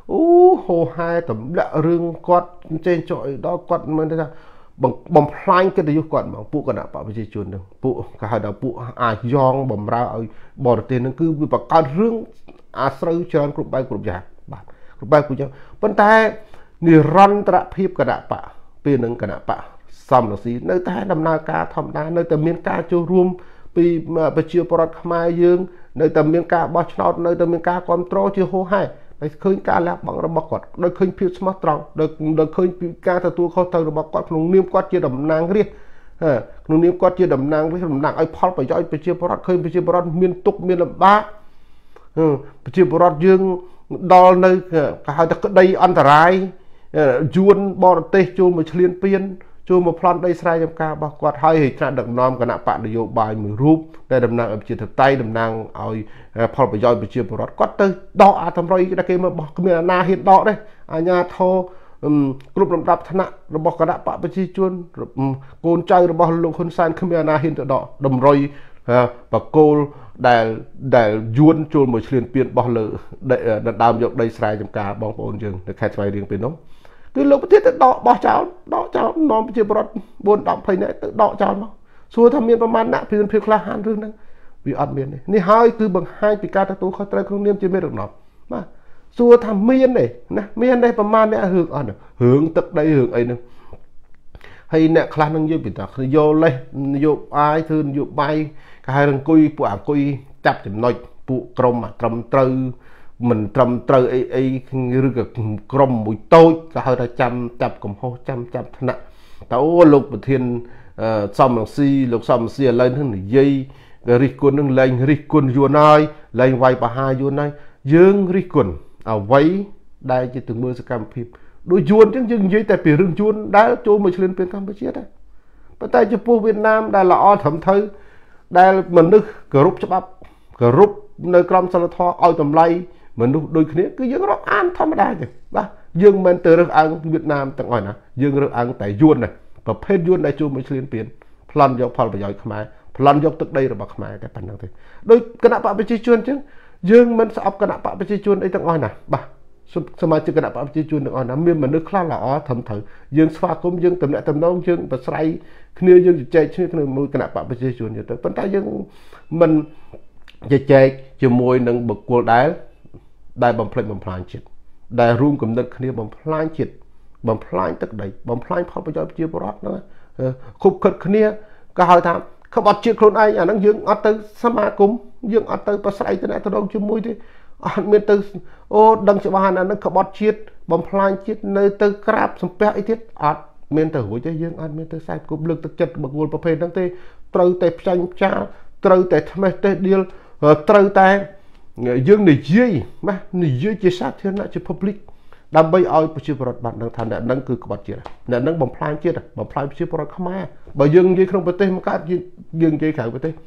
ô hồ hai tầm lạ rương quạt trên trọi đó quạt mà thế nào bằng bằng phanh cái điều quạt bằng phụ cái nào bảo về chuồn được phụ cả hai đầu phụ à giòn bầm ra ở bỏ tiền nó cứ bị bạc cao rương à sâu trơn cục bay cục giả bạn cục bay cục giả vấn đềนี่รันตระพิบกระดาปะปีหนึ่งกระดาปะซ้ำหนังสีในแต่ดำนาการทำได้ในแต่เมียนการจูรวมปีไปเชียร์ปรดขมายยืงในแต่เมียนการบอชนอตในแต่เมียนการคอนโทรลเชียร์โฮให้ในเคยการแล้วบังระบบกอดโดยเคยพิวสมาร์ตรองโดยโดยเคยการตัวเขาเติมระบบกอดขนมเนียมกอดเชียร์ดำนางเรียกเออขนมเนียมกอดเชียร์ดำนางเรียกดำนางไอ้พอลไปย่อยไปเชียร์ปรดเคยไปเชียร์ปรดเมียนตุกเมียนลำบากเออไปเชียร์ปรดยืงดอลในเขาจะได้อันตรายยวนบอลเตะจูมาเฉลียนเปียนจูมาพลันได้สลายจำการบอกกอดให้ขณะดักน้อมขณะปะนโยบายมือรูปได้ดำนางเอาเชียร์ไตดำนางเอาพอลไปย่อยไปเชียร์ปรดก็เตะดอกอาทำไรก็ได้เกมมาบอกมีนาเห็นดอกได้อาญาโทกลุ่มลำดับธนะระบบกระดาปะไปชีจวนโกนใจระบบลงคนสานขมีนาเห็นดอกดำไรปะโกลได้ได้ยวนจูมาเฉลียนเปียนบอลเลยได้ดามยกได้สลายจำการบองปอนยังในแค่สมัยเรียงเป็นน้องคือเราประเทศแต่ดอกบ่อเจ้าดอกเจ้านอนไปเจอบรถบนดอกไผ่เนี่ยดอกเจ้าเนาะส่วนทำเมียนประมาณน่ะเพียงเพียงคลาหันเรื่องนั้นวิอัดเมียนนี่นี่หายคือบางหายปีการตะตูเขาเตะเครื่องเนียมจะไม่หรอกเนาะมาส่วนทำเมียนเนี่ยนะเมียนได้ประมาณเนี่ยหึงอ่อนหึงตึกได้หึงไอ้นึงให้เนี่ยคลานั่งยืมปิดตาโยเลยโยไอ้ทืนโยใบก็ให้รังกุยปวดกุยจับจำนวนปุกรมอ่ะตรำตรึmình trầm trời ấy ấy rực grom mùi tôi cả hai ta chăm chập cầm hô chăm chăm thân nặng tao lục một thiên xong bằng si lục xong bằng si lên hơn dây rít quân nâng lên rít quân vua nói lên vay bà hai vua nói dương rít quân à váy đây chỉ từng mưa sẽ cầm phim đôi chuồn chứ dừng dưới tại vì rừng chuồn đã cho mình lên bên Campuchia đấy bắt tay cho phu Việt Nam đây là o thẩm thư đây mình nước group cho bắp group nơi cầm sờ thọ ao tầm lay mình đôi khi cứ dương nó an thầm đa chứ ba dương mình từ nước ăn Việt Nam tận ngoài nè dương nước ăn tại yuan này và phê yuan đại chu mới liên biến plan dọc phật và giỏi khmer plan dọc tức đây là bậc khmer cái phần năng thế đôi cái nạp bạc bị chi chuan chứ dương mình sẽ ấp cái nạp bạc bị chi chuan đây tận ngoài nè baสมาชิกคณะปฏิจุนอ่อนน้ำเมียนมันนึกคลาหล่อทำถือยังสภาคมยังตำแหน่งตำแหน่งยังปัสไลเคลียยังใจชื่อคณะมือคณะปฏิจุนอยู่แต่ปัญหายังมันจะใจจะมวยหนึ่งบกกวได้ได้บำเพ็ญบำพลานจิตได้ร่วมกับนักเคลียบำพลานจิตบำพลานตึกใดบำพลานพอประโยชน์เจียบรัดนะคุบขัดเคลียก็หายทำเขาบอกจิตคนไอ้อย่างนั้นยังอัตย์สมาคมยังอัตย์ปัสไลตำแหน่งตำแหน่งจะมวยที่อันเมียนตึกโอ้ดังชาวบ้านนั้นเขาบอกจิตบำพลานจิตในตึกกราบสมเปียอิทิศอัดเมียนตึกหัวใจยังอัดเมียนตึกใส่กุบเลือกตึกจัดบกวนประเภททั้งที่ตรึแต่ใจจ้าตรึแต่ทำไมแต่เดียวตรึแต่dương này dưới mà này dưới chia sát thiên lại cho public đam bay ao của chiếc bọt bạn đang thành đã nâng cứ bọt chia là nâng bằng plan chia bằng plan chiếc bọt không ai bởi dương dưới không có tên mà cả dương dưới khởi có tên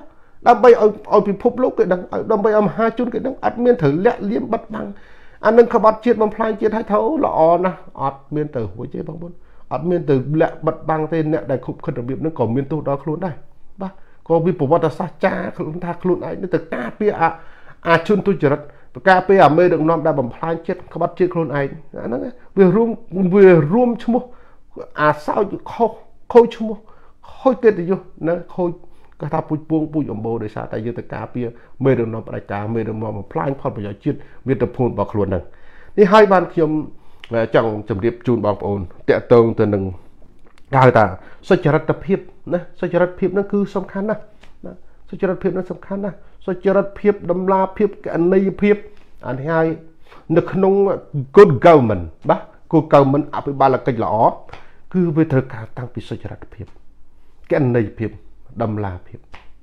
đam bay ao ao bị phúc lúc cái đằng đam bay ao hai chun cái đằng admin thử lẹ liếm bắt bằng anh nâng không bọt chia bằng plan chia hai thấu là on nè admin từ với chế bằng bốn admin từ lẹ bắt bằng tên lẹ đại khúc khẩn đặc biệt nó còn miền tu đó luôn đây ba có vì bộ bọt sa cha luôn ta luôn ấy nó từ ca pia à à chun tôi chợt cà phê à mê được nom đã bầm phai chếtเขาbắt chết luôn ấy nó vừa rôm vừa rôm chung một à sao khô khô chung một khô tết thì vô nó khô cái tháp bụi buông bụi ẩm bồ để sao tại vì tất cả bia mê được nom đại cá mê được nom mà phai phai bây giờ chết việt tập phun bọc luôn nàyนี่hai ban khiêm chẳng chấm điệp chun bọc ổn tệ tông từ nâng đại taสจรัตเพียบนะสจรัตเพียบนั่นคือสำคัญนะสจรัตเพียบนั่นสำคัญนะสจรัตเพียบดำลาเพียบกันในเพียบอันที่ให้นึกขนม good government บ้า good government อภิบาลกิจหล่อคือเวทการตั้งปิสจรัตเพียบกันในเพียบดำลาเพียบ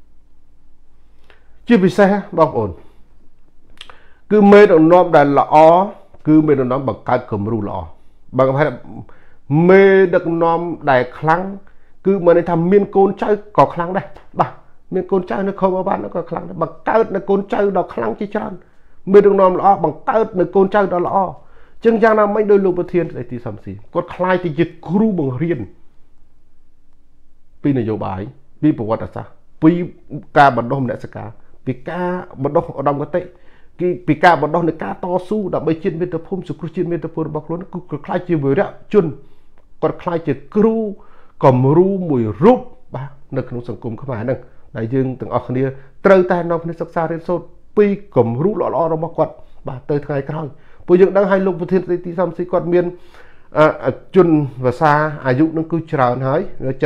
ชื่อพิเศษบ้างอ่อนคือเมดน้อมได้หล่อคือเมดน้อมบังการกลมรูหล่อบางครั้งเมดน้อมได้ครั้งคือมันในทำเมียนโกนใจก่อครั้งได้บ้าเมียนโกนใจในโคบบ้านแล้วก็ครั้งบังเกิดในโกนใจดอกครั้งที่จันเมื่อดวงนอมละบังเกิดในโกนใจดอกละจึงยังนำไม่โดยลูกประเทียนในที่สามสี่ก็คลายที่จะครูบังเรียนปีนโยบายปีประวัติศาสตร์ปีการบรรดมเนสกาปีการบรรดมอดมกติ cái bị cả bọn đóในការតស៊ូដើម្បីជាតិមាតុភូមិសង្គ្រោះជាតិមាតុភូមិរបស់ខ្លួនគឺខ្លាចជាវីរៈជនគាត់ខ្លាចជាគ្រូគំរូមួយរូបបាទនៅក្នុងសង្គមខ្មែរហ្នឹងដែលយើងទាំងអស់គ្នាត្រូវតែនាំគ្នាសិក្សារៀនសូត្រពីគំរូល្អៗរបស់គាត់បាទទៅថ្ងៃក្រោយពួកយើងដឹងឲ្យលោកប្រធានស្ដីទីសំស៊ីគាត់មានជនភាសាអាយុនឹងគឺច្រើនហើយ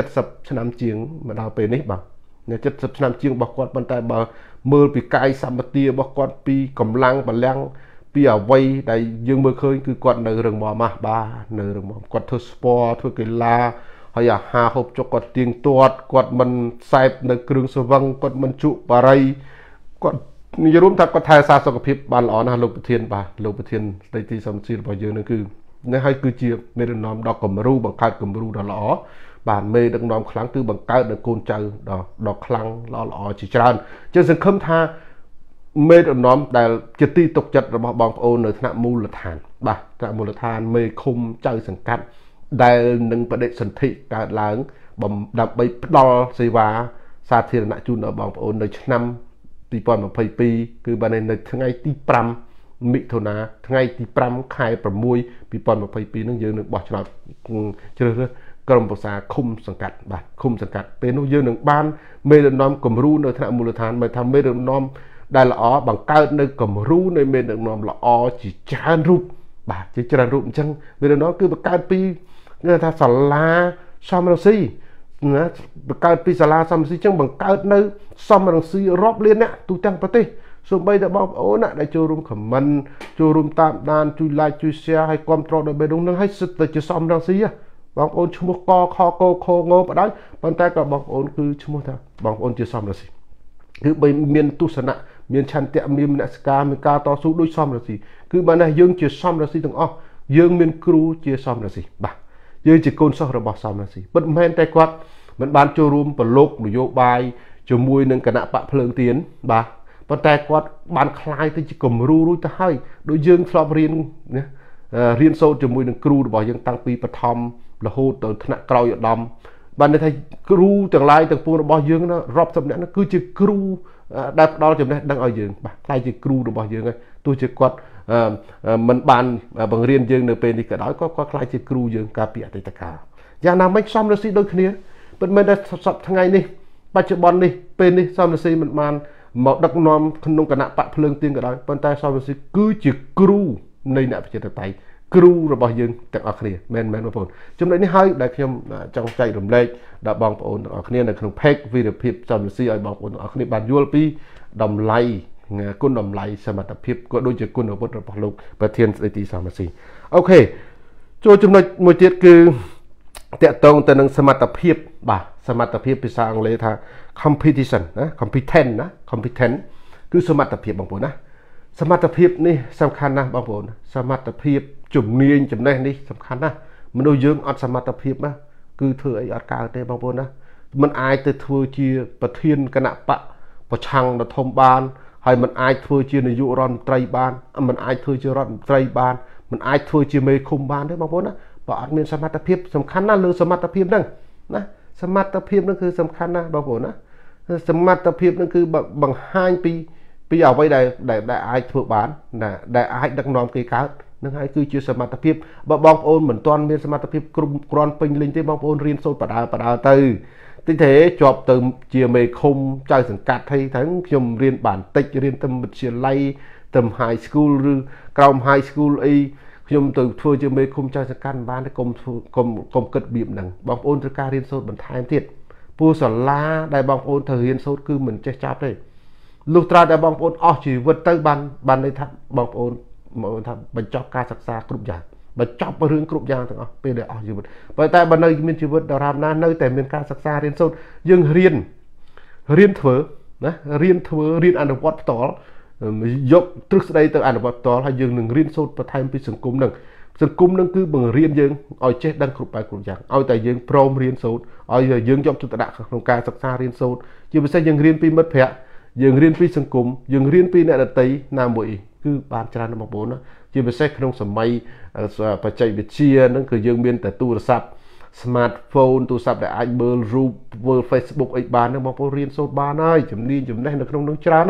70ឆ្នាំជាងមកដល់ពេលនេះបាទ70ឆ្នាំជាងរបស់គាត់ប៉ុន្តែបើមើលពីកាយសម្បទារបស់គាត់ពីកម្លាំងបលាំងពីអ្វីដែលយើងមើលឃើញគឺគាត់នៅរឹងមាំណាស់បាទនៅរឹងមាំគាត់ធ្វើស្ពតធ្វើកីឡាហើយអាហារហូបចុកគាត់ទៀងទាត់គាត់មិនសែបនៅគ្រឿងស្រវឹងគាត់មិនជក់បារីគាត់និយាយរួមថាគាត់ថែរក្សាសុខភាពបានល្អណាស់លោកប្រធានបាទលោកប្រធានស្ដីទីសំស៊ីរបស់យើងនឹងគឺនេះហើយគឺជាមេដឹកនាំដ៏គំរូបង្កើតគំរូដ៏ល្អបាទមេដឹកនាំខ្លាំងគឺបង្កើតនៅកូនចៅដ៏ដ៏ខ្លាំងល្អល្អជាច្រើនជាសង្ឃឹមថាមេដឹកនាំដែលជាទីទុកចិត្តរបស់បងប្អូននៅថ្នាក់មូលដ្ឋានបាទថ្នាក់មូលដ្ឋានមេឃុំចៅសង្កាត់ដែលនឹងបដិសន្ធិកើតឡើងដើម្បីផ្ដល់សេវាសាធារណៈជូនដល់បងប្អូននៅឆ្នាំពីរពាន់ម្ភៃពីរគឺបាននៅថ្ងៃទីប្រាំមិថុនាថ្ងៃទីប្រាំខែប្រាំមួយពីរពាន់ម្ភៃពីរនឹងយើងនឹងបោះឆ្នោតជ្រើសរើសក្រុមប្រឹក្សាឃុំសង្កាត់បាទឃុំសង្កាត់ពេលនោះយើងនឹងបានមេដឹកនាំគំរូនៅថ្នាក់មូលដ្ឋានមិនថាមេដឹកនាំដែលល្អបង្កើតនៅគំរូនៃមេដឹកនាំល្អជាច្រើនរូបបាទជាច្រើនរូបអញ្ចឹងមេដឹកនាំគឺបង្កើតពីគេថាសាលាសំរងស៊ីណាបង្កើតពីសាលាសំរងស៊ីអញ្ចឹងបង្កើតនៅសំរងស៊ីរាប់លានអ្នកទូទាំងប្រទេសសូម្បីតែបងប្អូនណាដែលចូលរួមខមមិនចូលរួមតាមដានជួយ like ជួយ share ឲ្យគ្រប់គ្រងដល់បេះដូងនឹងឲ្យសិតតែជាសំរងស៊ីបងប្អូនឈ្មោះកខកខងបដៅប៉ុន្តែក៏បងប្អូនគឺឈ្មោះថាបងប្អូនជាសំរងស៊ីគឺបីមានទស្សនៈមានឆន្ទៈមានមនសិការមានការតស៊ូដូចសំរងស៊ីគឺបានថាយើងជាសំរងស៊ីទាំងអស់យើងមានគ្រូជាសំរងស៊ីបាទយើងជាកូនសិស្សរបស់សំរងស៊ីពិតមែនតែគាត់មិនបានចូលរួមប្រឡូកនយោបាយជាមួយនឹងគណៈបកភ្លើងទៀនបាទប៉ុន្តែគាត់បានคล้ายទៅជាគំរូរួចទៅហើយដូចយើងធ្លាប់រៀនណារៀនសូត្រជាមួយនឹងគ្រូរបស់យើងតាំងពីបឋមរហូតទៅថ្នាក់ក្រោយឧត្តមបានន័យថាគ្រូទាំងឡាយទាំងពួងរបស់យើងណារាប់សិបនាក់នោះគឺជាគ្រូដែលផ្ដល់ចំណេះដឹងឲ្យយើងបាទខ្លាយជាគ្រូរបស់យើងហើយទោះជាគាត់មិនបានបង្រៀនយើងនៅពេលនេះក៏ដោយក៏គាត់ខ្លាយជាគ្រូយើងកាលពីអតីតកាលយ៉ាងណាមិញសំរងស៊ីដូចគ្នាពិតមែនតែសប្តាហ៍ថ្ងៃនេះបច្ចុប្បន្ននេះពេលនេះសំរងស៊ីមិនបានមកដឹកនាំក្នុងគណៈបកភ្លើងទៀនក៏ដោយប៉ុន្តែសំរងស៊ីគឺជាគ្រូនៃអ្នកប្រជាធិបតេយ្យគ្រូរបស់យើងទាំងអស់គ្នាមែនមែនបងប្អូនចំណុចនេះហើយដែលខ្ញុំចង់ចែករំលែកដល់បងប្អូនទាំងអស់គ្នានៅក្នុង page វីរភាពសំរងស៊ីឲ្យបងប្អូនទាំងអស់គ្នាបានយល់ពីតម្លៃគុណតម្លៃសមត្ថភាពក៏ដូចជាគុណអាវុធរបស់លោកប្រធានស្ដីទីសំរងស៊ីអូខេចូលចំណុចមួយទៀតគឺតកតងទៅនឹងសមត្ថភាពបាទសមត្ថភាពភាសាអង់គ្លេសថា competition ណា competent ណា competent គឺសមត្ថភាពបងប្អូនណាសមត្ថភាពនេះសំខាន់ណាស់បងប្អូនសមត្ថភាពជំនាញចំណេះនេះសំខាន់ណាស់មនុស្សយើងអត់សមត្ថភាពណាគឺធ្វើអីអត់កើតទេបងប្អូនណាมันអាចទៅធ្វើជាប្រធានគណៈបកប្រឆាំងដ៏ធំបានហើយมันអាចធ្វើជានាយករដ្ឋមន្ត្រីបានมันអាចធ្វើជារដ្ឋមន្ត្រីបានมันអាចធ្វើជាមេឃុំបានទេបងប្អូនណាបើអត់មានសមត្ថភាពសំខាន់ណាស់លើសមត្ថភាពហ្នឹងណាសមត្ថភាពហ្នឹងគឺសំខាន់ណាស់បងប្អូនណាសមត្ថភាពហ្នឹងគឺបង្ហាញពីពីអ្វីដែលដែលអាចធ្វើបានណាដែលអាចដឹកនាំគេកើតនឹងហើយគឺជាសមត្ថភាពបើបងប្អូនមិនទាន់មានសមត្ថភាពគ្រប់គ្រាន់ពេញលេញទេបងប្អូនរៀនសូត្របដាបដាទៅតិចទេជាប់ទៅជាមេឃុំចៅសង្កាត់ហើយទាំងខ្ញុំរៀនបានតិចរៀនទៅវិទ្យាល័យទៅ high school ឬក្រោម high school អីខ្ញុំទៅធ្វើជាមេឃុំចៅសង្កាត់បានតែកុំកុំកុំគិតបៀបហ្នឹងបងប្អូនត្រូវការរៀនសូត្របន្ថែមទៀតពូសាលាដែលបងប្អូនត្រូវរៀនសូត្រគឺមិនចេះចាប់ទេលុះត្រាតែបងប្អូនអស់ជីវិតទៅបានបានន័យថាបងប្អូនមកថាបញ្ចប់ការសិក្សាគ្រប់យ៉ាងបញ្ចប់រឿងគ្រប់យ៉ាងទាំងអស់ពេលដែលអស់ជីវិតប៉ុន្តែបើនៅមានជីវិតដរាបណានៅតែមានការសិក្សារៀនសូត្រយើងរៀនរៀនធ្វើណារៀនធ្វើរៀនអនុវត្តផ្ទាល់យកទ្រឹស្ដីទៅអនុវត្តផ្ទាល់ហើយយើងនឹងរៀនសូត្របន្ថែមពីសង្គមនឹងសង្គមនឹងគឺបង្រៀនយើងឲ្យចេះដឹងគ្រប់បែបគ្រប់យ៉ាងឲ្យតែយើងព្រមរៀនសូត្រឲ្យយើងយកចិត្តទុកដាក់ក្នុងការសិក្សារៀនសូត្រជាពិសេសយើងរៀនពីមិត្តភ័ក្តិយើងរៀនពីសង្គមយើងរៀនពីអ្នកដទៃណាមួយគឺបានច្រើនណាស់បងប្អូនណាជាពិសេសក្នុងសម័យបច្ចេកវិទ្យាហ្នឹងគឺយើងមានតែទូរស័ព្ទ smartphone ទូរស័ព្ទដែលអាចមើលរូបមើល Facebook អីបានហ្នឹងបងប្អូនរៀនសូត្របានហើយជំនាញចំណេះនៅក្នុងនោះច្រើនណាស់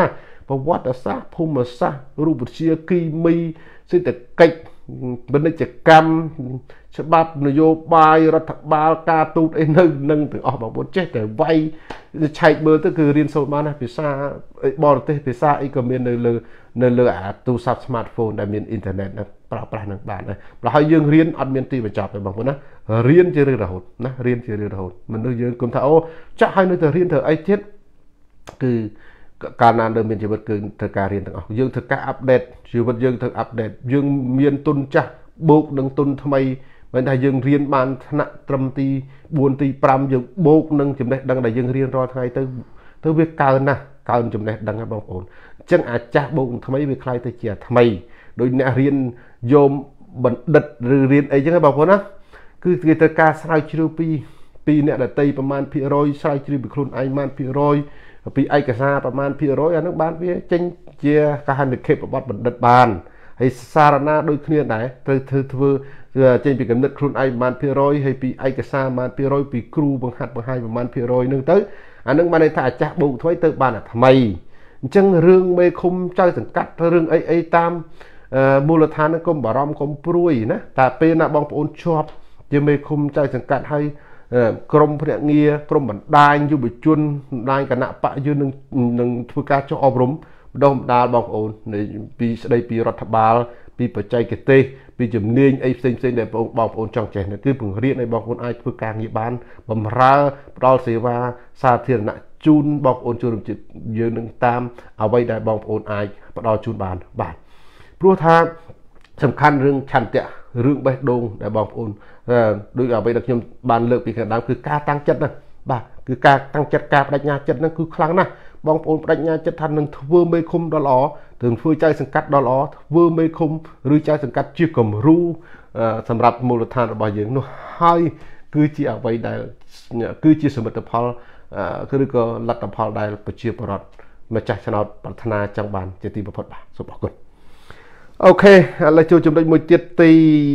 ប្រវត្តិសាស្ត្រភូមិសាស្ត្ររូបវិទ្យាគីមីសេដ្ឋកិច្ចពាណិជ្ជកម្មច្បាប់នយោបាយរដ្ឋបាលការទូតអីនៅនឹងទាំងអស់បងប្អូនចេះតែវាយឆែកមើលទៅគឺរៀនសូត្របានណាភាសាបរទេសភាសាអីក៏មាននៅលើនៅលើអាទូរស័ព្ទ smartphone ដែលមានអ៊ីនធឺណិតប្រើប្រាស់នឹងបានដែរព្រោះហើយយើងរៀនអត់មានទីបញ្ចប់ទេបងប្អូនណារៀនជារៀងរហូតណារៀនជារៀងរហូតមនុស្សយើងគុំថាអូចាក់ឲ្យនៅតែរៀនធ្វើអីទៀតគឺកាលណានៅមានជីវិតគឺត្រូវការរៀនទាំងអស់យើងត្រូវការអាប់ដេតជីវិតយើងត្រូវអាប់ដេតយើងមានទុនចាស់បូកនឹងទុនថ្មីមិនថាយើងរៀនបានថ្នាក់ត្រឹមទីបួនទីប្រាំយើងបូកនឹងចំណេះដឹងដែលយើងរៀនរាល់ថ្ងៃទៅទៅវាកើនណាស់កើនចំណេះដឹងហ្នឹងបងប្អូនអញ្ចឹងអាចាស់បូកថ្មីវាคล้ายទៅជាថ្មីដោយអ្នករៀនយោមបណ្ឌិតឬរៀនអីចឹងបងប្អូនណាគឺគេត្រូវការស្រាវជ្រាវពីពីអ្នកដតីប្រមាណភាគរយស្រាវជ្រាវពីខ្លួនឯងប្រមាណភាគរយពីឯកសារប្រមាណភាគរយអានោះបានវាចេញជាកហនិខេបបទបណ្ឌិតបានហើយសារណាដូចគ្នាដែរត្រូវធ្វើធ្វើចេញពីកំណត់ខ្លួនឯងប្រមាណភាគរយហើយពីឯកសារប្រមាណភាគរយពីគ្រូបង្ហាត់បង្ហាញប្រមាណភាគរយនឹងទៅអានឹងបានន័យថាអាចាស់បូកថ្មីទៅបានអាថ្មីអញ្ចឹងរឿងមេឃុំចៅសង្កាត់រឿងអីអីតាមមូលដ្ឋានហ្នឹងកុំបារម្ភកុំព្រួយណាតែពេលណាបងប្អូនជាប់ជាមេឃុំចៅសង្កាត់ហើយក្រមភ្នាក់ងារក្រមបណ្ដាញយុវជនបណ្ដាញគណៈបកយើងនឹងនឹងធ្វើការចុះអប់រំបណ្ដុះបណ្ដាលបងប្អូនពីស្ដីពីរដ្ឋបាលពីបច្ចេកទេសពីជំនាញអីផ្សេងផ្សេងដែលបងប្អូនចង់ចេះនេះគឺបង្រៀនឲ្យបងប្អូនអាចធ្វើការងារបានបម្រើផ្ដល់សេវាសាធារណៈជូនបងប្អូនជនរួមជាតិយើងនឹងតាមអ្វីដែលបងប្អូនអាចផ្ដល់ជូនបានបាទព្រោះថាសំខាន់រឿងឆន្ទៈរឿងបេះដូងដែលបងប្អូនដូចអ្វីដែលខ្ញុំបានលើកពីខាងដើមគឺការតាំងចិត្តណាបាទគឺការតាំងចិត្តការបដិញ្ញាចិត្តហ្នឹងគឺខ្លាំងណាស់បងប្អូនបដិញ្ញាចិត្តថានឹងធ្វើមេឃុំដ៏ល្អនឹងធ្វើចៅសង្កាត់ដ៏ល្អធ្វើមេឃុំឬចៅសង្កាត់ជាគំរូសម្រាប់មូលដ្ឋានរបស់យើងនោះហើយគឺជាអ្វីដែលគឺជាសមិទ្ធផលឬក៏លទ្ធផលដែលប្រជាពលរដ្ឋម្ចាស់ឆ្នោតប្រាថ្នាចង់បានជាទីបំផុតបាទសូមអរគុណអូខេឥឡូវចូលចំណុចមួយទៀតទី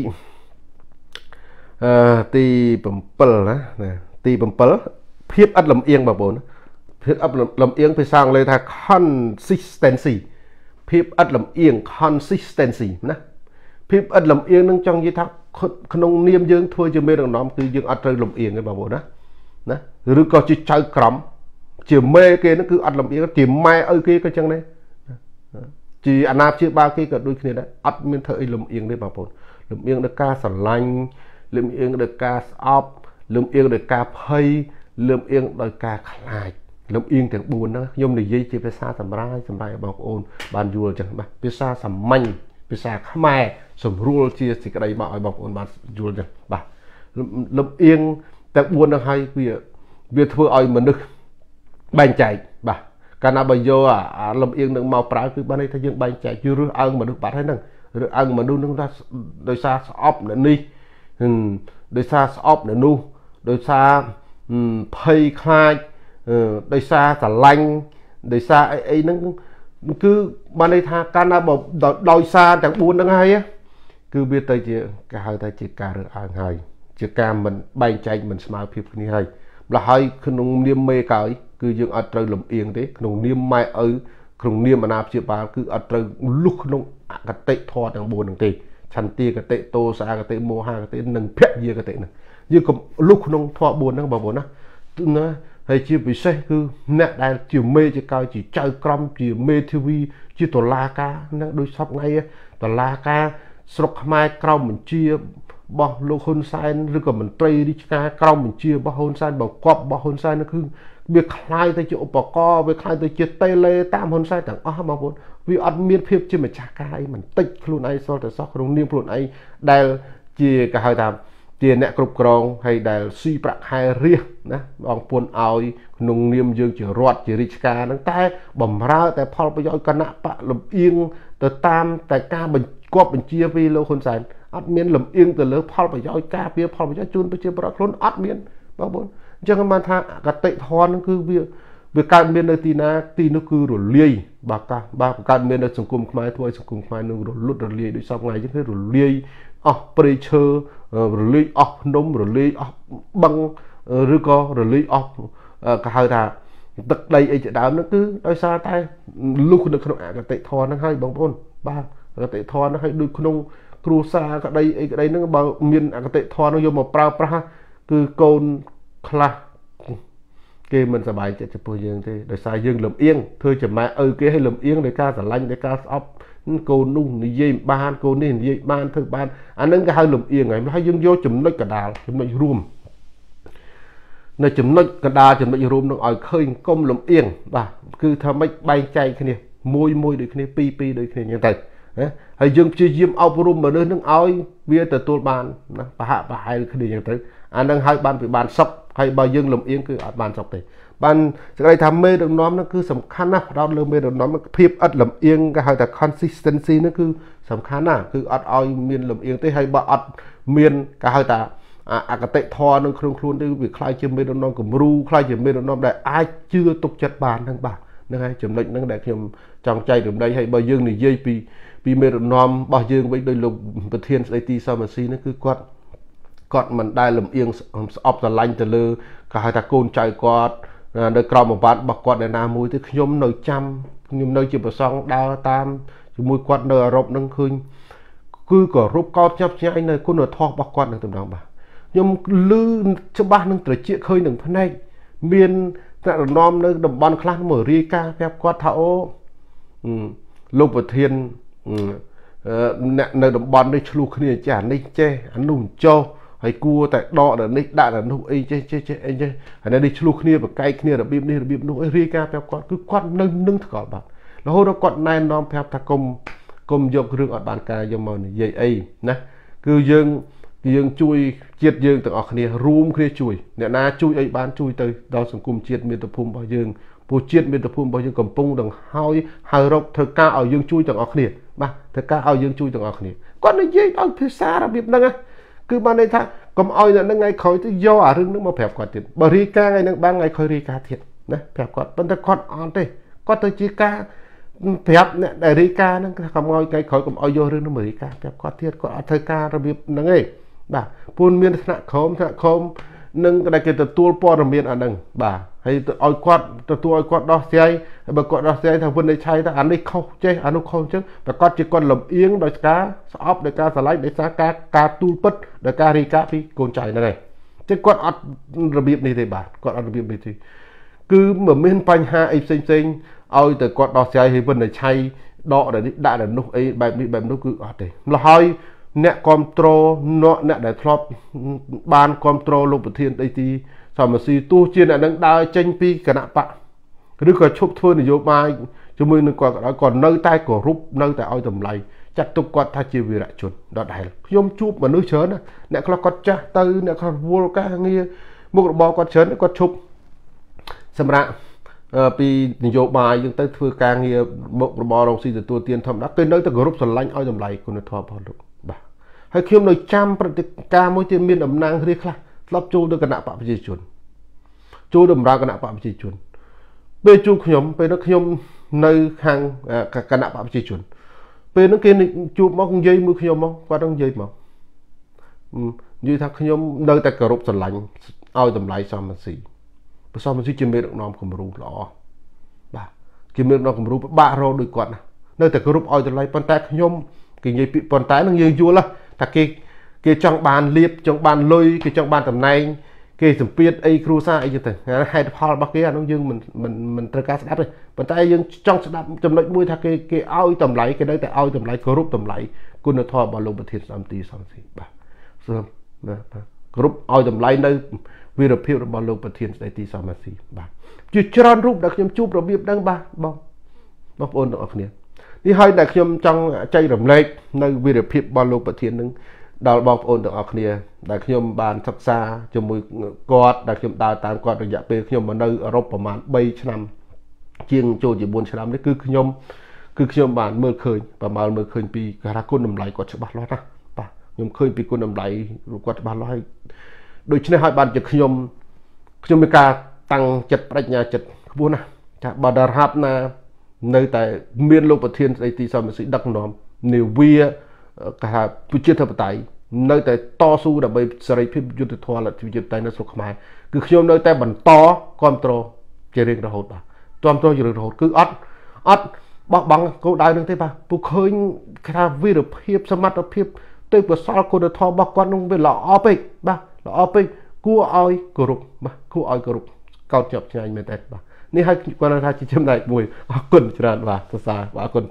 អឺទី7ណាទី7ភាពឥតលំអៀងបងប្អូនភាពឥតលំអៀងភាសាអង់គ្លេសថា consistency ភាពឥតលំអៀង consistency ណាភាពឥតលំអៀងនឹងចង់និយាយថាក្នុងនាមយើងធ្វើជាមេដឹកនាំគឺយើងអត់ត្រូវលំអៀងទេបងប្អូនណាណាឬក៏ជាចៅក្រមជាមេគេហ្នឹងគឺអត់លំអៀងជាម៉ែឪគេក៏ចឹងដែរជាអាណាព្យាបាលគេក៏ដូចគ្នាដែរអត់មានធ្វើអីលំអៀងទេបងប្អូនលំអៀងដល់ការស្រឡាញ់លំអៀងដល់ការស្អប់លំអៀងដល់ការភ័យលំអៀងដោយការខ្លាចលំអៀងទាំងបួនហ្នឹងខ្ញុំនិយាយជាភាសាសម្រាយសម្រាប់បងប្អូនបានយល់ចឹងបាទភាសាសាមញ្ញភាសាខ្មែរសម្រួលជាសេចក្តីមកឲ្យបងប្អូនបានយល់ចឹងបាទលំអៀងទាំងបួនហ្នឹងហើយវាវាធ្វើឲ្យមនុស្សបែងចែកបាទកាលណាបើយកអាលំអៀងនឹងមកប្រើគឺបានន័យថាយើងបែងចែកគឺរើសអើងមនុស្សបាត់ហើយហ្នឹងរើសអើងមនុស្សនឹងថាដោយសារស្អប់នៅនេះដោយសារស្អប់នៅនោះដោយសារភ័យខ្លាចដោយសារស្រឡាញ់ដោយសារអីអីហ្នឹងគឺបានន័យថាកាលណាបើដោយសារទាំងបួនហ្នឹងហើយគឺវាទៅជាគេហៅថាជាការរើសអើងហើយជាការមិនបែងចែកមិនស្មើភាពគ្នាហើយម្ល៉េះហើយក្នុងនាមមេកោយគឺយើងអត់ត្រូវលំអៀងទេក្នុងនាមម៉ែឪក្នុងនាមអាណាព្យាបាលគឺអត់ត្រូវលុះក្នុងអកតេធម៌ទាំងបួនហ្នឹងទេឆន្ទាកតេតោសាកតេមោហកតេនិងភយាកតេហ្នឹងយើងកុំលុះក្នុងធម៌បួនហ្នឹងបងប្អូនណាណាហើយជាពិសេសគឺអ្នកដែលជាមេជាកោយជាចៅក្រមជាមេធាវីជាតុលាការហ្នឹងដូចសពថ្ងៃតុលាការស្រុកខ្មែរក្រមបញ្ជារបស់លោកហ៊ុនសែនឬក៏មន្ត្រីរាជការក្រមបញ្ជារបស់ហ៊ុនសែនបង្គាប់របស់ហ៊ុនសែននោះគឺវាคล้ายទៅជាឧបករណ៍វាคล้ายទៅជាតេឡេតាមហ៊ុនសែនទាំងអស់បងប្អូនវាអត់មានភាពជាម្ចាស់ការអីមិនតិចខ្លួនឯងសល់តែសោះក្នុងនាមខ្លួនឯងដែលជាគេហៅថាជាអ្នកគ្រប់គ្រងហើយដែលស៊ីប្រាក់ខែរាសណាបងពុនឲ្យក្នុងនាមយើងជារដ្ឋជារាជការហ្នឹងតែបំរើតែផលប្រយោជន៍គណៈបកលំអៀងទៅតាមតែការបញ្គាប់បញ្ជាពីលោកហ៊ុនសែនអត់មានលំអៀងទៅលើផលប្រយោជន៍ការពារផលប្រយោជន៍ជូនប្រជាពលរដ្ឋខ្លួនអត់មានបងប្អូនអញ្ចឹងបានថាកតិធម៌ហ្នឹងគឺវាវាកើតមាននៅទីណាទីនោះគឺរលាយបាទកាសបាទកើតមាននៅសង្គមខ្មែរធ្វើឲ្យសង្គមខ្មែរនឹងរលត់រលាយដូចសពថ្ងៃអញ្ចឹងគឺរលាយអស់ព្រៃឈើរលាយអស់ភ្នំរលាយអស់បឹងឬក៏រលាយអស់គេហៅថា tức đây ấy chỉ đạo nó cứ đôi xa tay lúc được không ạ cái tệ thò nó hay bằng bôn ba cái tệ thò nó hay đôi không cru xa cái đây ấy cái đây nó bao miền cái tệ thò nó vô một prao pra cứ côn kla kia mình sẽ bài chạy chụp dương thì đôi xa dương làm yên thôi chỉ mà ơi kia hay làm yên để ca giả lanh để ca ấp cô nung ni dây ban cô ni dây ban thứ ban anh nâng cái hai lùm yên này hai dương vô chùm nó cả đà chùm nó rùm nơi chùm nó cả đà chùm nó rùm nó ở khơi công lùm yên và cứ thà mấy bay chay cái này môi môi được cái này pi pi được cái này như thế hai dương chưa diêm ao rùm mà nơi nước oi bia từ tuôn ban bà hạ bà hai cái này như thế anh nâng hai ban bị ban sọc hay bao dương lùm yên cứ ở ban sọc thì ban cái này tham mê được nóm nó cứ sầm khăn á đó lơ mê được nóm nó phiệp ắt lầm yên cái hai ta consistency nó cứ sầm khăn á cứ ắt oi miên lầm yên tới hay bọ ắt miên cái hai ta à cái tệ thò nó không luôn từ việc khai chưa mê được nóm của ru khai chưa mê được nóm đại ai chưa tục chặt bàn thằng bà nó hay chấm lệnh nó đại khiêm trong chay được đây hay bao dương này dây pi pi mê được nóm bao dương với đôi lục bậc thiên it sao mà si nó cứ quát quát mình đai lầm yên ấp là lanh từ lơ cái hai ta côn chạy quát nơi còng một bạn bạc quạt để làm mùi thì nhôm nơi chăm nhôm nơi chỉ bảo xong đào tam mùi quạt nơi rộp nâng khơi cứ có rúp cao chấp nhai nơi cô nửa thọ bạc quạt nâng tầm đồng bà nhôm lư cho ba nâng tới chuyện khơi nâng thân này miền tại là nom nơi đồng ban khăn mở ri ca phép quạt thảo lục và thiên nơi đồng ban nơi chlu khơi chả nơi che ăn nùng châu hay cua tại đọ là nick đại là nụ ấy chơi chơi chơi anh chơi hay là đi chlu kia và cây kia là bìm đi là bìm nụ ấy rica phép quạt cứ quạt nâng nâng thật bạn là hôm đó quạt này nó phép ta công công dụng rừng ở bàn cà do màu này dây ấy nè cứ dương dương chui chiết dương từ ở kia room kia chui nè na chui ấy bán chui từ đó sừng cùng chiết miền tập phum bao dương bù chiết miền tập phum bao dương cầm pung đằng hai hai rộng thời ca ở dương chui từ ở kia ba thời ca ở dương chui từ ở kia quạt này dây ở phía xa là bìm nâng á cứ ban đây thà cầm oi là nó ngay khói tới do à rừng nó mà phèp quạt tiền bờ ri ca ngay nó ban ngay khói ri ca thiệt nè phèp quạt bên ta quạt on đây quạt tới chi ca phèp nè để ri ca nó cầm oi ngay khói cầm oi vô rừng nó mới ri ca phèp quạt thiệt quạt thời ca rồi biết nó ngay bà phun miên thạ khóm thạ khóm nâng cái này cái từ tua po rồi miên ở đằng bà hay từ oi quạt từ tua oi quạt đo xe bà quạt đo xe thằng vân đây chay ta ăn đi khâu chơi ăn nó khâu chứ và quạt chỉ còn lồng yếng đôi cá ốp đôi cá salad đôi cá cá cá tu pất đôi cá ri cá phi cồn chảy này này chứ quạt ọtระเบียบnày thì bà quạt ọtระเบียบnày thì cứ mở miên panh ha ấy xinh xinh oi từ quạt đo xe thì vân đây chay đọ để đại là nút ấy bài bị bài nút cứ ọt đấy là hai nè control nọ nè để thọp ban control lục thiên đây thì sao mà si tu chiên là đang đai tranh pi cả nạ bạ cái đứa còn chụp thôi thì vô mai cho mình còn đó còn nơi tay của rúp nơi tại oi tầm lầy chặt tục quạt thay chiều về lại chuẩn đó đại nhôm chụp mà nơi chớn nè nè có quạt cha tư nè còn vô cái nghe một bò quạt chớn quạt chụp xem ra pi vô mai nhưng tới thưa càng nghe một bò đồng si từ tua tiền thầm đã cái nơi tại group sần lanh oi tầm lầy của nó thọp vào được hay khi ông nói trăm ca mối tiền miền ẩm nang thế khác lắp chu được cái nạp bạc gì chuẩn chu đầm ra cái nạp bạc gì chuẩn bê chu nhóm bê nó nhóm nơi hàng cái nạp bạc gì chuẩn bê nó kia chu móc dây mưa nhóm móc qua trong dây mà như thằng nhóm nơi tại cờ rục sần lạnh ao tầm lại sao mà xì sao mà xì chim bê được nom cầm rú lọ bà chim bê nom cầm rú ba rô đôi quạt nơi tại cờ rục ao tầm lại bàn tay nhóm cái gì bị bàn tay nó như vua là ta kia kia trong bàn liệp trong bàn lôi kia trong bàn tầm này kia sủng piết ai cru sa ai như thế hai pha bắc kia nó dương mình mình mình tra đáp rồi bàn tay dương trong đáp tầm lại mũi ta kia kia ao tầm lại cái đấy tại ao tầm lại group tầm lại quân nó thò vào lồng bạch thiệt sam tì sam tì bà sớm group ao tầm lại nơi vi được phiêu vào lồng bạch thiệt đây tì sam tì bà chỉ tròn rúp đặc nhầm chụp rồi biết đang ba bông bông ôn được không nhỉ đi hai đặc nhầm trong chay rầm lệch nơi vi được phiêu vào lồng bạch thiệt nâng đào bong ôn được ở kia đại nhom bàn sắc xa cho mùi quạt đại nhom đào tàn quạt được dạ bê nhom ở nơi ở rộngประมาณbảy năm chiêng cho chỉ bốn năm đấy cứ nhom cứ nhom bàn mưa khơi và mà mưa khơi pi cả côn nằm lại quạt bát lót á bà nhom khơi pi côn nằm lại quạt bát lót đôi chân hai bàn chật nhom nhom mấy ca tăng chật bạch nhà chật buôn à chả bà đà hạp na nơi tại miền lục bát thiên đây thì sao mà sẽ đắc nóm nhiều vía cả chia thập tại nơi tại to su đã bị sợi phimยุติธรรมlà phim tay nó sụp mai cứ khiêm nơi tay bẩn to control chơi riêng ra hột bà toàn tôi chơi riêng ra hột cứ ớt ớt bọc bằng câu đại đừng thấy bà bố khơi cái vi được hiệp sơ mắt được hiệp tôi vừa sao cô được thò bọc quan ông về lọ ốp ấy bà lọ ốp ấy cua oi cổ rục bà cua oi cổ rục cao chập như anh mệt đấy bàนี่ให้คนละที่จำได้บุยอาคุณจราดว่าภาษาว่าคุณ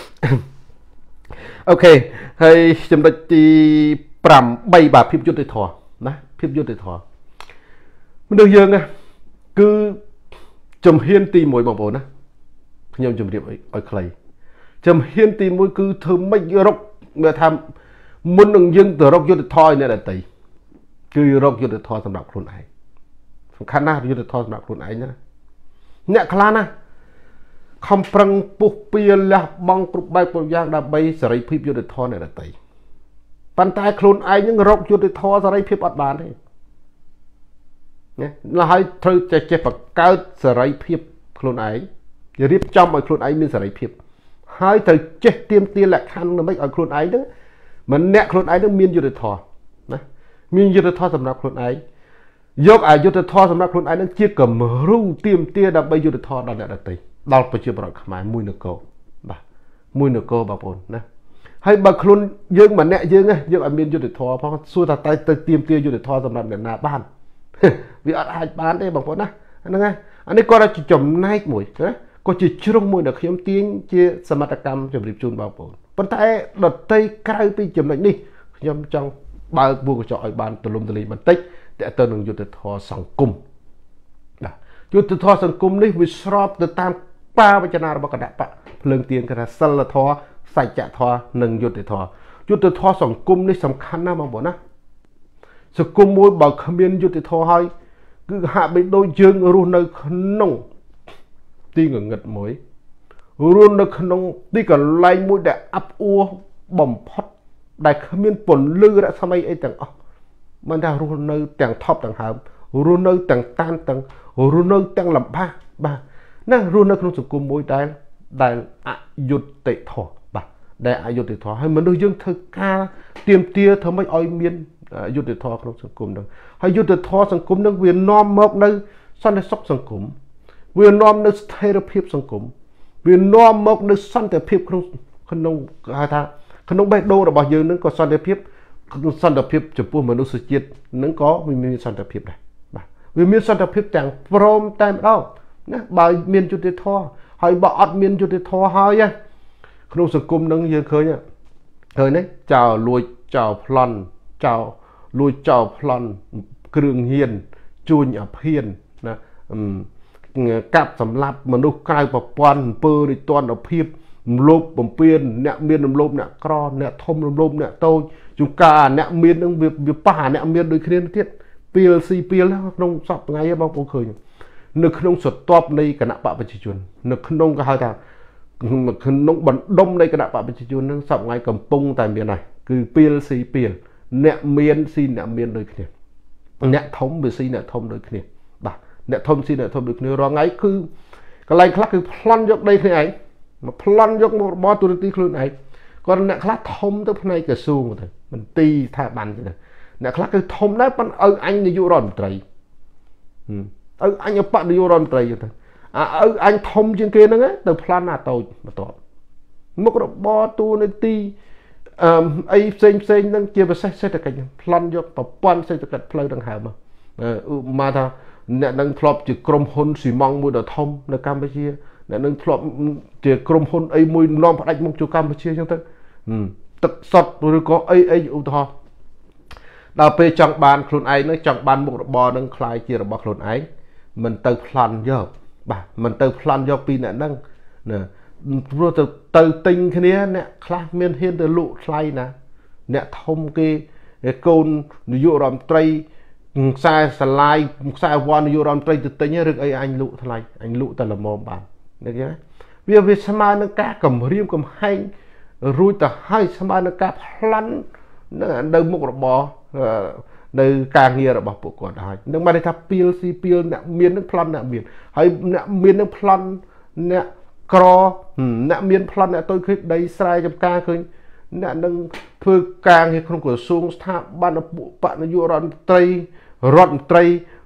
โอเคให้จำได้ที่ปรำใบบาพิบยุติธรนะพิบยุติธรมันดูยังไงคือจำเฮียนตีมวยบางโบนะพยายามจำเรียบไอ้ใครจำเฮียนตีมวยคือเธอไม่รกเมื่อทำมันหนึ่งยังแต่รกยุติธรเนี่ยแหละตีคือรกยุติธรสำหรับคนไอ้สำคัญนะยุติธรสำหรับคนไอ้นะเนี่ยคลานะคำปรังปุกเปียละบังกรุบใบปนยางดาใบสไลพิบยุติธรเนี่ยละตีปันตายคลุนไอยังรกยุติธรสไลพิบอัดบานเลยเนี่ยเราให้เธอจะเจ็บปากเกิดสไลพิบคลุนไออย่ารีบจำไอ้คลุนไอมีสไลพิบให้เธอเจ็บเตรียมเตียแหละคันมันไม่ไอ้คลุนไอนึงมันเนี่ยคลุนไอนึงมียุติธรนะมียุติธรสำหรับคลุนไอยกอายุติธรสำหรับคนไอ้นั่นเชี่ยกับมือรู้เตรียมเตี้ยดับใบยุติธรดันเนี่ยดันตีดาวไปเชื่อปรากฏหมายมุยนโกบ่มุยนโกบ่ปนนะให้บางคนยืงเหมือนเนี่ยยืงไงยืงอามีนยุติธรเพราะสู้ตาไตเตรียมเตี้ยยุติธรสำหรับเนี่ยนาบ้านวิอาหารบ้านได้บางคนนะอันนั้นไงอันนี้ก็เราจะจมในหมวยนะก็จะช่วงมวยเด็กเขียมเตี้ยเชี่ยสมรรถกรรมจะรีบจูนบ่ปนปัจจัยดัดไตใกล้ไปจมในนี่ยำจังบ่าวบัวก็จะอ่อยบ้านตะลุมตะลีมันติแต่ตัวหนึ่งยุติธรสังคมยุติธรสังคมนี่วิสรอบตามป้าวิจารณ์ระบกระดับปะเพลิงเตียนกระสัลธรใส่จะธรหนึ่งยุติธรยุติธรสังคมนี่สำคัญนะมาบอกนะสังคมมวยบอกขมิ้นยุติธรให้คือหาไปโดยยืงรุ่นในขนมตีเงินเงินมวยรุ่นในขนมตีกับลายมวยแต่อับอัวบ่มพอดได้ขมิ้นปนลือและสมัยไอ้ต่างอ๋อมันได้รุ่นในแต่งท็อปต่างหากรุ่นในแต่งตันต่างรุ่นในแต่งลำบากบ้านั่นรุ่นในขนมสังคมมวยได้ได้อายุติธรบ้าได้อายุติธรให้มันดูยังเธอกาเตรียมเตี้ยเธอไม่อ่อยเมียนอายุติธรขนมสังคมดังให้ยุติธรสังคมดังเวียนน้อมมกในสันติสุขสังคมเวียนน้อมในสเตอร์พิบสังคมเวียนน้อมมกในสันติพิบขนมขนมอาทาขนมใบโดระบายยืนนั่นก็สันติพิบสันติภาพจะพูดมนุษย์จิตนั่นก็มีมีสันติภาพได้มีมีสันติภาพแต่งพร้อมแต่เรานะบ่ายมีจุดที่ท่อให้บ่อดมีจุดที่ท่อให้ยังขนมสังคมนั่งยังเคยเนี่ยเคยเนี่ยเจ้าลุยเจ้าพลันเจ้าลุยเจ้าพลันเครื่องเฮียนจูนอภินนะกับสำหรับมนุษย์กายปะปอนเปิดในตอนอภิบลบผมเปลี่ยนเนี่ยเมียนลบเนี่ยกรอนเนี่ยทมลบเนี่ยโตจุกาเนี่ยเมียนต้องเบียบป่าเนี่ยเมียนโดยเครียดเทียดเปลี่ยนสีเปลี่ยนแล้วน้องสอบไงบ้างผมเคยนึกน้องสดตอบในคณะปะประชาชนนึกน้องก็หาทางนึกน้องบันดมในคณะปะประชาชนนั่งสอบไงกับปุ้งแต่เมียนไหนคือเปลี่ยนสีเปลี่ยนเนี่ยเมียนสีเนี่ยเมียนโดยเครียดเนี่ยทมไปสีเนี่ยทมโดยเครียดบ่เนี่ยทมสีเนี่ยทมโดยเครียดรอไงคือกอะไรคลักคือพลันยกได้ที่ไหนมาพลันยกมอบอตัวตีคลื่นไอ้ก่อนเนี่ยคลาดทมตัวภายในกระซูงเลยมันตีท่าบันเลยเนี่ยคลาดคือทมได้ปันเอออันในยุโรปไตรเอออันยังปันในยุโรปไตรอยู่เลยอ่ะเอออันทมจริงเกินนั่นไงแต่พลันหน้าโตมาต่อมุกระบอตัวในตีไอ้เซนเซนนั่งเกี่ยวกับเศรษฐกิจพลันยกปะปนเศรษฐกิจเพลิงต่างหากมาเออมาท่าเนี่ยนั่งพลอบจุดกรมหุนสีมองมือเดือดทมในกัมพูชีเนี่ยนึกพลอเจียกรมพลไอ้มวยน้อมพัดมงจุกัมพูชีจังตั้งตัดสดหรือก็ไอ้ไอ้อุทธรดาวไปจังบานคลุนไอ้นั่งจังบานบุกบอนั่งคลายเจียระบคลุนไอ้มันเติพลันเยอะบ่ามันเติพลันเยอะปีเนี่ยนั่งเนี่ยรู้แต่เติติงแค่นี้เนี่ยคลาเมียนเห็นแต่ลุคลายนะเนี่ยทมกีโกนยุโรปไตรสายสลายสายวานยุโรปไตรติดเนี่ยเรื่องไอ้อันลุทลายอันลุแต่ละมองบานนี่ไงวิววิสมานักกะกับเรียมกับให้รู้แต่ให้สมานักกะพลันนั่นเดิมมุกระบอในการเงียระบอบปกติได้นั่นมาได้ทับเปียซีเปียเนี่ยเมียนนักพลันเนี่ยเมียนให้เนี่ยเมียนนักพลันเนี่ยกรอเนี่ยเมียนพลันเนี่ยตัวคือได้สายกับการคือเนี่ยนั่งเพื่อการให้คนกดสูงสถาบันปุปะนยุรันไตรรันไตร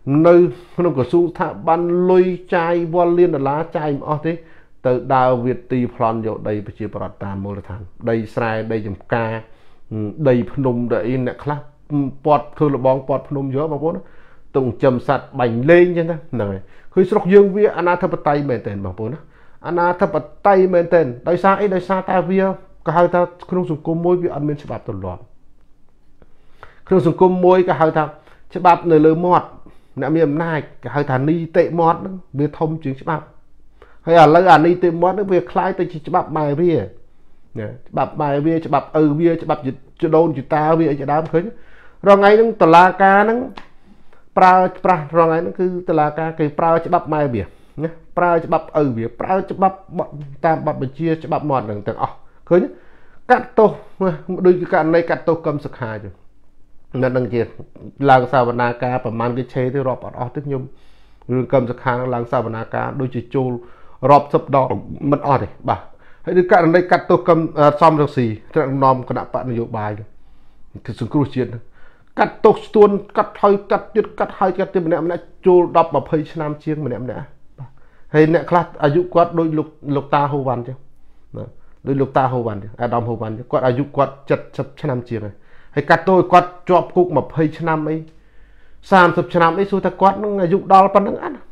nơi không có su thả ban lôi chai von liên lá chai mà thế từ đào Việt tì plon vô đây bây giờ bảo tàn mô là thằng đây sai đây chấm ca đây phun đây nè khác bọt thường là bong bọt phun dứa mà bố tùng chầm sạt bành lên chứ này khi sọc dương vía anh thập tay mền tên mà bố nó anh thập tay mền tên đây xa ấy đây xa ta vía cả hai ta không dùng cô môi vía ăn miên sẽ bạp tuần loạn không dùng cô môi cả hai ta sẽ bạp nơi lơ mọt nè miền này cả hai thằng ni tệ mọt vía thông chứng sẽ bạp hay là lấy anh đi tìm món nó việc khai tới chỉ bạp bài bia bạp bài bia cho bạp ừ bia cho bạp cho đôn cho ta bia cho đám khơi rồi ngay nó tờ la ca nó pra pra rồi ngay nó cứ tờ la ca cái pra cho bạp bài bia nhé pra cho bạp ừ bia pra cho bạp ta bạp bên chia cho bạp mọt đằng tầng ọ khơi nhé cắt tô đôi cái cạn này cắt tô cầm sực hài rồi nên đằng kia là sao mà na ca và man cái chế thì rọp ở tiếp nhung rồi cầm sực hài là sao mà na ca đôi chỉ chôn rọp sập đỏ mất ở đây bà hãy đi cắt đây cắt tô cầm xong rồi xì trận nom có đã bạn nhiều bài cái sự crucial chiến cắt tô tuôn cắt hơi cắt tiết cắt hai cắt tiết mình em đã chô đọc mà phơi nam chiên mình em đã hay nè classอายุ quát đôi lục lục ta hô văn chứ đôi lục ta hô văn chứ Adam hô văn chứ quát อายุ quát chật chật nam chiên này hay cắt tôi quát chọp cục mà phơi nam ấy sam sập nam ấy xui ta quát nó อายุ đo pan nó ăn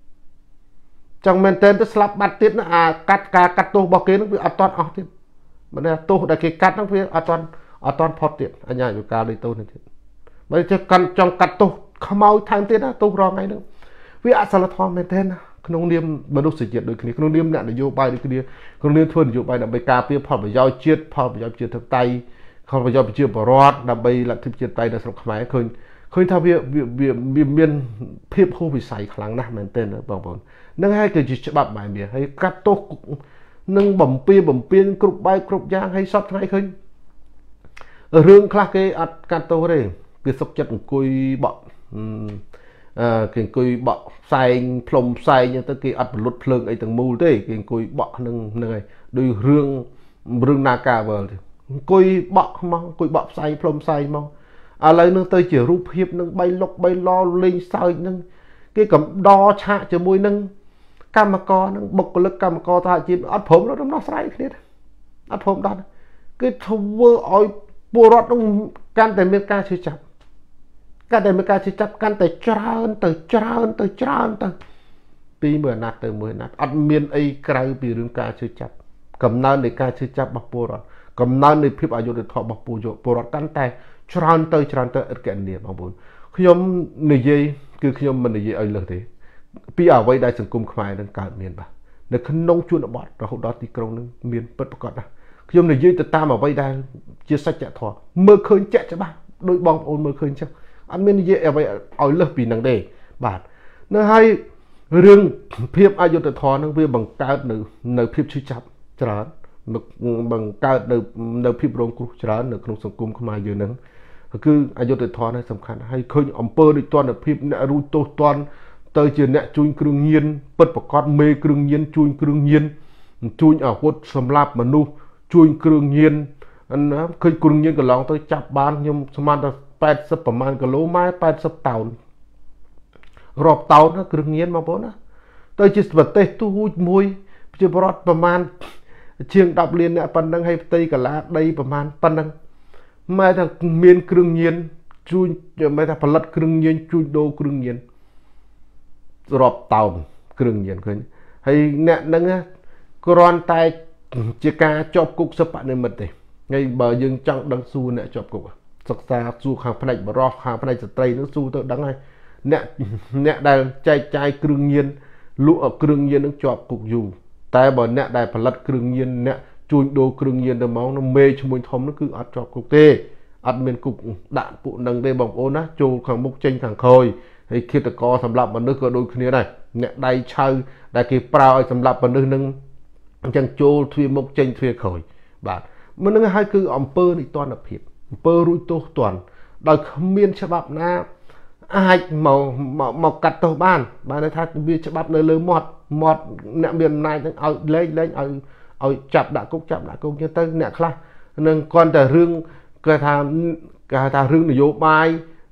trong men tên tôi slap bắt tiết nó à cắt cá cắt tô bao kế nó bị toàn ở tiết mà đây tô đã cái cắt nó bị toàn ở toàn phật tiết anh nhàอยู่cao đây tô này bây giờ cần trong cắt tô không mau thay tiết đó tô rong ngay nữa vì à sao là thon men tên không niêm mà đôi sự kiện đôi khi không niêm nè để vô bài đôi khi không niêm thuần vô bài là bài cà phê phật phải giao chiết phật phải giao chiết thực tay không phải giao chiết bảo rót là bài là thực chiết tay là sọc máy khơi khơi thao việc việc việc việc miên phép hô bị sảy kháng nặng men tên đó bảo bảo nâng hai cái chỉ bạp bài bìa hay cắt tốt nâng bẩm pia bẩm pin cục bay cục giang hay sót hay khơi ở rương khác cái ắt cắt tô đây cái sốc chất cùi bọ cái cùi bọ xay plom xay như tới cái ắt lụt phượng ấy từng mù đấy cái cùi bọ nâng nâng này đôi rương rương naka vờ cùi bọ mong cùi bọ xay plom xay mong à lấy nâng tới chỉ rúp hiệp nâng bay lộc bay lo lên sao nâng cái cầm đo chạ cho môi nâng cam mà co nâng bộc lực cam mà co ta chim ắt phồng nó nó sai hết ắt phồng đó cái thua oi bùa rót nó can tại miền ca chưa chập can tại miền ca chưa chập can tại trơn từ trơn từ trơn từ pi mười nát từ mười nát ắt miền ấy cây pi rừng ca chưa chập cầm năn để ca chưa chập bọc bùa rót cầm năn để phép ayo để thọ bọc bùa rót bùa rót can tại trơn từ trơn từ ở cái này bằng bốn khi ông này gìคือขยมมันในยี่ไอเลยทีปีเอาไว้ได้สังคมขมายนั่นการเมียนบ่ในขนมชวนบอดเราดอตีกรงนึงเมียนเปิดประกอบนะขยมในยี่จะตามเอาไว้ได้เชื่อสัจจะทอเมื่อคืนเจ๊จะบ้าโดยบองโอนเมื่อคืนเช่าอันเมียนยี่เอาไว้เอาเลิกปีนังเดย์บาดนั่นให้เรื่องเพียบอายุแต่ทอนั่งเพียบบังการหนึ่งในเพียบชื่อจับจราจรบังการในในเพียบโรงกุจราจรในขนมสังคมขมายอยู่นั้นคืออายุติธรนี่สำคัญให้เคยอำเภอในตอนแบบพิบเนี่ยรู้ตัวตอนเตยเจนเนี่ยจุนเครื่องเย็นเปิดประกอบเมย์เครื่องเย็นจุนเครื่องเย็นจุนเอาวัดสำหรับมนุษย์จุนเครื่องเย็นอันนั้นเคยเครื่องเย็นก็ลองเตยจับบ้านยมสมานแต่แปดสิบประมาณกิโลไม้แปดสิบเต่ารอบเต่านะเครื่องเย็นมาปุ๊บนะเตยจิตแบบเตยตู้หุ่ยมวยจะปลอดประมาณเชียงดับเรียนเนี่ยปันนังให้เตยกับลาได้ประมาณปันนังไม่ถ้าเมียนเครื่องเย็นจุนไม่ถ้าผลิตเครื่องเย็นจุนโดเครื่องเย็นรอบเตาเครื่องเย็นเคยให้เนี่ยนั่งนะกรอนตายจะกาจอบกุกสปะในมันเลยไงบ่ยังจังดังสู้เนี่ยจอบกุกศึกษาสู้ข้างภายในบ่รอข้างภายในสตรีนึกสู้ตัวดังไงเนี่ยเนี่ยได้ใจใจเครื่องเย็นลุเครื่องเย็นนึกจอบกุกอยู่แต่บ่เนี่ยได้ผลิตเครื่องเย็นเนี่ยจุนโดเครื่องเย็นแต่มองน้ำเมย์ชมวยทอมนั่นคืออัดจอบกุกเตะอัดเมียนกุกด่านปุ่นดังเดบังโอนะโจขังมุกเจงขังคอยให้คิดตะกอสำหรับมันนึกก็โดยคืนนี้ได้เนี่ยได้เช่าได้กี่เปล่าสำหรับมันนึกนึงจังโจทวีมุกเจงทวีคอยบาดมันนึกให้คืออมเปอร์ในตอนอภิบเปอร์รุ่ยโตตอนโดยเมียนฉบับนะไอ้หมอหมอหมอกัดตัวบ้านบ้านในท่าเบียฉบับเลยเลยหมดหมดเนี่ยเมียนนายต้องเอาเล่เล่เอาเอาจับด่ากุ๊กจับด่ากุ๊กยังตึ้งเนี่ยคลาหนึ่งก่อนแต่เรื่องกระทำกระทำเรื่องนโยบาย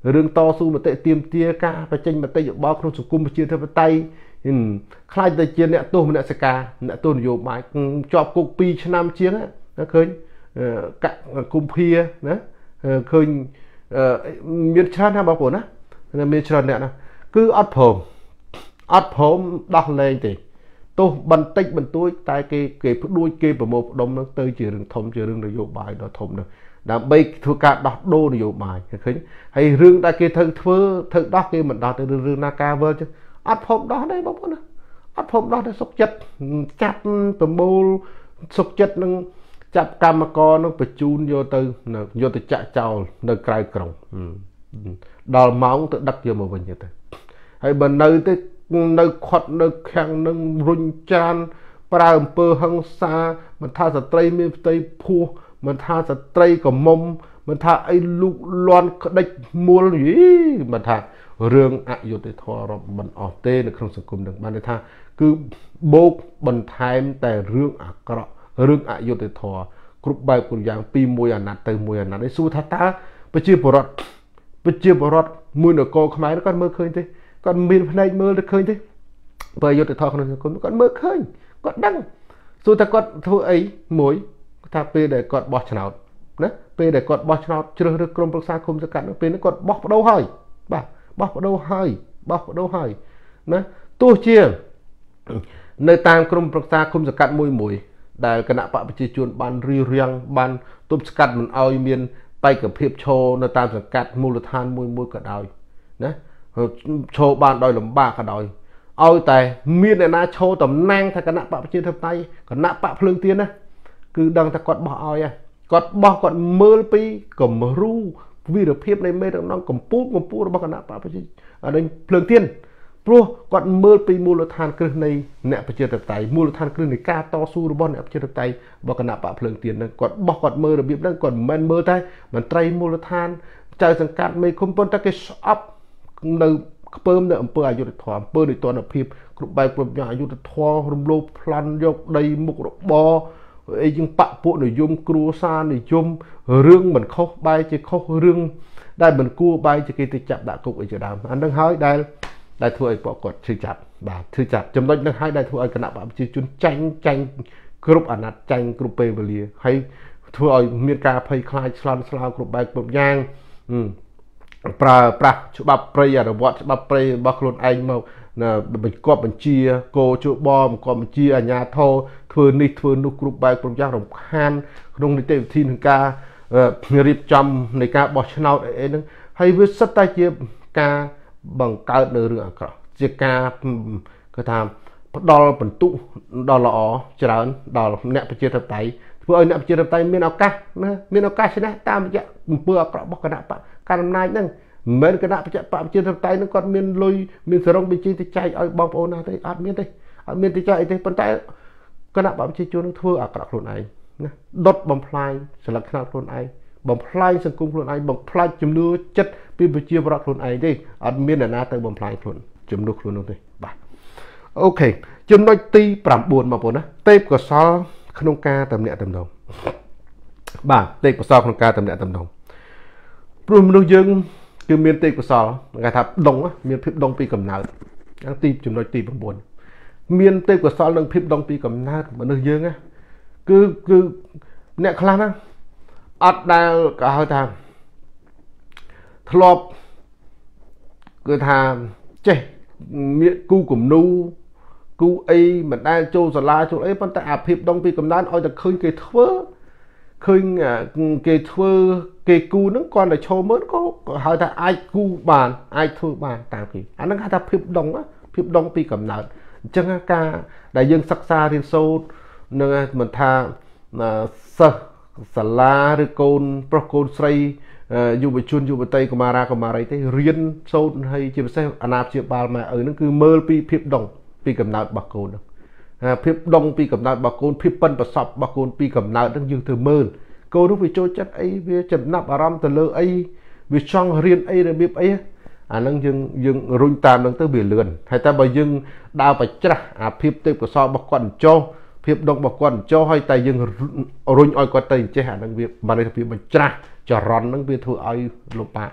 រឿងតស៊ូមតិទាមទារការបញ្ចេញមតិយោបល់ក្នុងសង្គមប្រជាធិបតេយ្យខ្លាចតែជាអ្នកទោសមនសិការអ្នកទោសនយោបាយជាប់គុកពីរឆ្នាំជាងឃើញកគុំភាណាឃើញមានច្រើនណាបងប្អូនណាមានច្រើនអ្នកណាគឺអត់ព្រមអត់ព្រមដោះលែងទេទោះបន្តិចបន្តួចតែគេគេផ្ដួចគេប្រមូលផ្ដុំនឹងទៅជារឿងធំជារឿងនយោបាយដ៏ធំនឹងដើម្បីធ្វើការដោះដូរនយោបាយឃើញហើយរឿងដែលគេត្រូវធ្វើត្រូវដោះគេមិនដោះទៅរឿងណាការវើចឹងអត់ព្រមដោះទេបងប្អូនណាអត់ព្រមដោះទេសុកចិត្តចាប់ប្រមូលសុកចិត្តនឹងចាប់កម្មករនឹងបញ្ជូនយកទៅយកទៅចាក់ចោលនៅក្រៅក្រុងដល់ម៉ោងទៅដឹកយកមកវិញទៅហើយបើនៅទៅនៅខាត់នៅខាំងនឹងរុញចានប្រើអំពើហិង្សាមិនថាស្ត្រីមានផ្ទៃពោះមិនថាស្ត្រីកមុំមិនថាអីលូកលាន់ក្តិចមូលយីមិនថារឿងអយុត្តិធម៌រាប់មិនអស់ទេនៅក្នុងសង្គមនឹងបានន័យថាគឺបូកបន្ថែមតែរឿងអាក្រក់រឿងអយុត្តិធម៌គ្រប់បែបគ្រប់យ៉ាងពីមួយអាណត្តិទៅមួយអាណត្តិនេះសួរថាតើប្រជាពលរដ្ឋប្រជាពលរដ្ឋមួយនគរខ្មែរគាត់មើលឃើញទេគាត់មានភ្នែកមើលទៅឃើញទេបើយុត្តិធម៌ក្នុងសង្គមគាត់មើលឃើញគាត់ដឹងសួរថាគាត់ធ្វើអីមួយថាពេលដែលគាត់បោះឆ្នោតណាពេលដែលគាត់បោះឆ្នោតជ្រើសរើសក្រុមប្រឹក្សាគុំសង្កាត់នៅពេលនេះគាត់បោះបដូរហើយបាទបោះបដូរហើយបោះបដូរហើយណាទោះជានៅតាមក្រុមប្រឹក្សាគុំសង្កាត់មួយមួយដែលគណៈបកប្រជាជនបានរៀបរៀងបានទប់ស្កាត់មិនឲ្យមានបេក្ខភាពឈរនៅតាមសង្កាត់មូលដ្ឋានមួយមួយក៏ដោយណាឈរបានដោយលំបាកក៏ដោយឲ្យតែមានអ្នកណាឈរតំណាងថាគណៈបកប្រជាធិបតេយ្យគណៈបកភ្លើងទៀនណាគឺដឹងថាគាត់បោះឲ្យគាត់បោះគាត់មើលពីគំរូវីរភាពនៃមេដឹកនាំកម្ពុជាកម្ពុជារបស់គណៈបកប្រជានេះភ្លើងទៀនព្រោះគាត់មើលពីមូលដ្ឋានគ្រឹះនៃអ្នកប្រជាធិបតេយ្យមូលដ្ឋានគ្រឹះនៃការតស៊ូរបស់អ្នកប្រជាធិបតេយ្យរបស់គណៈបកភ្លើងទៀនហ្នឹងគាត់បោះគាត់មើលរបៀបហ្នឹងគាត់មិនមែនមើលតែមន្ត្រីមូលដ្ឋានចៅសង្កាត់មេឃុំប៉ុន្តែគេស្អប់នៅខ្ពើមនៅអង្គើអយុធធម៌អង្គើនៃតនភាពគ្រប់បែបគ្រប់យ៉ាងអយុធធម៌រំលោភប្លន់យកដីមុខរបរអីជាងបពពួកនិយមគ្រួសារនិយមរឿងមិនខុសបែរជាខុសរឿងដែលមិនគួរបែរជាគេទៅចាប់ដាក់គុកអីជាដើមអានឹងហើយដែលដែលធ្វើឲ្យពួកគាត់ឈឺចាប់បាទឈឺចាប់ចំណុចនឹងហើយដែលធ្វើឲ្យគណៈបកប្រជាជនចាញ់ចាញ់គ្រប់អាណត្តិចាញ់គ្រប់ពេលវេលាហើយធ្វើឲ្យមានការភ័យខ្លាចស្លន់ស្លោគ្រប់បែបគ្រប់យ៉ាងប្រើប្រាស់ច្បាប់ព្រៃអនុវត្តច្បាប់ព្រៃរបស់ខ្លួនឯងមកបញ្កប់បញ្ជាគោជបបង្កប់បញ្ជាអាជ្ញាធរធ្វើនេះធ្វើនោះគ្រប់បែបគ្រប់យ៉ាងរំខានក្នុងនីតិវិធីក្នុងការរៀបចំនៃការបោះឆ្នោតអីហ្នឹងហើយវាសិតតែជាការបង្កើតនៅរឿងអាក្រក់ជាការគេថាផ្ដល់បន្ទុកដល់ល្អច្រើនដល់អ្នកប្រជាធិបតេយ្យធ្វើឲ្យអ្នកប្រជាធិបតេយ្យមានឱកាសណាមានឱកាសឈ្នះតាមរយៈអំពើអាក្រក់របស់គណៈបកការអំណាចហ្នឹងមិនមែនគណៈបច្ចៈបកប្រជាធិបតេយ្យហ្នឹងគាត់មានលុយមានសរងបញ្ជីទៅចែកឲ្យបងប្អូនណាទេអត់មានទេអត់មានទៅចែកអីទេប៉ុន្តែគណៈបកប្រជាជននឹងធ្វើអាក្រក់ខ្លួនឯងណាដុតបំផ្លាញស្លឹកខ្នោតខ្លួនឯងបំផ្លាញសង្គមខ្លួនឯងបំផ្លាញជំនឿចិត្តពីប្រជាពលរដ្ឋខ្លួនឯងទេអត់មានអ្នកណាទៅបំផ្លាញខ្លួនជំនឿខ្លួននោះទេបាទអូខេចំណុចទីប្រាំបួនបងប្អូនណាទេពកោសល្យក្នុងការតំណាក់តំណងបាទទេពកោសល្យក្នុងការតំណាក់តំណងព្រោះមនុស្សយើងគឺមានទេពកោសល្យគេថាដងមានភាពដងពីកំណើតហ្នឹងទីចំណុចទីប្រាំបួនមានទេពកោសល្យនិងភាពដងពីកំណើតមនុស្សយើងណាគឺគឺអ្នកខ្លះណាអត់ដែលក៏ហៅថាធ្លាប់គឺថាចេះមានគូគំនូគូអីមិនដែលចូលសាលាចូលអីប៉ុន្តែអាភាពដងពីកំណើតឲ្យតែឃើញគេធ្វើឃើញគេធ្វើគេគូហ្នឹងគាត់តែឈោមើលក៏ហៅថាអាចគូបានអាចធ្វើបានតាមគេអាហ្នឹងហៅថាភាពដងភាពដងពីកំណើតអញ្ចឹងការដែលយើងសិក្សារៀនសូត្រនឹងមិនថាសិស្សសាលាឬកូនប្រុសកូនស្រីយុវជនយុវតីកុមារាកុមារីទេរៀនសូត្រហើយជាពិសេសអាណាព្យាបាលម៉ែឪហ្នឹងគឺមើលពីភាពដងពីកំណើតរបស់កូនហ្នឹងភាពដងពីកំណើតរបស់កូនភាពប៉ិនប្រសពរបស់កូនពីកំណើតហ្នឹងយើងទៅមើលកូននោះវាចូលចិត្តអីវាចំណាប់អារម្មណ៍ទៅលើអីវាចង់រៀនអីរបៀបអីអាហ្នឹងយើងយើងរុញតាមហ្នឹងទៅវាលឿនហើយតែបើយើងដើរបច្ច្រាស់អាភាពទេពកោសល្យរបស់គាត់ចោលភាពដងរបស់គាត់ចោលហើយតែយើងរុញឲ្យគាត់ទៅចេះអាហ្នឹងវាបានន័យថាវាបញ្ច្រាស់ចរន្តហ្នឹងវាធ្វើឲ្យលំបាក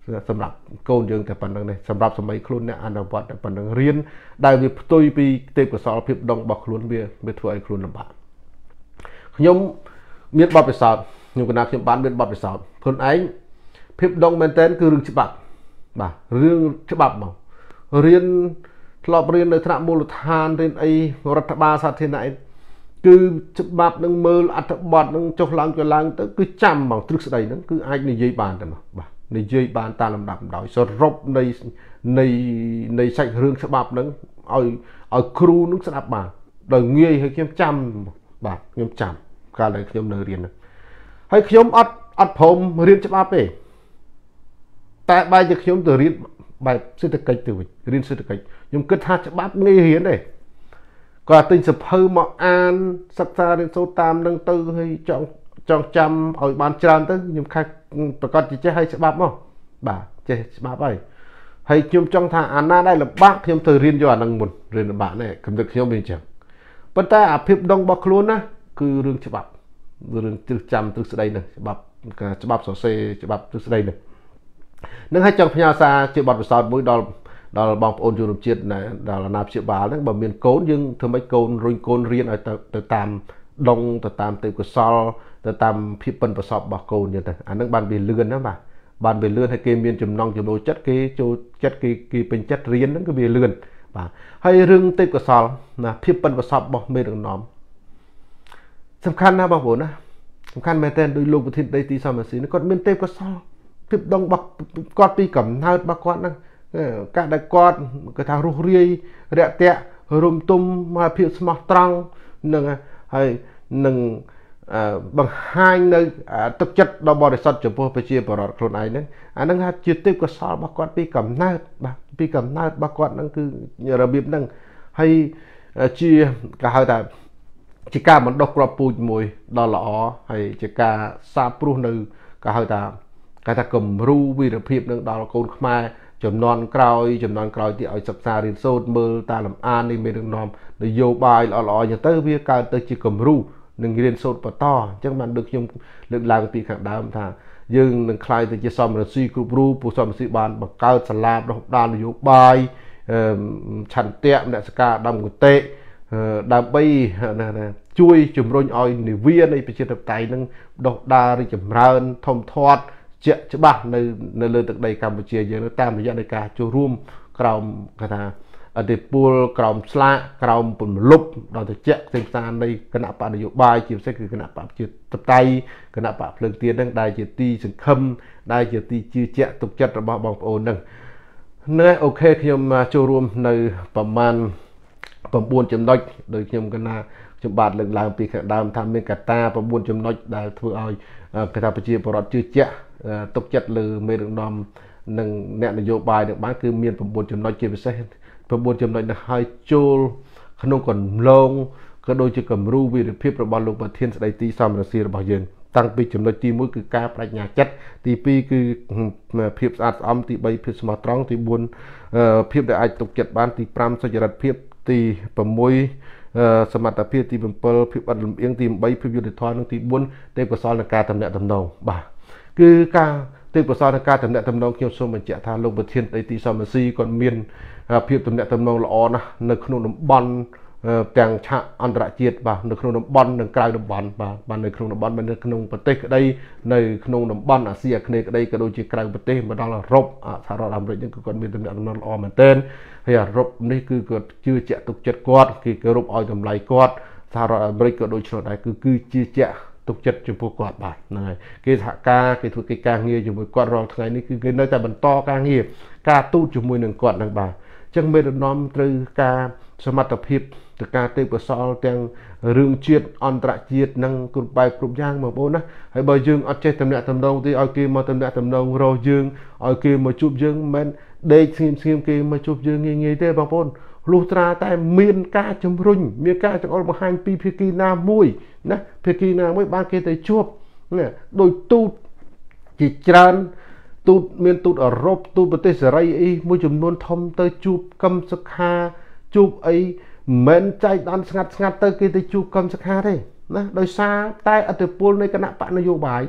សម្រាប់កូនយើងតែប៉ុណ្្នឹងនេះសម្រាប់សម័យខ្លួនអ្នកអនុវត្តតែប៉ុណ្្នឹងរៀនដែលវាផ្ទុយពីទេពកោសលភាពដងរបស់ខ្លួនវាវាធ្វើឲ្យខ្លួនលំបាកខ្ញុំមានបទពិសោធន៍ខ្ញុំកណាខ្ញុំបានមានបទពិសោធន៍ខ្លួនឯងភាពដងមែនតើគឺរឿងច្បាប់បាទរឿងច្បាប់មករៀនធ្លាប់រៀននៅថ្នាក់មូលដ្ឋានរៀនអីរដ្ឋបាលសាធារណៈគឺច្បាប់នឹងមើលអត្ថបទនឹងចុះឡើងចុះឡើងទៅគឺចាំមកទ្រឹស្ដីហ្នឹងគឺអាចនិយាយបានតែមកបាទនិយាយបានតាមលំដាប់ដោយសរុបនៃនៃនៃសាច់រឿងច្បាប់ហ្នឹងឲ្យឲ្យគ្រូនឹងស្ដាប់បានដោយងាយឲ្យខ្ញុំចាំបាទខ្ញុំចាំកាលដែលខ្ញុំនៅរៀនហ្នឹងហើយខ្ញុំអត់អត់ព្រមរៀនច្បាប់ទេតែបែរជាខ្ញុំទៅរៀនបែបសេដ្ឋកិច្ចទៅវិញរៀនសេដ្ឋកិច្ចខ្ញុំគិតថាច្បាប់ងាយរៀនទេគាត់ទិញសភៅមកអានសិក្សារៀនសូត្រតាមនឹងទៅហើយចង់ចង់ចាំឲ្យបានច្រើនទៅខ្ញុំខែប្រកាសចេះឲ្យច្បាប់មកបាទចេះច្បាប់ហើយហើយខ្ញុំចង់ថាអាណាដែលលំបាកខ្ញុំទៅរៀនយកអានឹងមុនរៀនលំបាកនេះគំនិតខ្ញុំវាអញ្ចឹងប៉ុន្តែអាភាពដងរបស់ខ្លួនណាគឺរឿងច្បាប់រឿងទ្រឹស្ចាំទ្រឹស្ដីនេះច្បាប់ច្បាប់សរសេរច្បាប់ទ្រឹស្ដីនេះនឹងឲ្យចង់ផ្ញើសារជាបទពិសោធន៍មួយដល់ដល់បងប្អូនជនរួមជាតិដល់អាណាព្យាបាលហ្នឹងបើមានកូនយើងធ្វើម៉េចកូនរុញកូនរៀនឲ្យទៅទៅតាមដងទៅតាមទេពកោសលទៅតាមភាពប៉ិនប្រសពរបស់កូនយើងទៅអាហ្នឹងបានវាលឿនណាបាទបានវាលឿនហើយគេមានចំណងចំណូលចិត្តគេចូលចិត្តគេគេពេញចិត្តរៀនហ្នឹងគឺវាលឿនបាទហើយរឿងទេពកោសលណាភាពប៉ិនប្រសពរបស់មេដឹកនាំសំខាន់ណាស់បងប្អូនណាសំខាន់មែនទែនដោយលោកប្រធានដីទីសំរាសីគាត់មានទេពកោសលភាពដងរបស់គាត់ពីកំណើតរបស់គាត់ហ្នឹងការដែលគាត់គេថារស់រាយរាក់ទាក់រំទុំមកភាពស្មោះត្រង់នឹងហើយនឹងបង្ហាញនៅទឹកចិត្តដ៏បរិសុទ្ធចំពោះប្រជាពលរដ្ឋខ្លួនឯងហ្នឹងអាហ្នឹងហាក់ជាទេពកោសលរបស់គាត់ពីកំណើតបាទពីកំណើតរបស់គាត់ហ្នឹងគឺរបៀបហ្នឹងហើយជាគេហៅថាជាការបណ្ដុះគ្រាប់ពូជមួយដ៏ល្អហើយជាការសាបព្រោះនៅគេហៅថាគេថាគំរូវីរភាពនឹងដល់កូនខ្មែរចំនួនក្រោយចំនួនក្រោយទីឲ្យសិក្សារៀនសូត្រមើលតាមលំអាននេះមាននឹងនាំនយោបាយល្អល្អចឹងទៅវាកើតទៅជាគំរូនឹងរៀនសូត្របន្តអញ្ចឹងបានដូចខ្ញុំលើកឡើងពីខាងដើមថាយើងនឹងខ្លាយទៅជាសមរស៊ីគ្រប់រូបពួកសមរស៊ីបានបង្កើតសាលាបណ្ដុះបណ្ដាលនយោបាយឆន្ទៈមនសិការដំគតិដើម្បីជួយជំរុញឲ្យនិវានៃប្រជាធិបតេយ្យនឹងដុះដាលរីកចម្រើនធំធាត់ជាក់ច្បាស់នៅនៅលើទឹកដីកម្ពុជាយើងតាមរយៈនៃការចូលរួមក្រោមគេថាអធិពលក្រោមស្លាកក្រោមពន្លប់ដល់ទៅជាក់ផ្សេងផ្សានៃគណៈបកនយោបាយជាពិសេសគឺគណៈបកប្រជាធិបតេយ្យគណៈបកភ្លើងទៀនហ្នឹងដែលជាទីសង្ឃឹមដែលជាទីជឿជាក់ទុកចិត្តរបស់បងប្អូនហ្នឹងណែអូខេខ្ញុំចូលរួមនៅប្រមាណ9ចំណុចដោយខ្ញុំកណាខ្ញុំបាទលើកឡើងពីខាងដើមថាមានកត្តា9ចំណុចដែលធ្វើឲ្យគេថាប្រជាពលរដ្ឋជឿជាក់ទុកចិត្តលើមេដឹកនាំនិងអ្នកនយោបាយនឹងបានគឺមាន9ចំណុចជាពិសេស9ចំណុចនេះឲ្យចូលក្នុងកន្លងក៏ដូចជាគំរូវីរភាពរបស់លោកប្រធានស្ដីទីសំរាសីរបស់យើងតាំងពីចំណុចទី1គឺការបញ្ញាចិត្តទី2គឺភាពស្អាតស្អំទី3ភាពស្មោះត្រង់ទី4ភាពដែលអាចទុកចិត្តបានទី5សុចរិតភាពទី6សមត្ថភាពទី7ភាពអត់លំអៀងទី8ភាពយុត្តិធម៌និងទី4ទេពកោសលនៃការតំណាក់តំណងបាទគឺការទេពកោសលនៃការតំណាក់តំណងខ្ញុំសូមបញ្ជាក់ថាលោកប្រធានដីទីសំរាសីគាត់មានភាពតំណាក់តំណងល្អណាស់នៅក្នុងតំបន់ទាំងឆាកអន្តរជាតិបាទនៅក្នុងតំបន់និងក្រៅតំបន់បាទបាននៅក្នុងតំបន់នៅក្នុងប្រទេសក្តីនៅក្នុងតំបន់អាស៊ីអាគ្នេយ៍ក្តីក៏ដូចជាក្រៅប្រទេសមកដល់អឺរ៉ុបសហរដ្ឋអាមេរិកហ្នឹងគឺគាត់មានតំណែងល្អមែនទែនហើយអឺរ៉ុបនេះគឺគាត់ជឿជាក់ទុកចិត្តគាត់គេគោរពឲ្យតម្លៃគាត់សហរដ្ឋអាមេរិកក៏ដូចនោះដែរគឺគឺជឿជាក់ទុកចិត្តចំពោះគាត់បាទហ្នឹងហើយគេសហការគេធ្វើកិច្ចការងារជាមួយគាត់រាល់ថ្ងៃនេះគឺគេនៅតែបន្តការងារការទូតជាមួយនឹងគាត់ហ្នឹងបាទអញ្ចឹងមេដឹកនាំត្រូវការសមត្ថភាពទៅការទេពកោសលទាំងរឿងជាតិអន្តរជាតិនិងគ្រប់បែបគ្រប់យ៉ាងបងប្អូនណាហើយបើយើងអត់ចេះតំណាក់តំណងទេឲ្យគេមកតំណាក់តំណងរកយើងឲ្យគេមកជួបយើងមិនមែនដេកស្ងៀមស្ងៀមគេមកជួបយើងងាយងាយទេបងប្អូនលុះត្រាតែមានការជំរុញមានការចង្អុលបង្ហាញពីភាគីណាមួយណាភាគីណាមួយបានគេទៅជួបណាដោយទូតជាច្រើនទូតមានទូតអឺរ៉ុបទូតប្រទេសសេរីអីមួយចំនួនធំទៅជួបកឹមសុខាជួបអីមិនចែកដនស្ងាត់ស្ងាត់ទៅគេទៅជួបកឹមសុខាទេណាដោយសារតែអធិពលនៃគណៈបកនយោបាយ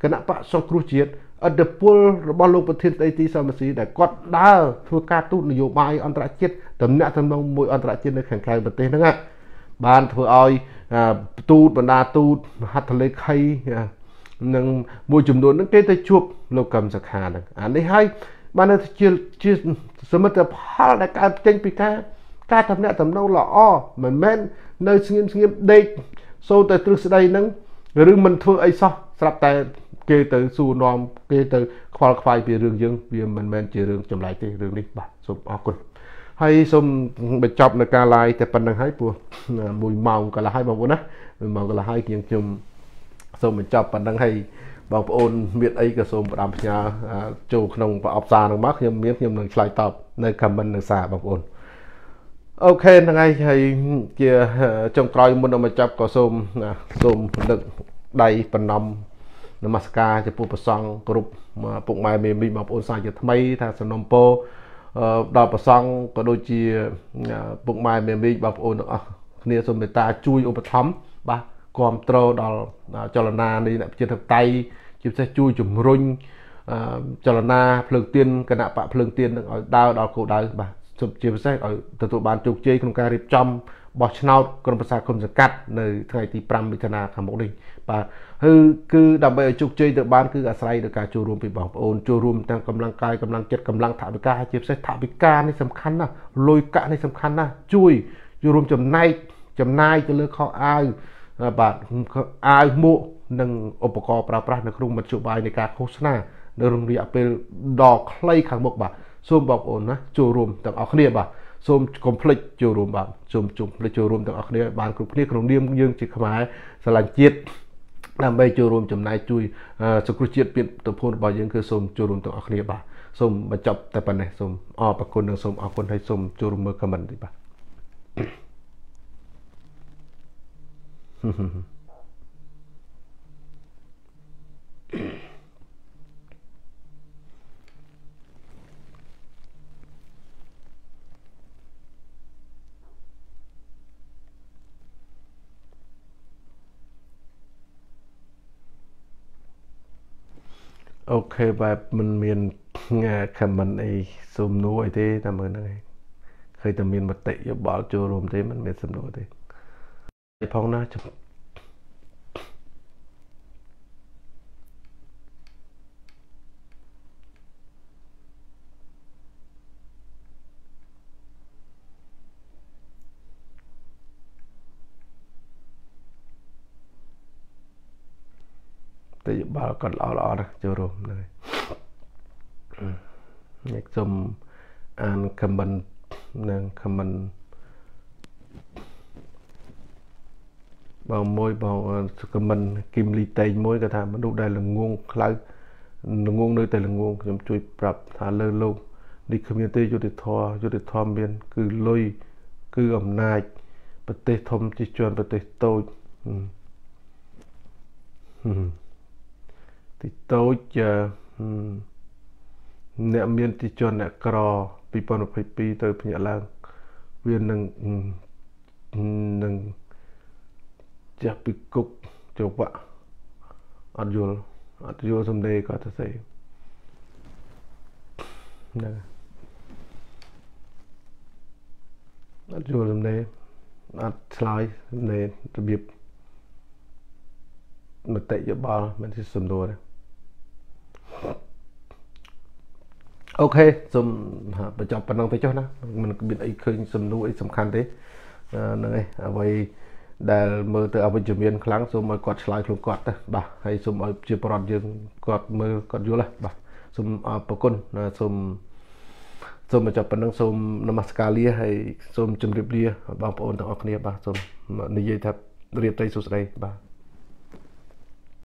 គណៈបកសង្គ្រោះជាតិអត្តពលរបស់លោកប្រធានស្ដីទីសមស៊ីដែលគាត់ដើរធ្វើការទូតនយោបាយអន្តរជាតិតំណាក់តំណងមួយអន្តរជាតិនៅខាងក្រៅប្រទេសហ្នឹងបានធ្វើឲ្យទូតបណ្ដាទូតមហត្ថលេខីនឹងមួយចំនួនហ្នឹងគេទៅជួបលោកកឹមសុខាហ្នឹងអានេះហើយបានទៅជាជាសមិទ្ធផលដែលកើតចេញពីការការតំណាក់តំណងល្អមិនមែននៅស្ងៀមស្ងៀមដេកសូតែទ្រឹស្ដីហ្នឹងឬមិនធ្វើអីសោះស្រាប់តែគេទៅសួរនាំគេទៅខ្វល់ខ្វាយពីរឿងយើងវាមិនមែនជារឿងចម្លែកទេរឿងនេះបាទសូមអរគុណហើយសូមបញ្ចប់នៅការ live តែប៉ុណ្្នឹងហើយព្រោះមួយម៉ោងកន្លះហើយបងប្អូនណាមួយម៉ោងកន្លះហើយខ្ញុំខ្ញុំសូមបញ្ចប់ប៉ុណ្្នឹងហើយបងប្អូនមានអីក៏សូមផ្ដាំផ្ញើចូលក្នុងប្រអប់សារនឹងមកខ្ញុំមានខ្ញុំនឹងឆ្លើយតបនៅ comment នៅសារបងប្អូនអូខេហ្នឹងហើយហើយជាចុងក្រោយមុននឹងបញ្ចប់ក៏សូមសូមដឹកដៃបណ្ណំនមស្ការចំពោះព្រះសង្ឃគ្រប់ពុកម៉ែមេមីបងប្អូនសាជាថ្មីថាសំណុំពរដល់ព្រះសង្ឃក៏ដូចជាពុកម៉ែមេមីបងប្អូនទាំងអស់គ្នាសូមមេត្តាជួយឧបត្ថម្ភបាទគ្រប់គ្រងដល់ចលនានៃអ្នកប្រជាធិបតេយ្យជាពិសេសជួយជំរុញចលនាភ្លើងទៀនគណៈបកភ្លើងទៀននឹងឲ្យដើរដល់គោលដៅបាទជាពិសេសឲ្យទទួលបានជោគជ័យក្នុងការរៀបចំបោះឆ្នោតក្រុមប្រឹក្សាគុំសង្កាត់នៅថ្ងៃទីប្រាំមិថុនាខាងមុខនេះបាទគឺគឺដើម្បីឲ្យជោគជ័យទៅបានគឺអាស្រ័យដល់ការចូលរួមពីបងប្អូនចូលរួមទាំងកម្លាំងកាយកម្លាំងចិត្តកម្លាំងថវិកាជាពិសេសថវិកានេះសំខាន់ណាស់លុយកាក់នេះសំខាន់ណាស់ជួយចូលរួមចំណែកចំណាយទៅលើខោអាវបាទអាវមួកនិងឧបករណ៍ប្រើប្រាស់នៅក្នុងមធ្យោបាយនៃការឃោសនានៅក្នុងរយៈពេលដ៏ខ្លីខាងមុខបាទសូមបងប្អូនណាចូលរួមទាំងអស់គ្នាបាទសូមកុំភ្លេចចូលរួមបាទសូមជុំភ្លេចចូលរួមទាំងអស់គ្នាបានគ្រប់គ្នាក្នុងនាមយើងជាខ្មែរស្រឡាញ់ជាតិដើម្បីចូលរួមចំណែកជួយសង្គ្រោះជាតិពីទំភូនរបស់យើងគឺសូមចូលរួមទាំងអស់គ្នាបាទសូមបញ្ចប់តែប៉ុណ្ណេះសូមអរគុណនិងសូមអរគុណហើយសូមចូលរួមមើល comment ទីបាទ អូខេបែបមិនមាន comment អីសូមនួអីទេតែមើលហ្នឹងឯងឃើញតែមានមតិយោបល់ចូលរួមទេមិនមានសំណួរទេផងណាចាំតែយោបល់គាត់ល្អល្អណាស់ចូលរួមហ្នឹងហើយនេះសូមអាន comment និង comment បងមួយបង comment គីមលីតេងមួយគាត់ថាមនុស្សដែលល្ងងខ្លៅល្ងងនៅតែល្ងងខ្ញុំជួយប្រាប់ថាលើលោកនេះគ្មានទេយុទ្ធធរយុទ្ធធម៌មានគឺលុយគឺអំណាចប្រទេសធំជាជាន់ប្រទេសតូចទីតូចអ្នកមានទីជាន់អ្នកក្រពីរពាន់ยี่สิบสองទៅភ្ញាក់ឡើងវានឹងនឹងចាស់ពីគុកជវៈអត់យល់អត់យល់សំដីគាត់ទៅស្អីណាអត់យល់សំដីអត់ឆ្លើយនៃរបៀបមតិយោបល់មិនជាសំណួរទេអូខេសូមបញ្ចប់ប៉ុណ្ណឹងទៅចុះណាមិនមានអីឃើញសំណួរអីសំខាន់ទេហ្នឹងហើយអ្វីដែលមើលទៅអវិជ្ជមានខ្លាំងសូមឲ្យគាត់ឆ្លើយខ្លួនគាត់ទៅបាទហើយសូមឲ្យជាប្រដ្ឋយើងគាត់មើលគាត់យល់ណាបាទសូមអរគុណសូមសូមបញ្ចប់ប៉ុណ្ណឹងសូមនមស្ការលាហើយសូមជម្រាបលាបងប្អូនទាំងអស់គ្នាបាទសូមនិយាយថារៀបត្រីសួស្តីបាទ